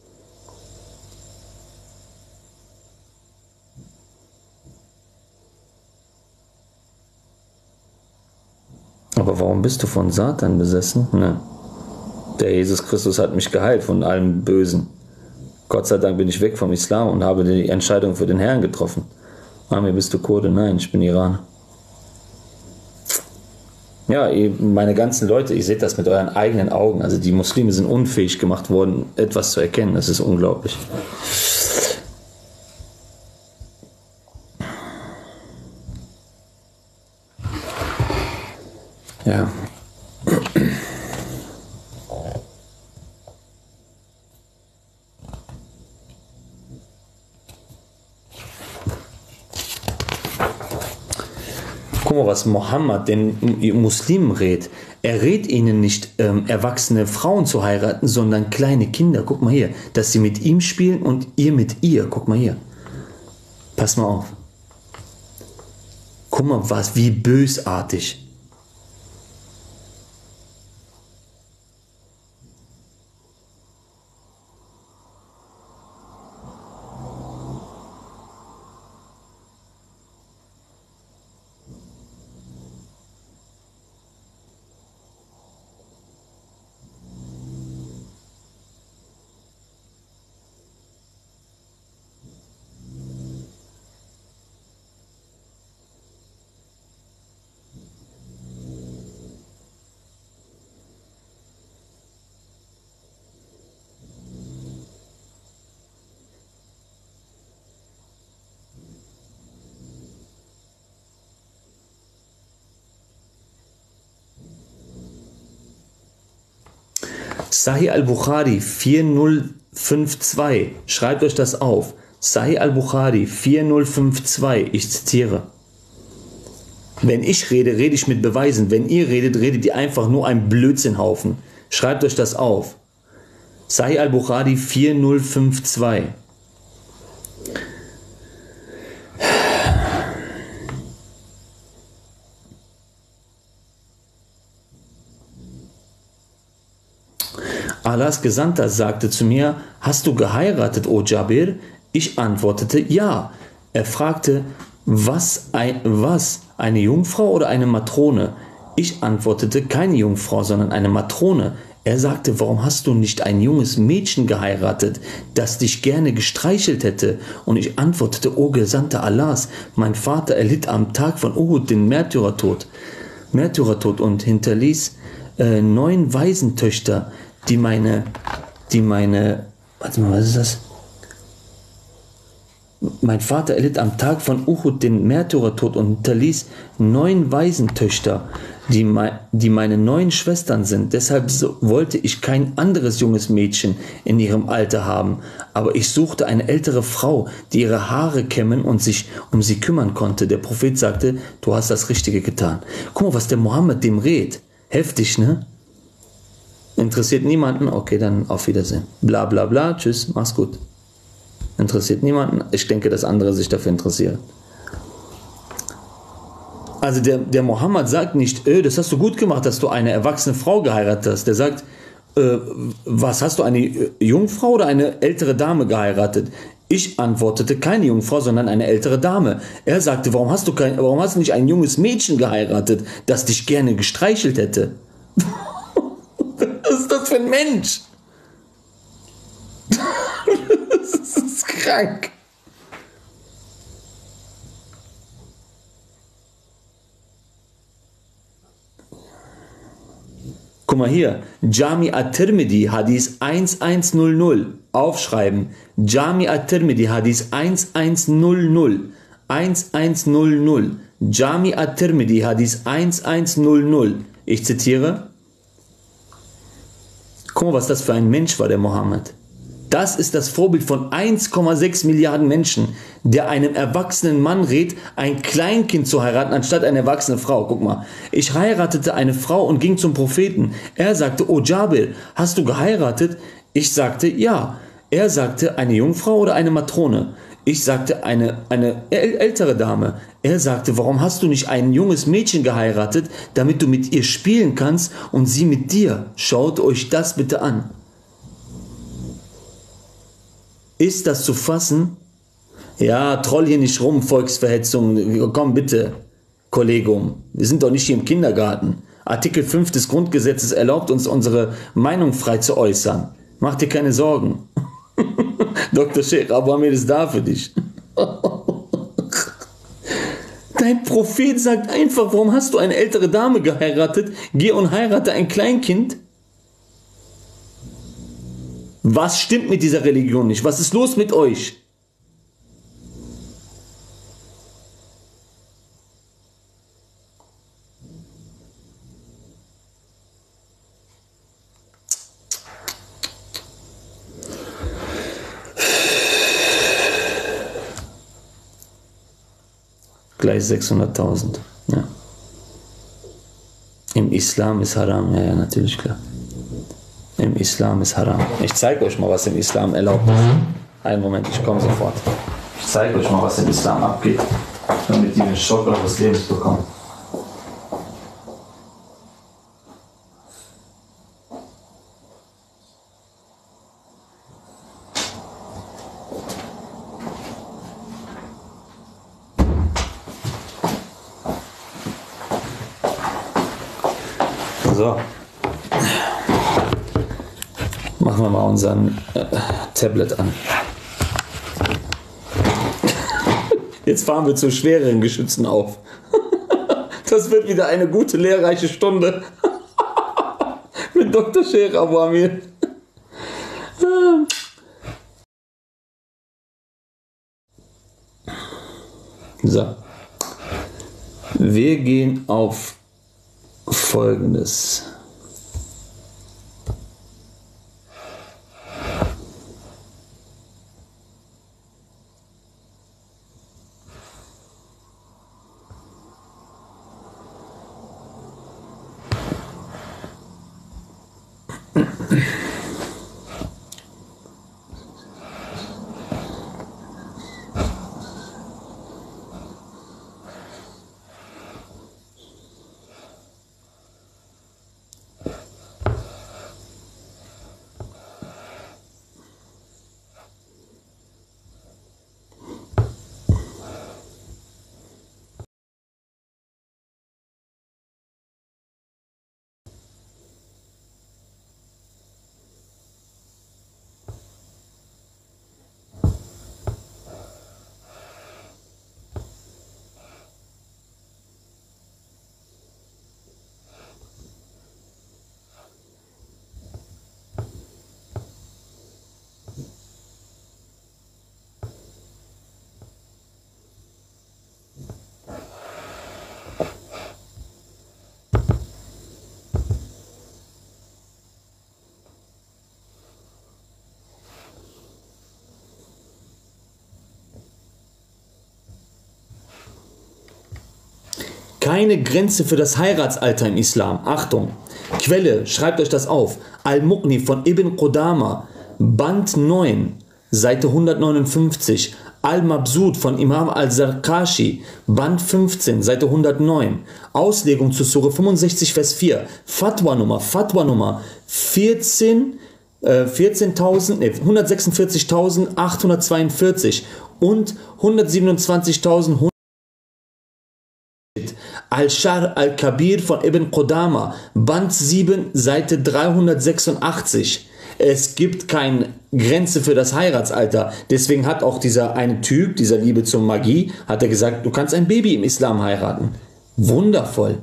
S1: Aber warum bist du von Satan besessen? Ne. Der Jesus Christus hat mich geheilt von allem Bösen. Gott sei Dank bin ich weg vom Islam und habe die Entscheidung für den Herrn getroffen. Amir, bist du Kurde? Nein, ich bin Iraner. Ja, meine ganzen Leute, ihr seht das mit euren eigenen Augen. Also die Muslime sind unfähig gemacht worden, etwas zu erkennen. Das ist unglaublich. Ja. Guck mal, was Mohammed den Muslimen rät. Er rät ihnen nicht, erwachsene Frauen zu heiraten, sondern kleine Kinder. Guck mal hier, dass sie mit ihm spielen und ihr mit ihr. Guck mal hier. Pass mal auf. Guck mal, wie bösartig. Sahih al-Bukhari 4052, schreibt euch das auf. Sahih al-Bukhari 4052, ich zitiere. Wenn ich rede, rede ich mit Beweisen. Wenn ihr redet, redet ihr einfach nur ein Blödsinnhaufen. Schreibt euch das auf. Sahih al-Bukhari 4052. Allahs Gesandter sagte zu mir, hast du geheiratet, o Jabir? Ich antwortete, ja. Er fragte, was, eine Jungfrau oder eine Matrone? Ich antwortete, keine Jungfrau, sondern eine Matrone. Er sagte, warum hast du nicht ein junges Mädchen geheiratet, das dich gerne gestreichelt hätte? Und ich antwortete, o Gesandter Allahs, mein Vater erlitt am Tag von Uhud den Märtyrertod und hinterließ 9 Waisentöchter, die meine, warte mal, was ist das? Mein Vater erlitt am Tag von Uhud den Märtyrertod und hinterließ 9 Waisentöchter, die meine 9 Schwestern sind. Deshalb wollte ich kein anderes junges Mädchen in ihrem Alter haben. Aber ich suchte eine ältere Frau, die ihre Haare kämmen und sich um sie kümmern konnte. Der Prophet sagte, du hast das Richtige getan. Guck mal, was der Mohammed dem rät. Heftig, ne? Interessiert niemanden? Okay, dann auf Wiedersehen. Bla bla bla, tschüss, mach's gut. Interessiert niemanden? Ich denke, dass andere sich dafür interessieren. Also der Mohammed sagt nicht, das hast du gut gemacht, dass du eine erwachsene Frau geheiratet hast. Der sagt, was, hast du eine Jungfrau oder eine ältere Dame geheiratet? Ich antwortete, keine Jungfrau, sondern eine ältere Dame. Er sagte, warum hast du nicht ein junges Mädchen geheiratet, das dich gerne gestreichelt hätte? Was ist das für ein Mensch? Das ist krank. Guck mal hier, Jami at-Tirmidhi, Hadith 1100. Aufschreiben. Jami at-Tirmidhi, Hadith 1100. 1100. Jami at-Tirmidhi, Hadith 1100. Ich zitiere. Guck mal, was das für ein Mensch war, der Mohammed. Das ist das Vorbild von 1,6 Milliarden Menschen, der einem erwachsenen Mann rät, ein Kleinkind zu heiraten, anstatt eine erwachsene Frau. Guck mal, ich heiratete eine Frau und ging zum Propheten. Er sagte, oh Jabir, hast du geheiratet? Ich sagte, ja. Er sagte, eine Jungfrau oder eine Matrone? Ich sagte, eine ältere Dame. Er sagte, warum hast du nicht ein junges Mädchen geheiratet, damit du mit ihr spielen kannst und sie mit dir? Schaut euch das bitte an. Ist das zu fassen? Ja, troll hier nicht rum, Volksverhetzung. Komm bitte, Kollegium. Wir sind doch nicht hier im Kindergarten. Artikel 5 des Grundgesetzes erlaubt uns, unsere Meinung frei zu äußern. Mach dir keine Sorgen. Dr. Sheikh Abu Hamid ist da für dich. Dein Prophet sagt einfach, warum hast du eine ältere Dame geheiratet? Geh und heirate ein Kleinkind. Was stimmt mit dieser Religion nicht? Was ist los mit euch? Gleich 600.000. Ja. Islam ist haram. Ja, natürlich, klar. Im Islam ist haram. Ich zeige euch mal, was im Islam erlaubt ist. Einen Moment, ich komme sofort. Ich zeige euch mal, was im Islam abgeht, damit ihr den Schock eures Lebens bekommt. So. Machen wir mal unseren Tablet an. Jetzt fahren wir zu schwereren Geschützen auf. Das wird wieder eine gute, lehrreiche Stunde. Mit Dr. Sheikh Abu Amir. So. Wir gehen auf Folgendes. Keine Grenze für das Heiratsalter im Islam. Achtung! Quelle, schreibt euch das auf. Al-Muqni von Ibn Qudama, Band 9, Seite 159. Al-Mabsud von Imam al-Zarqashi, Band 15, Seite 109. Auslegung zu Sure 65, Vers 4. Fatwa-Nummer 146.842 und 127.100. Al-Shar al-Kabir von Ibn Qudama, Band 7, Seite 386. Es gibt keine Grenze für das Heiratsalter. Deswegen hat auch dieser eine Typ, dieser Liebe zur Magie, hat er gesagt, du kannst ein Baby im Islam heiraten. Wundervoll.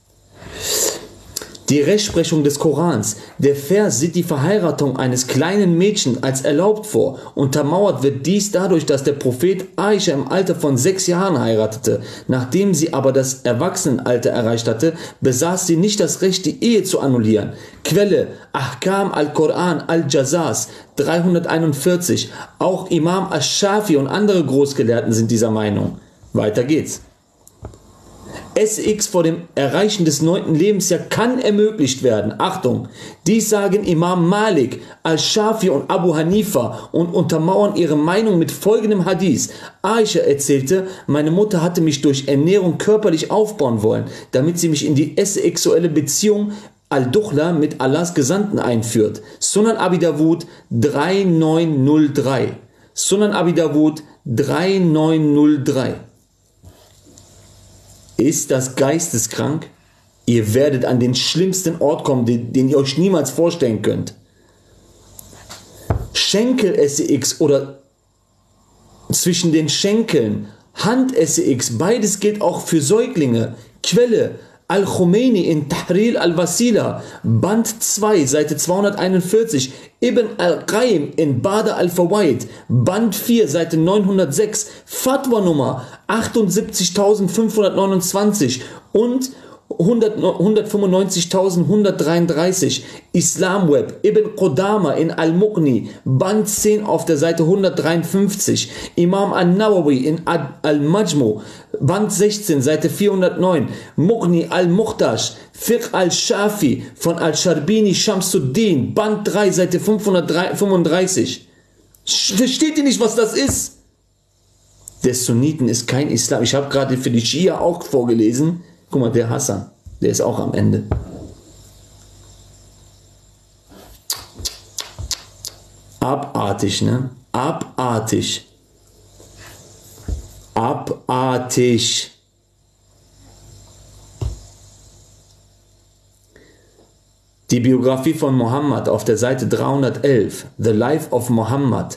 S1: Die Rechtsprechung des Korans. Der Vers sieht die Verheiratung eines kleinen Mädchens als erlaubt vor. Untermauert wird dies dadurch, dass der Prophet Aisha im Alter von 6 Jahren heiratete. Nachdem sie aber das Erwachsenenalter erreicht hatte, besaß sie nicht das Recht, die Ehe zu annullieren. Quelle Ahkam al-Quran al-Jazaz 341. Auch Imam Ash-Shafi und andere Großgelehrten sind dieser Meinung. Weiter geht's. SX vor dem Erreichen des 9. Lebensjahres kann ermöglicht werden. Achtung, dies sagen Imam Malik, Al-Shafi und Abu Hanifa und untermauern ihre Meinung mit folgendem Hadith. Aisha erzählte, meine Mutter hatte mich durch Ernährung körperlich aufbauen wollen, damit sie mich in die sexuelle Beziehung Al-Dukhla mit Allahs Gesandten einführt. Sunan Abi Dawud 3903. Sunan Abi Dawud 3903. Ist das geisteskrank? Ihr werdet an den schlimmsten Ort kommen, den ihr euch niemals vorstellen könnt. Schenkel-SEX oder zwischen den Schenkeln, Hand-SEX, beides gilt auch für Säuglinge. Quelle Al-Khomeini in Tahrir al-Wasila, Band 2, Seite 241, Ibn al-Qayyim in Bada al-Fawaid, Band 4, Seite 906, Fatwa Nummer 78.529 und 195.133, Islamweb, Ibn Qudama in Al-Mughni, Band 10 auf der Seite 153, Imam An-Nawawi in Al-Majmu, Band 16, Seite 409, Mughni Al-Mukhtash, Fiqh Al-Shafi von Al-Sharbini Shamsuddin, Band 3, Seite 535. Versteht ihr nicht, was das ist? Der Sunniten ist kein Islam. Ich habe gerade für die Schia auch vorgelesen. Guck mal, der Hassan, der ist auch am Ende. Abartig, ne? Abartig. Abartig. Die Biografie von Mohammed auf der Seite 311. The Life of Muhammad.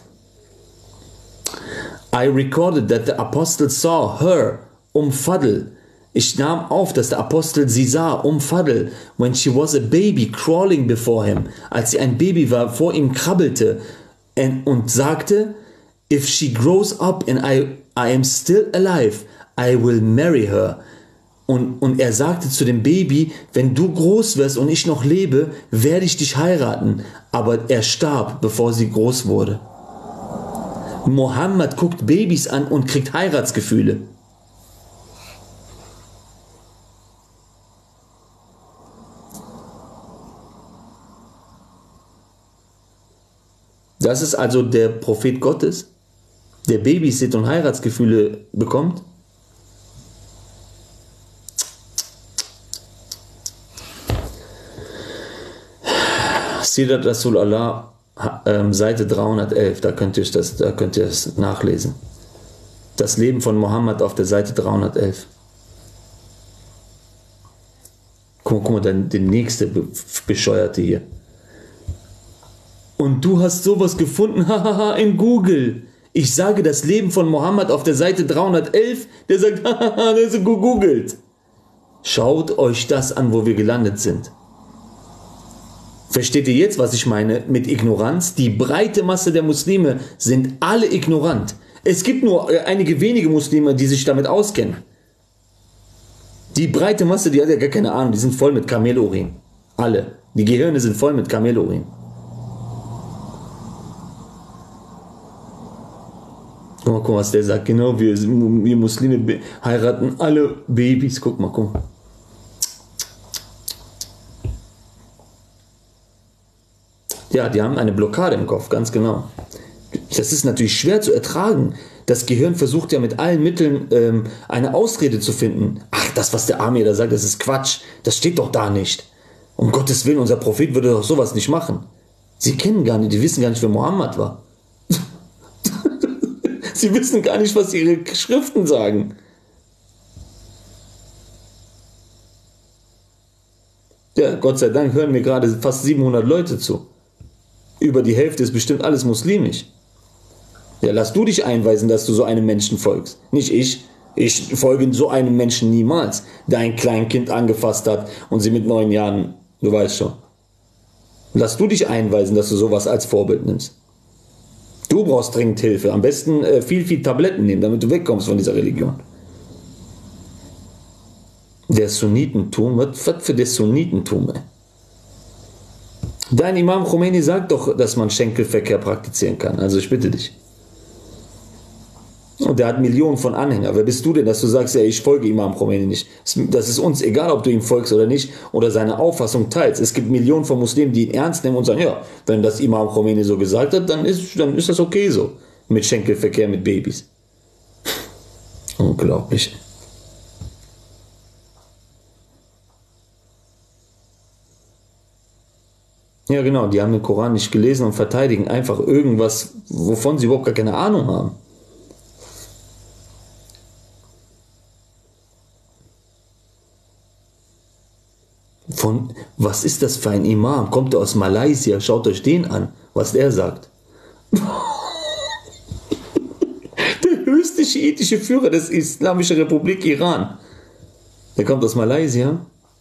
S1: I recorded that the apostle saw her, Fadl. Ich nahm auf, dass der Apostel sie sah, Fadl, when she was a baby crawling before him, als sie ein Baby war, vor ihm krabbelte und sagte, if she grows up and I am still alive, I will marry her. Und er sagte zu dem Baby, wenn du groß wirst und ich noch lebe, werde ich dich heiraten. Aber er starb, bevor sie groß wurde. Mohammed guckt Babys an und kriegt Heiratsgefühle. Das ist also der Prophet Gottes, der Babys sieht und Heiratsgefühle bekommt. Sirat Rasul Allah, Seite 311, da könnt ihr es nachlesen. Das Leben von Mohammed auf der Seite 311. Guck mal, dann der nächste Bescheuerte hier. Und du hast sowas gefunden, hahaha, in Google. Ich sage das Leben von Mohammed auf der Seite 311, der sagt, hahaha, der ist gegoogelt. Schaut euch das an, wo wir gelandet sind. Versteht ihr jetzt, was ich meine mit Ignoranz? Die breite Masse der Muslime sind alle ignorant. Es gibt nur einige wenige Muslime, die sich damit auskennen. Die breite Masse, die hat ja gar keine Ahnung, die sind voll mit Kamelurin. Alle. Die Gehirne sind voll mit Kamelurin. Guck mal, was der sagt. Genau, wir Muslime heiraten alle Babys. Guck mal, guck mal. Ja, die haben eine Blockade im Kopf, ganz genau. Das ist natürlich schwer zu ertragen. Das Gehirn versucht ja mit allen Mitteln eine Ausrede zu finden. Ach, das, was der Amir da sagt, das ist Quatsch. Das steht doch da nicht. Um Gottes Willen, unser Prophet würde doch sowas nicht machen. Sie kennen gar nicht, die wissen gar nicht, wer Mohammed war. Sie wissen gar nicht, was ihre Schriften sagen. Ja, Gott sei Dank hören mir gerade fast 700 Leute zu. Über die Hälfte ist bestimmt alles muslimisch. Ja, lass du dich einweisen, dass du so einem Menschen folgst. Nicht ich. Ich folge so einem Menschen niemals, der ein Kleinkind angefasst hat und sie mit 9 Jahren, du weißt schon. Lass du dich einweisen, dass du sowas als Vorbild nimmst. Du brauchst dringend Hilfe. Am besten viel Tabletten nehmen, damit du wegkommst von dieser Religion. Der Sunnitentum, was für das Sunnitentum, ey? Dein Imam Khomeini sagt doch, dass man Schenkelverkehr praktizieren kann. Also ich bitte dich. Und der hat Millionen von Anhängern. Wer bist du denn, dass du sagst, ja, ich folge Imam Khomeini nicht? Das ist uns egal, ob du ihm folgst oder nicht oder seine Auffassung teilst. Es gibt Millionen von Muslimen, die ihn ernst nehmen und sagen, ja, wenn das Imam Khomeini so gesagt hat, dann ist das okay so. Mit Schenkelverkehr mit Babys. Unglaublich. Ja genau, die haben den Koran nicht gelesen und verteidigen einfach irgendwas, wovon sie überhaupt gar keine Ahnung haben. Was ist das für ein Imam? Kommt er aus Malaysia? Schaut euch den an, was der sagt. Der höchste schiitische Führer des Islamischen Republik Iran. Der kommt aus Malaysia.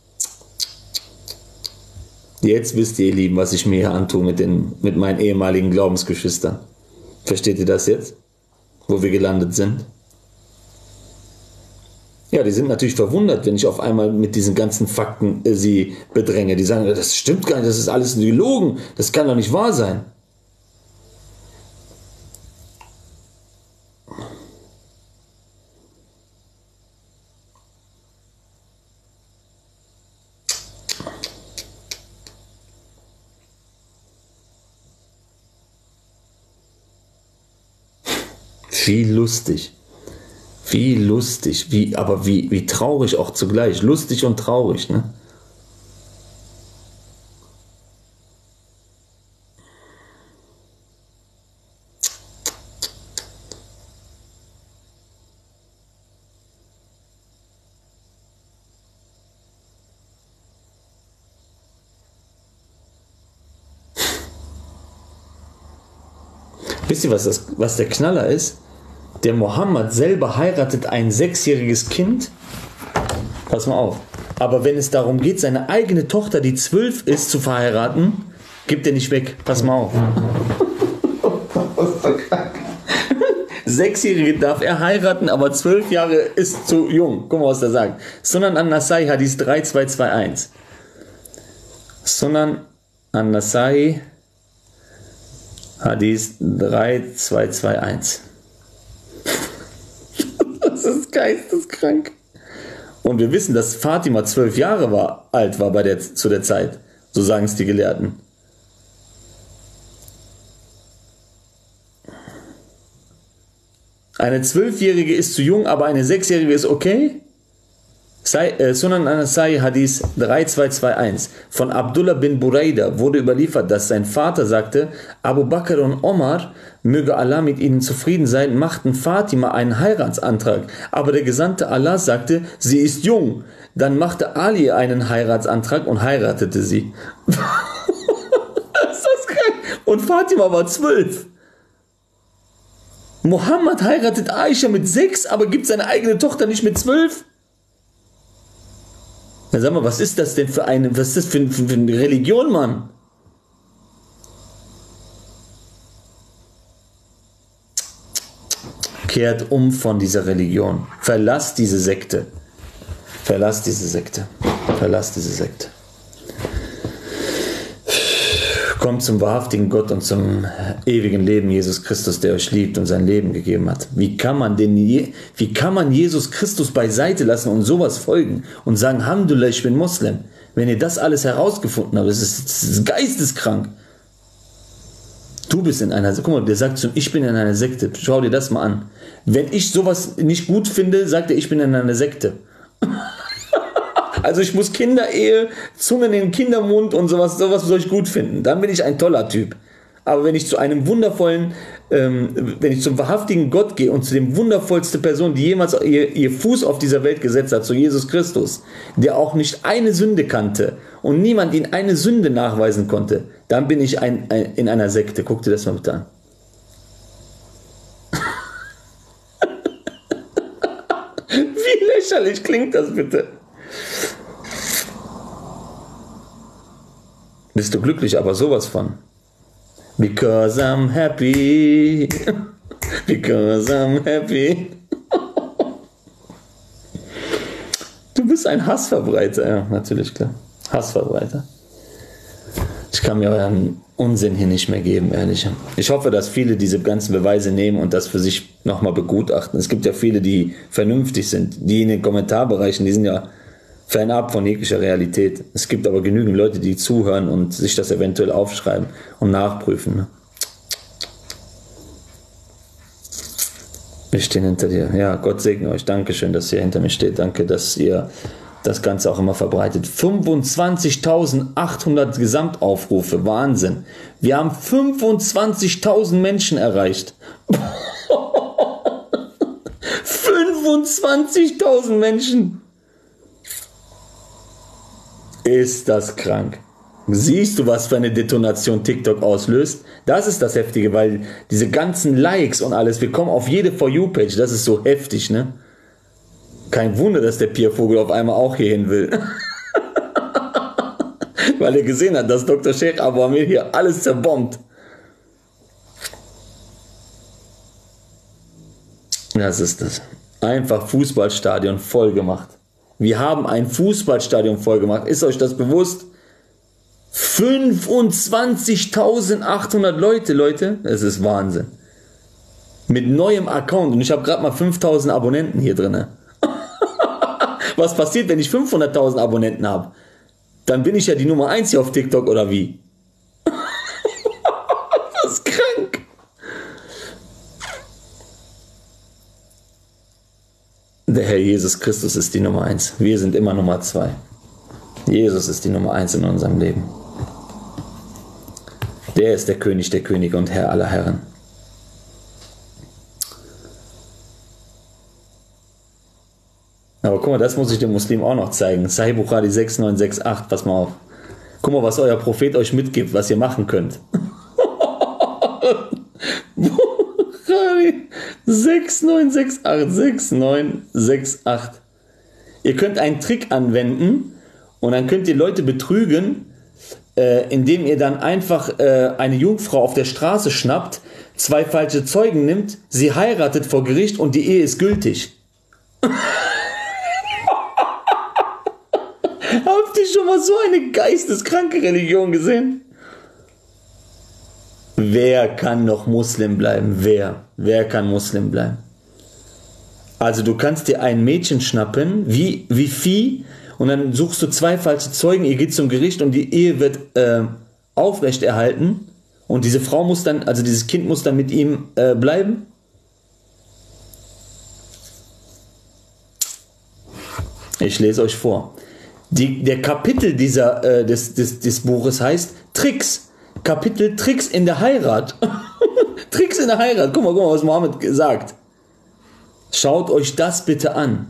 S1: Jetzt wisst ihr, ihr Lieben, was ich mir hier antue mit meinen ehemaligen Glaubensgeschwistern. Versteht ihr das jetzt? Wo wir gelandet sind? Ja, die sind natürlich verwundert, wenn ich auf einmal mit diesen ganzen Fakten sie bedränge. Die sagen, das stimmt gar nicht, das ist alles gelogen, das kann doch nicht wahr sein. Wie lustig, wie traurig auch zugleich. Lustig und traurig, ne? Wisst ihr, was der Knaller ist? Der Mohammed selber heiratet ein 6-jähriges Kind. Pass mal auf. Aber wenn es darum geht, seine eigene Tochter, die 12 ist, zu verheiraten, gibt er nicht weg. Pass mal auf. 6-Jährige darf er heiraten, aber 12 Jahre ist zu jung. Guck mal, was er sagt. Sunan an-Nasai, Hadith 3221. Sunan an-Nasai, Hadith 3221. Das ist geisteskrank. Und wir wissen, dass Fatima 12 Jahre alt war zu der Zeit. So sagen es die Gelehrten. Eine 12-Jährige ist zu jung, aber eine 6-Jährige ist okay? Sunan an-Nasai Hadith 3221 von Abdullah bin Buraida wurde überliefert, dass sein Vater sagte, Abu Bakr und Omar, möge Allah mit ihnen zufrieden sein, machten Fatima einen Heiratsantrag, aber der Gesandte Allah sagte, sie ist jung. Dann machte Ali einen Heiratsantrag und heiratete sie. Ist das krank? Und Fatima war 12. Mohammed heiratet Aisha mit 6, aber gibt seine eigene Tochter nicht mit 12? Na sag mal, was ist das denn für eine Religion, Mann? Kehrt um von dieser Religion. Verlasst diese Sekte. Verlasst diese Sekte. Verlasst diese Sekte. Kommt zum wahrhaftigen Gott und zum ewigen Leben Jesus Christus, der euch liebt und sein Leben gegeben hat. Wie kann man Jesus Christus beiseite lassen und sowas folgen und sagen, Alhamdulillah, ich bin Moslem? Wenn ihr das alles herausgefunden habt, das ist geisteskrank. Du bist in einer Sekte. Guck mal, der sagt zu ihm, ich bin in einer Sekte. Schau dir das mal an. Wenn ich sowas nicht gut finde, sagt er, ich bin in einer Sekte. Also ich muss Kinderehe, Zunge in den Kindermund und sowas soll ich gut finden. Dann bin ich ein toller Typ. Aber wenn ich zu einem wundervollen, wenn ich zum wahrhaftigen Gott gehe und zu dem wundervollsten Person, die jemals ihr Fuß auf dieser Welt gesetzt hat, zu Jesus Christus, der auch nicht eine Sünde kannte und niemand ihn eine Sünde nachweisen konnte, dann bin ich in einer Sekte. Guck dir das mal bitte an. Wie lächerlich klingt das bitte? Bist du glücklich, aber sowas von. Because I'm happy. Because I'm happy. Du bist ein Hassverbreiter, ja, natürlich, klar. Hassverbreiter. Ich kann mir euren Unsinn hier nicht mehr geben, ehrlich. Ich hoffe, dass viele diese ganzen Beweise nehmen und das für sich nochmal begutachten. Es gibt ja viele, die vernünftig sind. Die in den Kommentarbereichen, die sind ja fernab von jeglicher Realität. Es gibt aber genügend Leute, die zuhören und sich das eventuell aufschreiben und nachprüfen. Ne? Wir stehen hinter dir. Ja, Gott segne euch. Dankeschön, dass ihr hinter mir steht. Danke, dass ihr das Ganze auch immer verbreitet. 25.800 Gesamtaufrufe. Wahnsinn. Wir haben 25.000 Menschen erreicht. 25.000 Menschen. Ist das krank. Siehst du, was für eine Detonation TikTok auslöst? Das ist das Heftige, weil diese ganzen Likes und alles, wir kommen auf jede For You-Page, das ist so heftig, ne? Kein Wunder, dass der Piervogel auf einmal auch hier hin will. Weil er gesehen hat, dass Dr. Sheikh Abu Amir hier alles zerbombt. Das ist das. Einfach Fußballstadion voll gemacht. Wir haben ein Fußballstadion voll gemacht. Ist euch das bewusst? 25.800 Leute. Es ist Wahnsinn. Mit neuem Account. Und ich habe gerade mal 5.000 Abonnenten hier drin. Was passiert, wenn ich 500.000 Abonnenten habe? Dann bin ich ja die Nummer 1 hier auf TikTok oder wie? Das ist krank. Der Herr Jesus Christus ist die Nummer 1. Wir sind immer Nummer 2. Jesus ist die Nummer 1 in unserem Leben. Der ist der König der Könige und Herr aller Herren. Aber guck mal, das muss ich dem Muslim auch noch zeigen. Sahih Bukhari 6968, pass mal auf. Guck mal, was euer Prophet euch mitgibt, was ihr machen könnt. Bukhari 6968. Ihr könnt einen Trick anwenden und dann könnt ihr Leute betrügen, indem ihr dann einfach eine Jungfrau auf der Straße schnappt, 2 falsche Zeugen nimmt, sie heiratet vor Gericht und die Ehe ist gültig. Habt ihr schon mal so eine geisteskranke Religion gesehen? Wer kann noch Muslim bleiben? Wer kann Muslim bleiben? Also du kannst dir ein Mädchen schnappen, wie Vieh, und dann suchst du 2 falsche Zeugen, ihr geht zum Gericht und die Ehe wird aufrechterhalten und diese Frau muss dann, also dieses Kind muss dann mit ihm bleiben. Ich lese euch vor. Der Kapitel des Buches heißt Tricks. Kapitel Tricks in der Heirat. Tricks in der Heirat. Guck mal, was Mohammed sagt. Schaut euch das bitte an.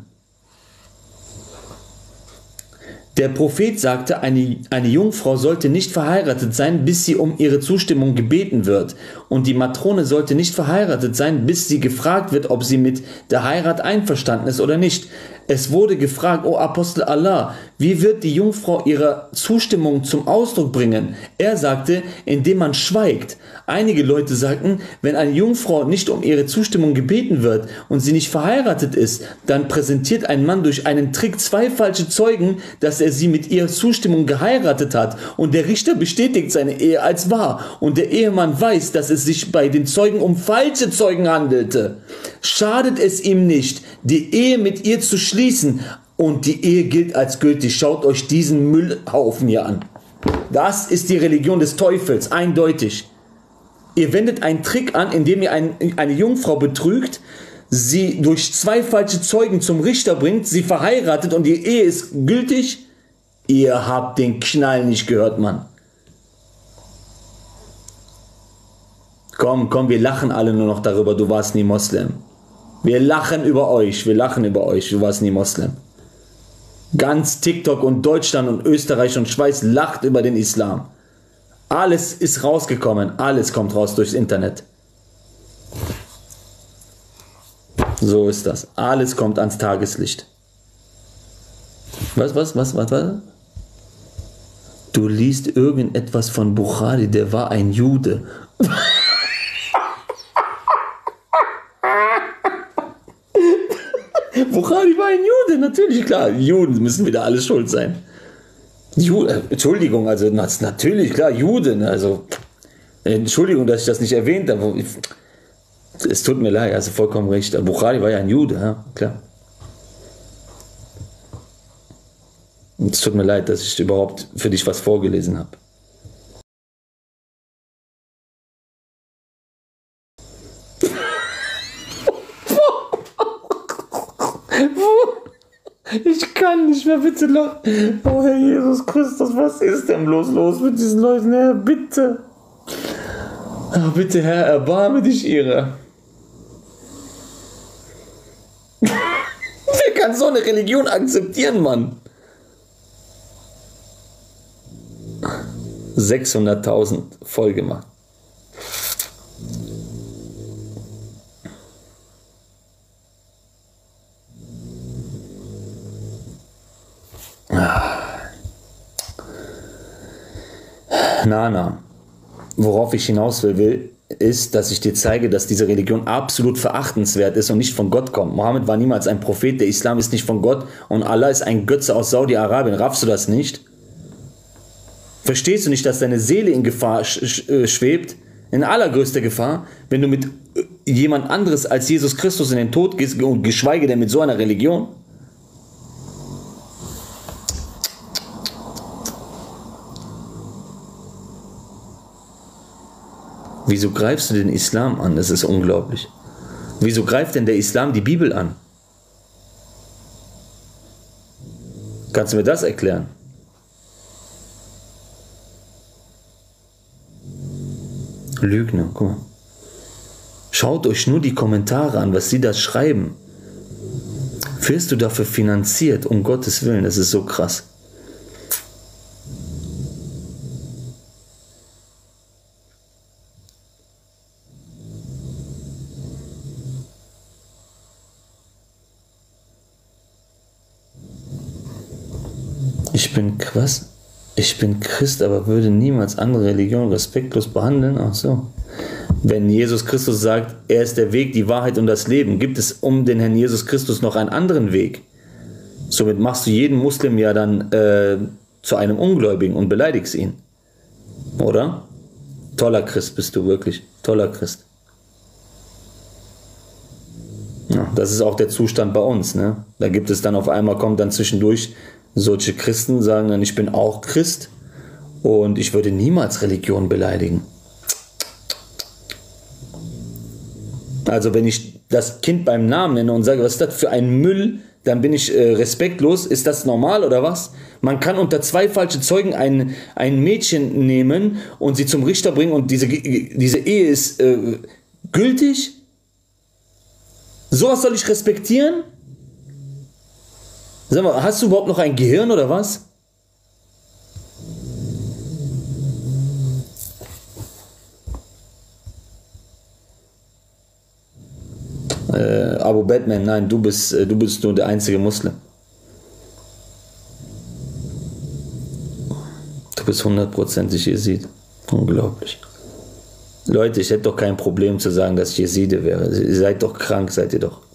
S1: Der Prophet sagte, eine Jungfrau sollte nicht verheiratet sein, bis sie um ihre Zustimmung gebeten wird. Und die Matrone sollte nicht verheiratet sein, bis sie gefragt wird, ob sie mit der Heirat einverstanden ist oder nicht. Es wurde gefragt, o Apostel Allah, wie wird die Jungfrau ihre Zustimmung zum Ausdruck bringen? Er sagte, indem man schweigt. Einige Leute sagten, wenn eine Jungfrau nicht um ihre Zustimmung gebeten wird und sie nicht verheiratet ist, dann präsentiert ein Mann durch einen Trick 2 falsche Zeugen, dass er sie mit ihrer Zustimmung geheiratet hat, und der Richter bestätigt seine Ehe als wahr und der Ehemann weiß, dass es sich bei den Zeugen um falsche Zeugen handelte. Schadet es ihm nicht, die Ehe mit ihr zu schließen, und die Ehe gilt als gültig. Schaut euch diesen Müllhaufen hier an. Das ist die Religion des Teufels, eindeutig. Ihr wendet einen Trick an, indem ihr eine Jungfrau betrügt, sie durch 2 falsche Zeugen zum Richter bringt, sie verheiratet und die Ehe ist gültig. Ihr habt den Knall nicht gehört, Mann. Komm, wir lachen alle nur noch darüber, du warst nie Moslem. Wir lachen über euch, du warst nie Moslem. Ganz TikTok und Deutschland und Österreich und Schweiz lacht über den Islam. Alles ist rausgekommen, alles kommt raus durchs Internet. So ist das. Alles kommt ans Tageslicht. Was? Du liest irgendetwas von Bukhari, der war ein Jude. Bukhari war ein Jude, natürlich, klar. Juden müssen wieder alles schuld sein. Entschuldigung, also natürlich, klar, Juden, also Entschuldigung, dass ich das nicht erwähnt habe. Es tut mir leid, also vollkommen recht. Bukhari war ja ein Jude, ja, klar. Es tut mir leid, dass ich überhaupt für dich was vorgelesen habe. Ich kann nicht mehr, bitte Leute. Oh Herr Jesus Christus, was ist denn bloß los mit diesen Leuten? Herr, bitte. Oh, bitte Herr, erbarme dich ihrer. Wer kann so eine Religion akzeptieren, Mann? 600.000 voll gemacht. Na, worauf ich hinaus will, ist, dass ich dir zeige, dass diese Religion absolut verachtenswert ist und nicht von Gott kommt. Mohammed war niemals ein Prophet, der Islam ist nicht von Gott und Allah ist ein Götze aus Saudi-Arabien. Raffst du das nicht? Verstehst du nicht, dass deine Seele in Gefahr schwebt? In allergrößter Gefahr, wenn du mit jemand anderes als Jesus Christus in den Tod gehst und geschweige denn mit so einer Religion? Wieso greifst du den Islam an? Das ist unglaublich. Wieso greift denn der Islam die Bibel an? Kannst du mir das erklären? Lügner, guck mal. Schaut euch nur die Kommentare an, was sie da schreiben. Wirst du dafür finanziert, um Gottes Willen? Das ist so krass. Ich bin Christ, aber würde niemals andere Religionen respektlos behandeln. Ach so. Wenn Jesus Christus sagt, er ist der Weg, die Wahrheit und das Leben, gibt es um den Herrn Jesus Christus noch einen anderen Weg? Somit machst du jeden Muslim ja dann zu einem Ungläubigen und beleidigst ihn. Oder? Toller Christ bist du, wirklich. Toller Christ. Ja, das ist auch der Zustand bei uns. Ne? Da gibt es dann auf einmal, kommt dann zwischendurch solche Christen, sagen dann, ich bin auch Christ und ich würde niemals Religion beleidigen. Also wenn ich das Kind beim Namen nenne und sage, was ist das für ein Müll, dann bin ich respektlos. Ist das normal oder was? Man kann unter zwei falsche Zeugen ein Mädchen nehmen und sie zum Richter bringen und diese Ehe ist gültig? Sowas soll ich respektieren? Sag mal, hast du überhaupt noch ein Gehirn oder was? Abu Batman, nein, du bist nur der einzige Muslim. Du bist 100%ig Jesid. Unglaublich. Leute, ich hätte doch kein Problem zu sagen, dass ich Jeside wäre. Ihr seid doch krank, seid ihr doch.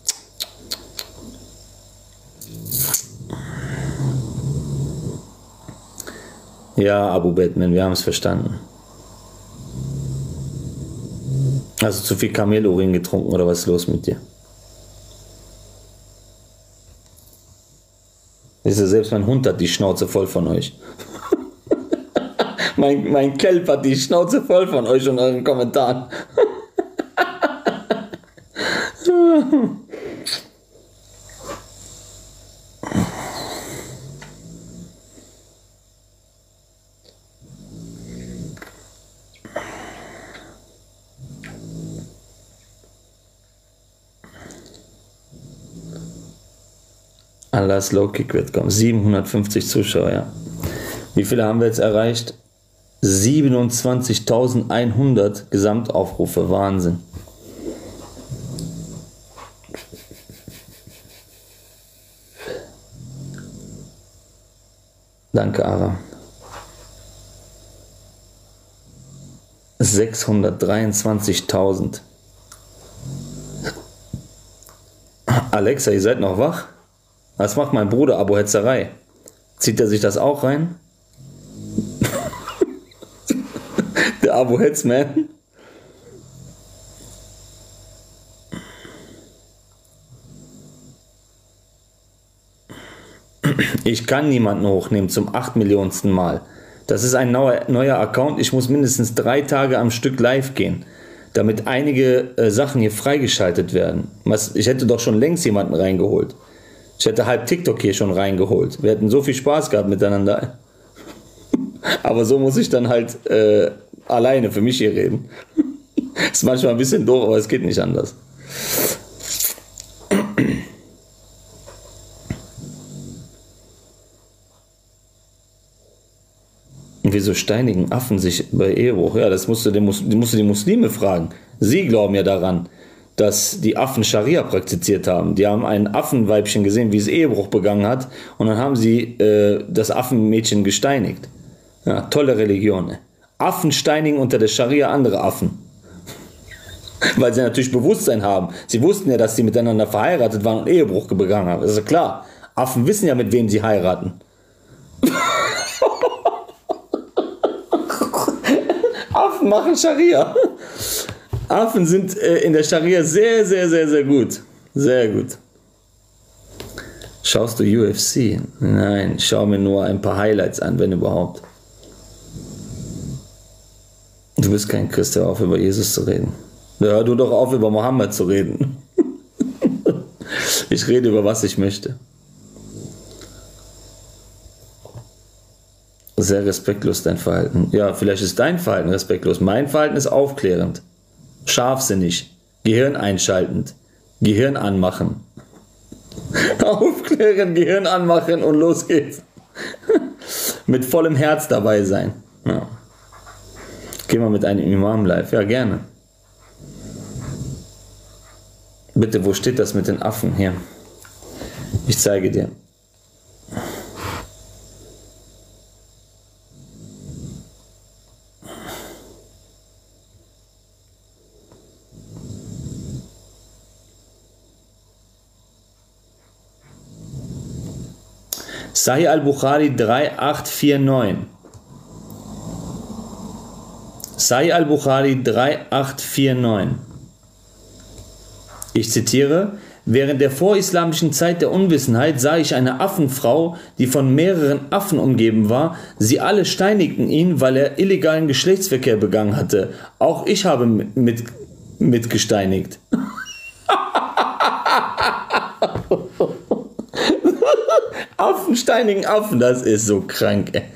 S1: Ja, Abu Batman, wir haben es verstanden. Hast du zu viel Kamelurin getrunken oder was ist los mit dir? Selbst mein Hund hat die Schnauze voll von euch. mein Kelp hat die Schnauze voll von euch und euren Kommentaren. Allahs Low-Kick wird kommen. 750 Zuschauer, ja. Wie viele haben wir jetzt erreicht? 27.100 Gesamtaufrufe. Wahnsinn. Danke, Ara. 623.000. Alexa, ihr seid noch wach? Was macht mein Bruder Abu Hetzerei? Zieht er sich das auch rein? Der Abu Hetzman? Ich kann niemanden hochnehmen zum 8 Millionensten Mal. Das ist ein neuer Account. Ich muss mindestens 3 Tage am Stück live gehen, damit einige Sachen hier freigeschaltet werden. Ich hätte doch schon längst jemanden reingeholt. Ich hätte halb TikTok hier schon reingeholt. Wir hätten so viel Spaß gehabt miteinander. Aber so muss ich dann halt alleine für mich hier reden. Ist manchmal ein bisschen doof, aber es geht nicht anders. Wieso steinigen Affen sich bei Ehebruch? Ja, das musst du die Muslime fragen. Sie glauben ja daran, dass die Affen Scharia praktiziert haben. Die haben ein Affenweibchen gesehen, wie es Ehebruch begangen hat, und dann haben sie das Affenmädchen gesteinigt. Ja, tolle Religion. Affen steinigen unter der Scharia andere Affen. Weil sie natürlich Bewusstsein haben. Sie wussten ja, dass sie miteinander verheiratet waren und Ehebruch begangen haben. Das ist ja klar. Affen wissen ja, mit wem sie heiraten. Affen machen Scharia. Affen sind in der Scharia sehr, sehr, sehr, sehr gut. Sehr gut. Schaust du UFC? Nein, schau mir nur ein paar Highlights an, wenn überhaupt. Du bist kein Christ, hör auf, über Jesus zu reden. Hör du doch auf, über Mohammed zu reden. Ich rede über was ich möchte. Sehr respektlos dein Verhalten. Ja, vielleicht ist dein Verhalten respektlos. Mein Verhalten ist aufklärend. Scharfsinnig. Gehirn einschaltend. Gehirn anmachen. Aufklären, Gehirn anmachen und los geht's. Mit vollem Herz dabei sein. Ja. Geh mal mit einem Imam live. Ja, gerne. Bitte, wo steht das mit den Affen? Hier. Ich zeige dir. Sahih al-Bukhari 3849. Sahih al-Bukhari 3849. Ich zitiere: Während der vorislamischen Zeit der Unwissenheit sah ich eine Affenfrau, die von mehreren Affen umgeben war. Sie alle steinigten ihn, weil er illegalen Geschlechtsverkehr begangen hatte. Auch ich habe mitgesteinigt. Affen steinigen Affen, das ist so krank, ey.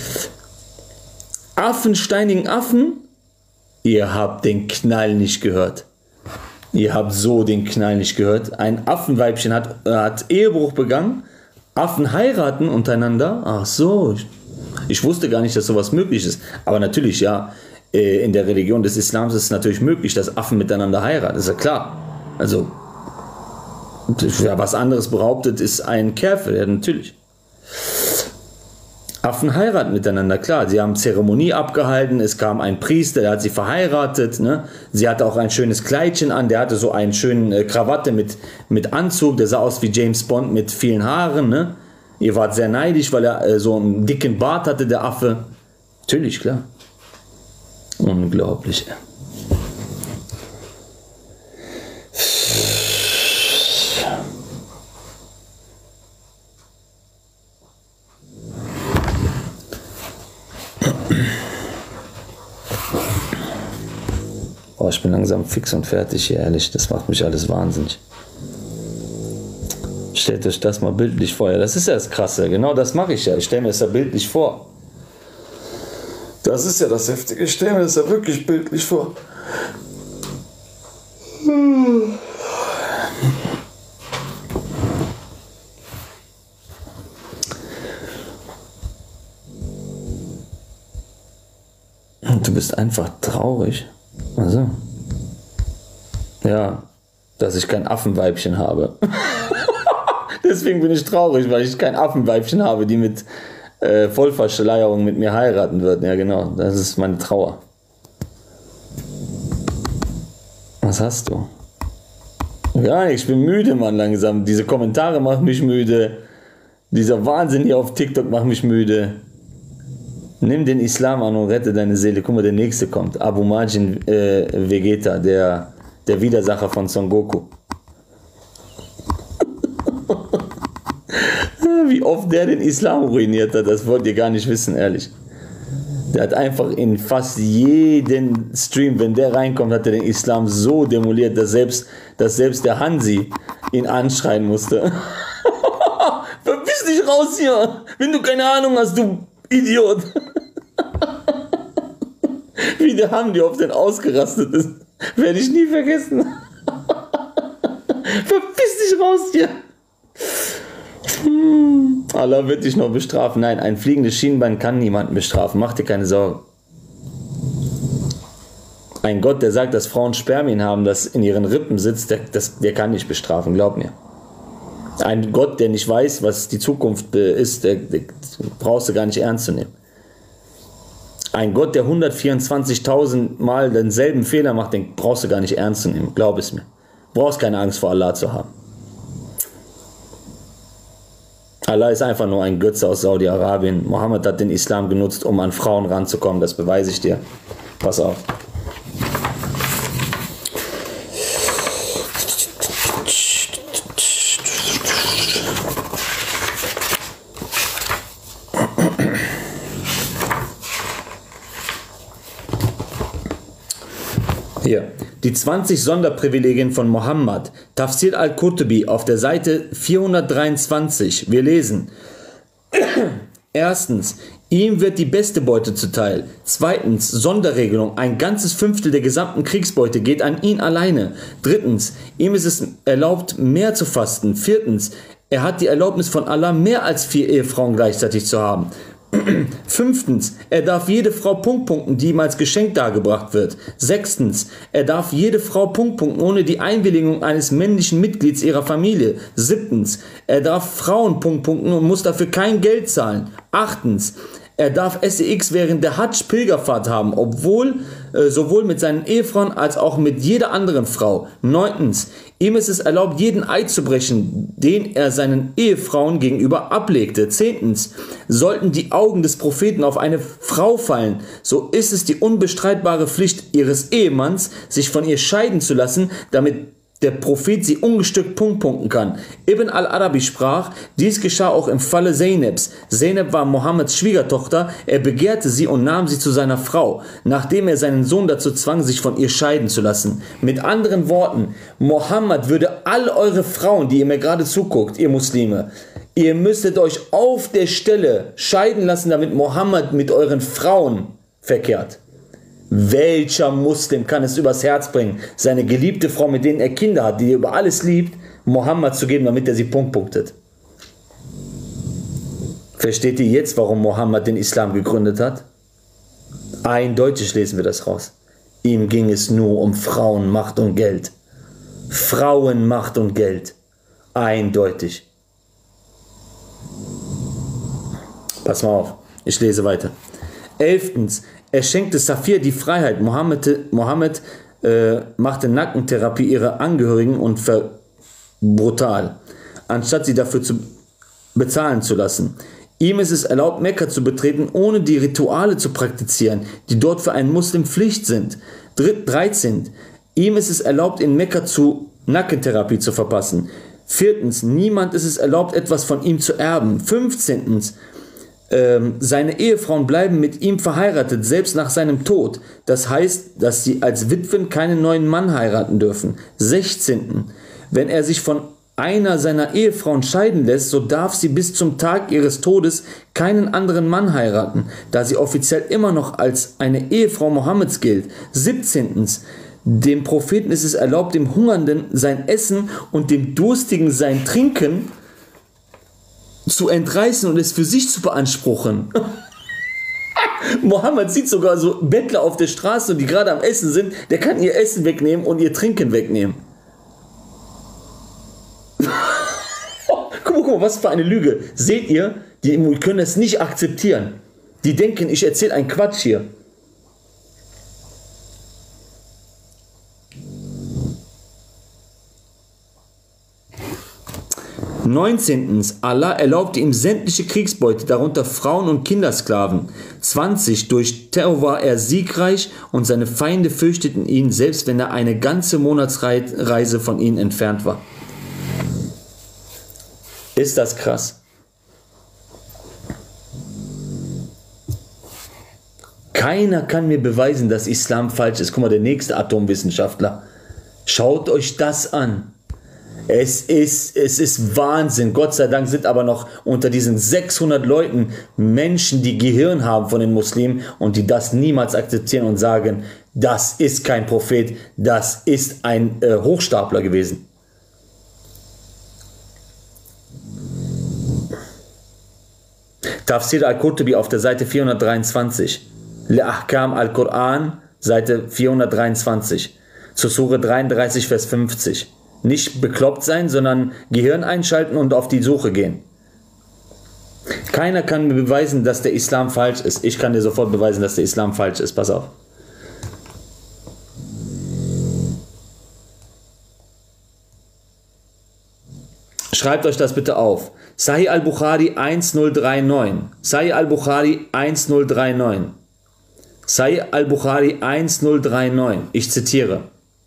S1: Affen steinigen Affen? Ihr habt den Knall nicht gehört. Ihr habt so den Knall nicht gehört. Ein Affenweibchen hat Ehebruch begangen. Affen heiraten untereinander. Ach so. Ich wusste gar nicht, dass sowas möglich ist. Aber natürlich, ja, in der Religion des Islams ist es natürlich möglich, dass Affen miteinander heiraten. Ist ja klar. Also, wer was anderes behauptet, ist ein Käfer. Ja, natürlich. Affen heiraten miteinander, klar. Sie haben Zeremonie abgehalten, es kam ein Priester, der hat sie verheiratet. Ne? Sie hatte auch ein schönes Kleidchen an, der hatte so einen schönen Krawatte mit Anzug, der sah aus wie James Bond mit vielen Haaren. Ne? Ihr wart sehr neidisch, weil er so einen dicken Bart hatte, der Affe. Natürlich, klar. Unglaublich. Oh, ich bin langsam fix und fertig hier, ehrlich. Das macht mich alles wahnsinnig. Stellt euch das mal bildlich vor. Ja, das ist ja das Krasse. Genau das mache ich ja. Ich stelle mir das ja bildlich vor. Das ist ja das Heftige. Ich stelle mir das ja wirklich bildlich vor. Du bist einfach traurig. Also. Ja, dass ich kein Affenweibchen habe. Deswegen bin ich traurig, weil ich kein Affenweibchen habe, die mit Vollverschleierung mit mir heiraten würden. Ja, genau, das ist meine Trauer. Was hast du? Gar nicht, ich bin müde, Mann, langsam. Diese Kommentare machen mich müde. Dieser Wahnsinn hier auf TikTok macht mich müde. Nimm den Islam an und rette deine Seele. Guck mal, der nächste kommt. Abu Majin Vegeta, der Widersacher von Son Goku. Wie oft der den Islam ruiniert hat, das wollt ihr gar nicht wissen, ehrlich. Der hat einfach in fast jeden Stream, wenn der reinkommt, hat er den Islam so demoliert, dass selbst der Hansi ihn anschreien musste. Verpiss dich raus hier, wenn du keine Ahnung hast, du Idiot. Wie der Hamdi auf den ausgerastet ist, werde ich nie vergessen. Verpiss dich raus hier. Allah wird dich noch bestrafen. Nein, ein fliegendes Schienbein kann niemanden bestrafen. Mach dir keine Sorgen. Ein Gott, der sagt, dass Frauen Spermien haben, das in ihren Rippen sitzt, der kann nicht bestrafen, glaub mir. Ein Gott, der nicht weiß, was die Zukunft ist, der brauchst du gar nicht ernst zu nehmen. Ein Gott, der 124.000 Mal denselben Fehler macht, den brauchst du gar nicht ernst zu nehmen. Glaub es mir. Du brauchst keine Angst vor Allah zu haben. Allah ist einfach nur ein Götze aus Saudi-Arabien. Mohammed hat den Islam genutzt, um an Frauen ranzukommen. Das beweise ich dir. Pass auf. Hier, die 20 Sonderprivilegien von Mohammed, Tafsir al-Qurtubi auf der Seite 423. Wir lesen. Erstens, ihm wird die beste Beute zuteil. Zweitens, Sonderregelung, ein ganzes Fünftel der gesamten Kriegsbeute geht an ihn alleine. Drittens, ihm ist es erlaubt, mehr zu fasten. Viertens, er hat die Erlaubnis von Allah, mehr als 4 Ehefrauen gleichzeitig zu haben. Fünftens, er darf jede Frau punkten, die ihm als Geschenk dargebracht wird. Sechstens, er darf jede Frau punkten, ohne die Einwilligung eines männlichen Mitglieds ihrer Familie. Siebtens, er darf Frauen punkten und muss dafür kein Geld zahlen. Achtens, er darf SEX während der Hadsch-Pilgerfahrt haben, sowohl mit seinen Ehefrauen als auch mit jeder anderen Frau. Neuntens, ihm ist es erlaubt, jeden Eid zu brechen, den er seinen Ehefrauen gegenüber ablegte. Zehntens, sollten die Augen des Propheten auf eine Frau fallen, so ist es die unbestreitbare Pflicht ihres Ehemanns, sich von ihr scheiden zu lassen, damit der Prophet sie ungestückt punkten kann. Ibn al-Arabi sprach, dies geschah auch im Falle Zeynebs. Zeynep war Mohammeds Schwiegertochter, er begehrte sie und nahm sie zu seiner Frau, nachdem er seinen Sohn dazu zwang, sich von ihr scheiden zu lassen. Mit anderen Worten, Mohammed würde all eure Frauen, die ihr mir gerade zuguckt, ihr Muslime, ihr müsstet euch auf der Stelle scheiden lassen, damit Mohammed mit euren Frauen verkehrt. Welcher Muslim kann es übers Herz bringen, seine geliebte Frau, mit denen er Kinder hat, die er über alles liebt, Mohammed zu geben, damit er sie punktet? Versteht ihr jetzt, warum Mohammed den Islam gegründet hat? Eindeutig lesen wir das raus. Ihm ging es nur um Frauen, Macht und Geld. Frauen, Macht und Geld. Eindeutig. Pass mal auf, ich lese weiter. 11. Er schenkte Safir die Freiheit. Mohammed machte Nackentherapie ihrer Angehörigen und brutal, anstatt sie dafür zu bezahlen zu lassen. Ihm ist es erlaubt, Mekka zu betreten, ohne die Rituale zu praktizieren, die dort für einen Muslim Pflicht sind. 13. Ihm ist es erlaubt, in Mekka Nackentherapie zu verpassen. 4. Niemand ist es erlaubt, etwas von ihm zu erben. 15. Seine Ehefrauen bleiben mit ihm verheiratet, selbst nach seinem Tod. Das heißt, dass sie als Witwen keinen neuen Mann heiraten dürfen. 16. Wenn er sich von einer seiner Ehefrauen scheiden lässt, so darf sie bis zum Tag ihres Todes keinen anderen Mann heiraten, da sie offiziell immer noch als eine Ehefrau Mohammeds gilt. 17. Dem Propheten ist es erlaubt, dem Hungernden sein Essen und dem Durstigen sein Trinken zu entreißen und es für sich zu beanspruchen. Mohammed sieht sogar so Bettler auf der Straße, die gerade am Essen sind, der kann ihr Essen wegnehmen und ihr Trinken wegnehmen. Guck mal, was für eine Lüge. Seht ihr, die können das nicht akzeptieren. Die denken, ich erzähle einen Quatsch hier. 19. Allah erlaubte ihm sämtliche Kriegsbeute, darunter Frauen und Kindersklaven. 20. Durch Terror war er siegreich und seine Feinde fürchteten ihn, selbst wenn er eine ganze Monatsreise von ihnen entfernt war. Ist das krass? Keiner kann mir beweisen, dass Islam falsch ist. Guck mal, der nächste Atomwissenschaftler. Schaut euch das an. Es ist Wahnsinn. Gott sei Dank sind aber noch unter diesen 600 Leuten Menschen, die Gehirn haben von den Muslimen und die das niemals akzeptieren und sagen, das ist kein Prophet, das ist ein Hochstapler gewesen. Tafsir al-Qurtubi auf der Seite 423. Ahkam al-Quran, Seite 423. Zur Sure 33, Vers 50. Nicht bekloppt sein, sondern Gehirn einschalten und auf die Suche gehen. Keiner kann mir beweisen, dass der Islam falsch ist. Ich kann dir sofort beweisen, dass der Islam falsch ist. Pass auf. Schreibt euch das bitte auf. Sahih al-Bukhari 1039. Sahih al-Bukhari 1039. Sahih al-Bukhari 1039. Ich zitiere.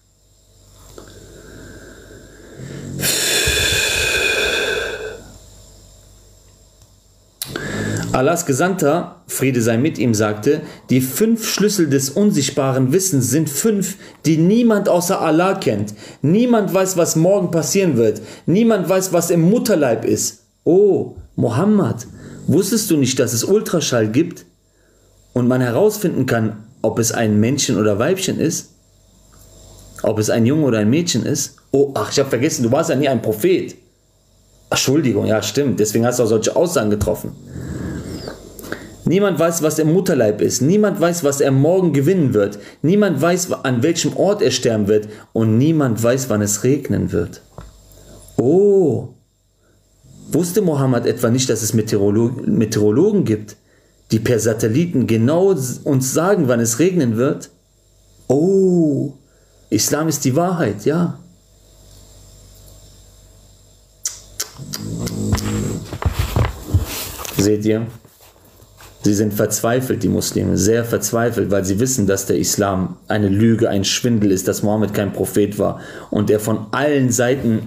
S1: Allahs Gesandter, Friede sei mit ihm, sagte, die 5 Schlüssel des unsichtbaren Wissens sind 5, die niemand außer Allah kennt. Niemand weiß, was morgen passieren wird. Niemand weiß, was im Mutterleib ist. Oh, Mohammed, wusstest du nicht, dass es Ultraschall gibt und man herausfinden kann, ob es ein Männchen oder Weibchen ist? Ob es ein Junge oder ein Mädchen ist? Oh, ach, ich habe vergessen, du warst ja nie ein Prophet. Entschuldigung, ja stimmt, deswegen hast du auch solche Aussagen getroffen. Niemand weiß, was im Mutterleib ist. Niemand weiß, was er morgen gewinnen wird. Niemand weiß, an welchem Ort er sterben wird. Und niemand weiß, wann es regnen wird. Oh, wusste Mohammed etwa nicht, dass es Meteorologen gibt, die per Satelliten genau uns sagen, wann es regnen wird? Oh, Islam ist die Wahrheit, ja. Seht ihr? Sie sind verzweifelt, die Muslime, sehr verzweifelt, weil sie wissen, dass der Islam eine Lüge, ein Schwindel ist, dass Mohammed kein Prophet war und er von allen Seiten,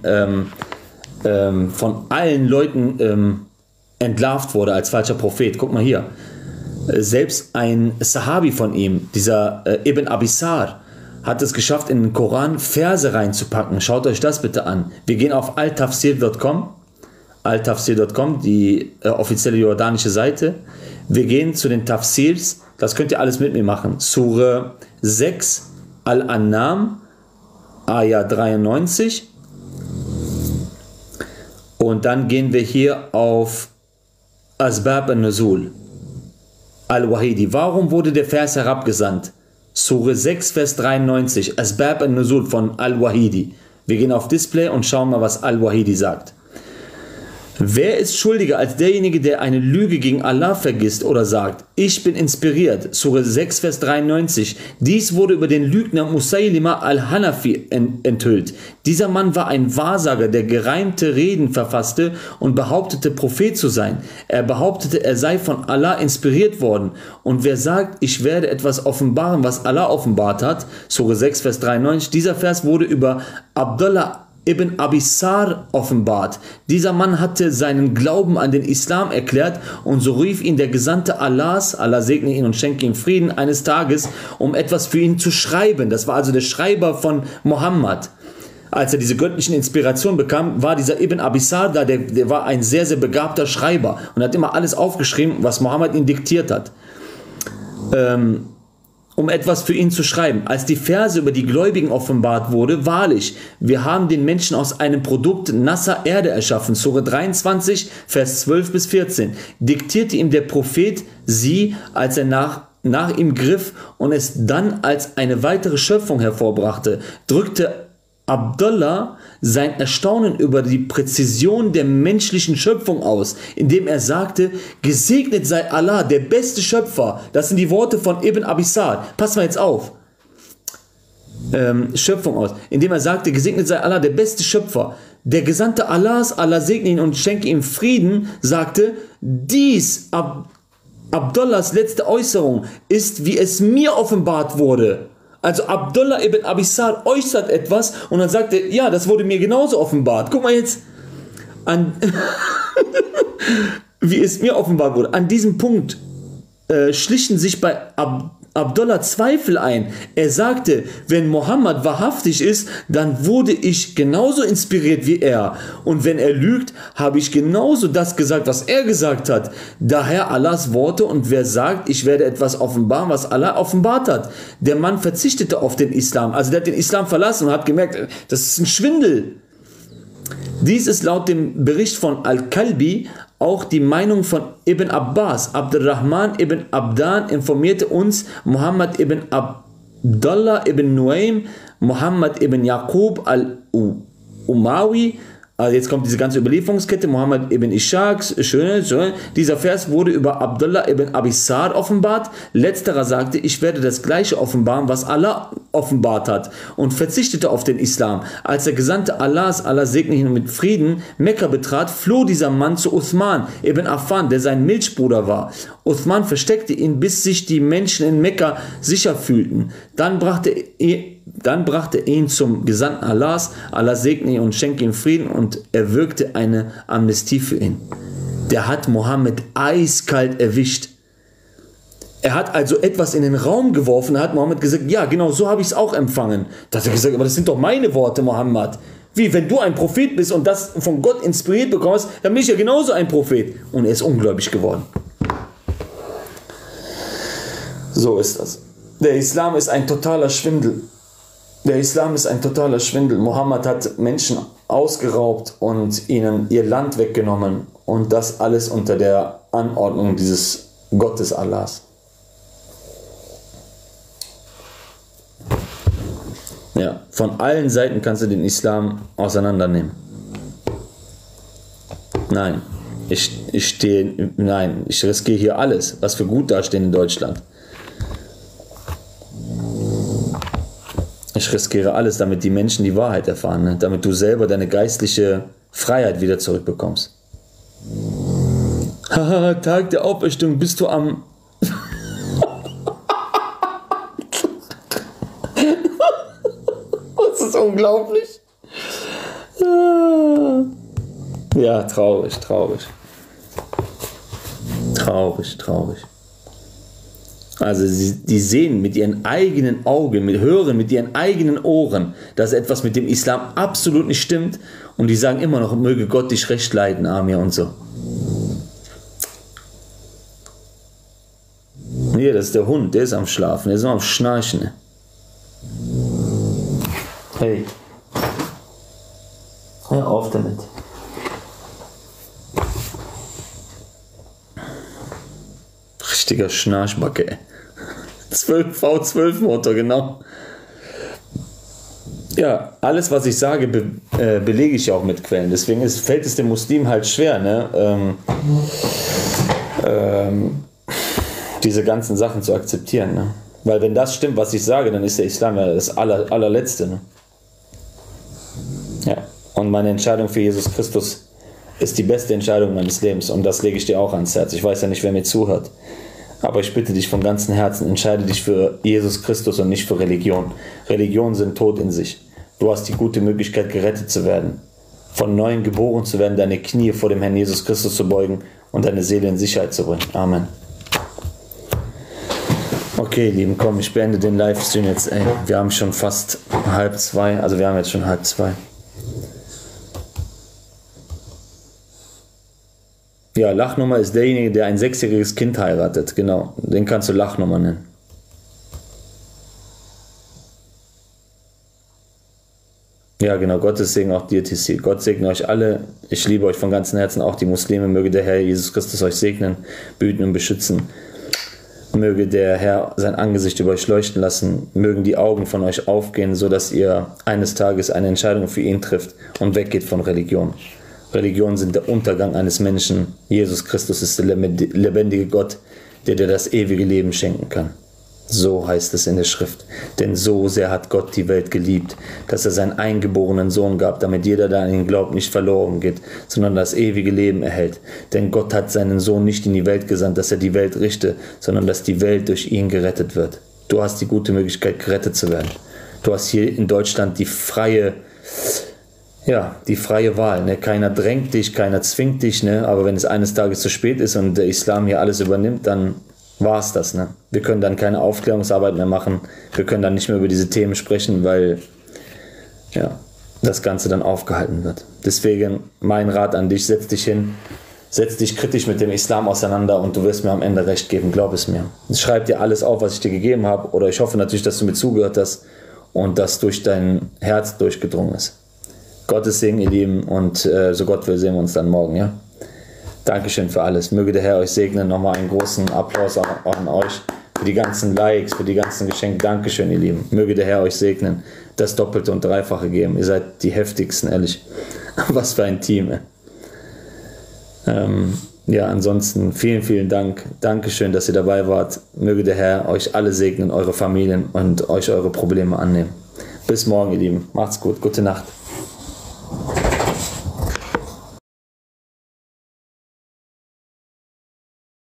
S1: von allen Leuten entlarvt wurde als falscher Prophet. Guck mal hier, selbst ein Sahabi von ihm, dieser Ibn Abisar, hat es geschafft, in den Koran Verse reinzupacken. Schaut euch das bitte an. Wir gehen auf altafsir.com, altafsir.com, die offizielle jordanische Seite. Wir gehen zu den Tafsirs, das könnt ihr alles mit mir machen. Sure 6, Al-An'am, Ayah 93. Und dann gehen wir hier auf Asbab al-Nuzul, Al-Wahidi. Warum wurde der Vers herabgesandt? Sure 6, Vers 93, Asbab al-Nuzul von Al-Wahidi. Wir gehen auf Display und schauen mal, was Al-Wahidi sagt. Wer ist schuldiger als derjenige, der eine Lüge gegen Allah vergisst oder sagt, ich bin inspiriert? Sure 6, Vers 93. Dies wurde über den Lügner Musaylima al-Hanafi enthüllt. Dieser Mann war ein Wahrsager, der gereimte Reden verfasste und behauptete, Prophet zu sein. Er behauptete, er sei von Allah inspiriert worden. Und wer sagt, ich werde etwas offenbaren, was Allah offenbart hat, Sure 6, Vers 93, dieser Vers wurde über Abdullah Ibn Abisar offenbart. Dieser Mann hatte seinen Glauben an den Islam erklärt und so rief ihn der Gesandte Allahs, Allah segne ihn und schenke ihm Frieden, eines Tages, um etwas für ihn zu schreiben. Das war also der Schreiber von Mohammed. Als er diese göttlichen Inspirationen bekam, war dieser Ibn Abisar da, der war ein sehr, sehr begabter Schreiber und hat immer alles aufgeschrieben, was Mohammed ihm diktiert hat. Um etwas für ihn zu schreiben. Als die Verse über die Gläubigen offenbart wurde, wahrlich, wir haben den Menschen aus einem Produkt nasser Erde erschaffen, Sure 23, Vers 12 bis 14, diktierte ihm der Prophet sie, als er nach ihm griff und es dann als eine weitere Schöpfung hervorbrachte, drückte Abdullah sein Erstaunen über die Präzision der menschlichen Schöpfung aus, indem er sagte, gesegnet sei Allah, der beste Schöpfer. Das sind die Worte von Ibn Abisar. Pass mal jetzt auf. Schöpfung aus. Indem er sagte, gesegnet sei Allah, der beste Schöpfer. Der Gesandte Allahs, Allah segne ihn und schenke ihm Frieden, sagte, dies, Abdullahs letzte Äußerung, ist, wie es mir offenbart wurde. Also Abdullah ibn Abisar äußert etwas und dann sagt er, ja, das wurde mir genauso offenbart. Guck mal jetzt, wie es mir offenbart wurde. An diesem Punkt schlichen sich bei Abdullah Zweifel ein. Er sagte, wenn Mohammed wahrhaftig ist, dann wurde ich genauso inspiriert wie er. Und wenn er lügt, habe ich genauso das gesagt, was er gesagt hat. Daher Allahs Worte, und wer sagt, ich werde etwas offenbaren, was Allah offenbart hat. Der Mann verzichtete auf den Islam. Also der hat den Islam verlassen und hat gemerkt, das ist ein Schwindel. Dies ist laut dem Bericht von Al-Kalbi auch die Meinung von Ibn Abbas. Abdurrahman ibn Abdan informierte uns, Muhammad ibn Abdullah ibn Nuaym, Muhammad ibn Yaqub al-Umawi, Also jetzt kommt diese ganze Überlieferungskette, Muhammad ibn Ishaq, schön. Dieser Vers wurde über Abdullah ibn Abisar offenbart. Letzterer sagte, ich werde das gleiche offenbaren, was Allah offenbart hat, und verzichtete auf den Islam. Als der Gesandte Allahs, Allah segne ihn mit Frieden, Mekka betrat, floh dieser Mann zu Uthman ibn Affan, der sein Milchbruder war. Uthman versteckte ihn, bis sich die Menschen in Mekka sicher fühlten. Dann brachte er ihn zum Gesandten Allahs, Allah segne ihn und schenke ihm Frieden, und er wirkte eine Amnestie für ihn. Der hat Mohammed eiskalt erwischt. Er hat also etwas in den Raum geworfen, da hat Mohammed gesagt, ja genau, so habe ich es auch empfangen. Da hat er gesagt, aber das sind doch meine Worte, Mohammed. Wie, wenn du ein Prophet bist und das von Gott inspiriert bekommst, dann bin ich ja genauso ein Prophet. Und er ist ungläubig geworden. So ist das. Der Islam ist ein totaler Schwindel. Der Islam ist ein totaler Schwindel. Mohammed hat Menschen ausgeraubt und ihnen ihr Land weggenommen. Und das alles unter der Anordnung dieses Gottes Allahs. Ja, von allen Seiten kannst du den Islam auseinandernehmen. Nein, ich riskiere hier alles, was für gut dasteht in Deutschland. Ich riskiere alles, damit die Menschen die Wahrheit erfahren, ne? Damit du selber deine geistliche Freiheit wieder zurückbekommst. Haha, Tag der Auferstehung, bist du am... Das ist unglaublich. Ja, traurig. Also die sehen mit ihren eigenen Augen, hören mit ihren eigenen Ohren, dass etwas mit dem Islam absolut nicht stimmt, und die sagen immer noch, möge Gott dich recht leiten, Amir und so. Hier, das ist der Hund, der ist am Schlafen, der ist nur am Schnarchen. Hey, hör auf damit. Richtiger Schnarchbacke, ey. V12 Motor, genau. Ja, alles, was ich sage, belege ich ja auch mit Quellen. Deswegen fällt es dem Muslim halt schwer, ne? Diese ganzen Sachen zu akzeptieren. Ne? Weil wenn das stimmt, was ich sage, dann ist der Islam ja das allerletzte. Ne? Ja. Und meine Entscheidung für Jesus Christus ist die beste Entscheidung meines Lebens. Und das lege ich dir auch ans Herz. Ich weiß ja nicht, wer mir zuhört. Aber ich bitte dich von ganzem Herzen, entscheide dich für Jesus Christus und nicht für Religion. Religionen sind tot in sich. Du hast die gute Möglichkeit, gerettet zu werden. Von Neuem geboren zu werden, deine Knie vor dem Herrn Jesus Christus zu beugen und deine Seele in Sicherheit zu bringen. Amen. Okay, Lieben, komm, ich beende den Livestream jetzt. Ey, wir haben schon fast 1:30, also wir haben jetzt schon 1:30. Ja, Lachnummer ist derjenige, der ein 6-jähriges Kind heiratet. Genau, den kannst du Lachnummer nennen. Ja, genau, Gottes Segen auch dir, TC. Gott segne euch alle. Ich liebe euch von ganzem Herzen, auch die Muslime. Möge der Herr Jesus Christus euch segnen, behüten und beschützen. Möge der Herr sein Angesicht über euch leuchten lassen. Mögen die Augen von euch aufgehen, sodass ihr eines Tages eine Entscheidung für ihn trifft und weggeht von Religion. Religionen sind der Untergang eines Menschen. Jesus Christus ist der lebendige Gott, der dir das ewige Leben schenken kann. So heißt es in der Schrift. Denn so sehr hat Gott die Welt geliebt, dass er seinen eingeborenen Sohn gab, damit jeder, der an ihn glaubt, nicht verloren geht, sondern das ewige Leben erhält. Denn Gott hat seinen Sohn nicht in die Welt gesandt, dass er die Welt richte, sondern dass die Welt durch ihn gerettet wird. Du hast die gute Möglichkeit, gerettet zu werden. Du hast hier in Deutschland die freie Wahl. Ne? Keiner drängt dich, keiner zwingt dich, ne? Aber wenn es eines Tages zu spät ist und der Islam hier alles übernimmt, dann war es das. Ne? Wir können dann keine Aufklärungsarbeit mehr machen, wir können dann nicht mehr über diese Themen sprechen, weil das Ganze dann aufgehalten wird. Deswegen mein Rat an dich, setz dich hin, setz dich kritisch mit dem Islam auseinander und du wirst mir am Ende recht geben, glaub es mir. Schreib dir alles auf, was ich dir gegeben habe, oder ich hoffe natürlich, dass du mir zugehört hast und das durch dein Herz durchgedrungen ist. Gottes Segen, ihr Lieben, und so Gott will, sehen wir uns dann morgen, ja? Dankeschön für alles. Möge der Herr euch segnen. Nochmal einen großen Applaus auch an euch für die ganzen Likes, für die ganzen Geschenke. Dankeschön, ihr Lieben. Möge der Herr euch segnen, das Doppelte und Dreifache geben. Ihr seid die heftigsten, ehrlich. Was für ein Team. Ja, ansonsten vielen, vielen Dank. Dankeschön, dass ihr dabei wart. Möge der Herr euch alle segnen, eure Familien und euch eure Probleme annehmen. Bis morgen, ihr Lieben. Macht's gut. Gute Nacht.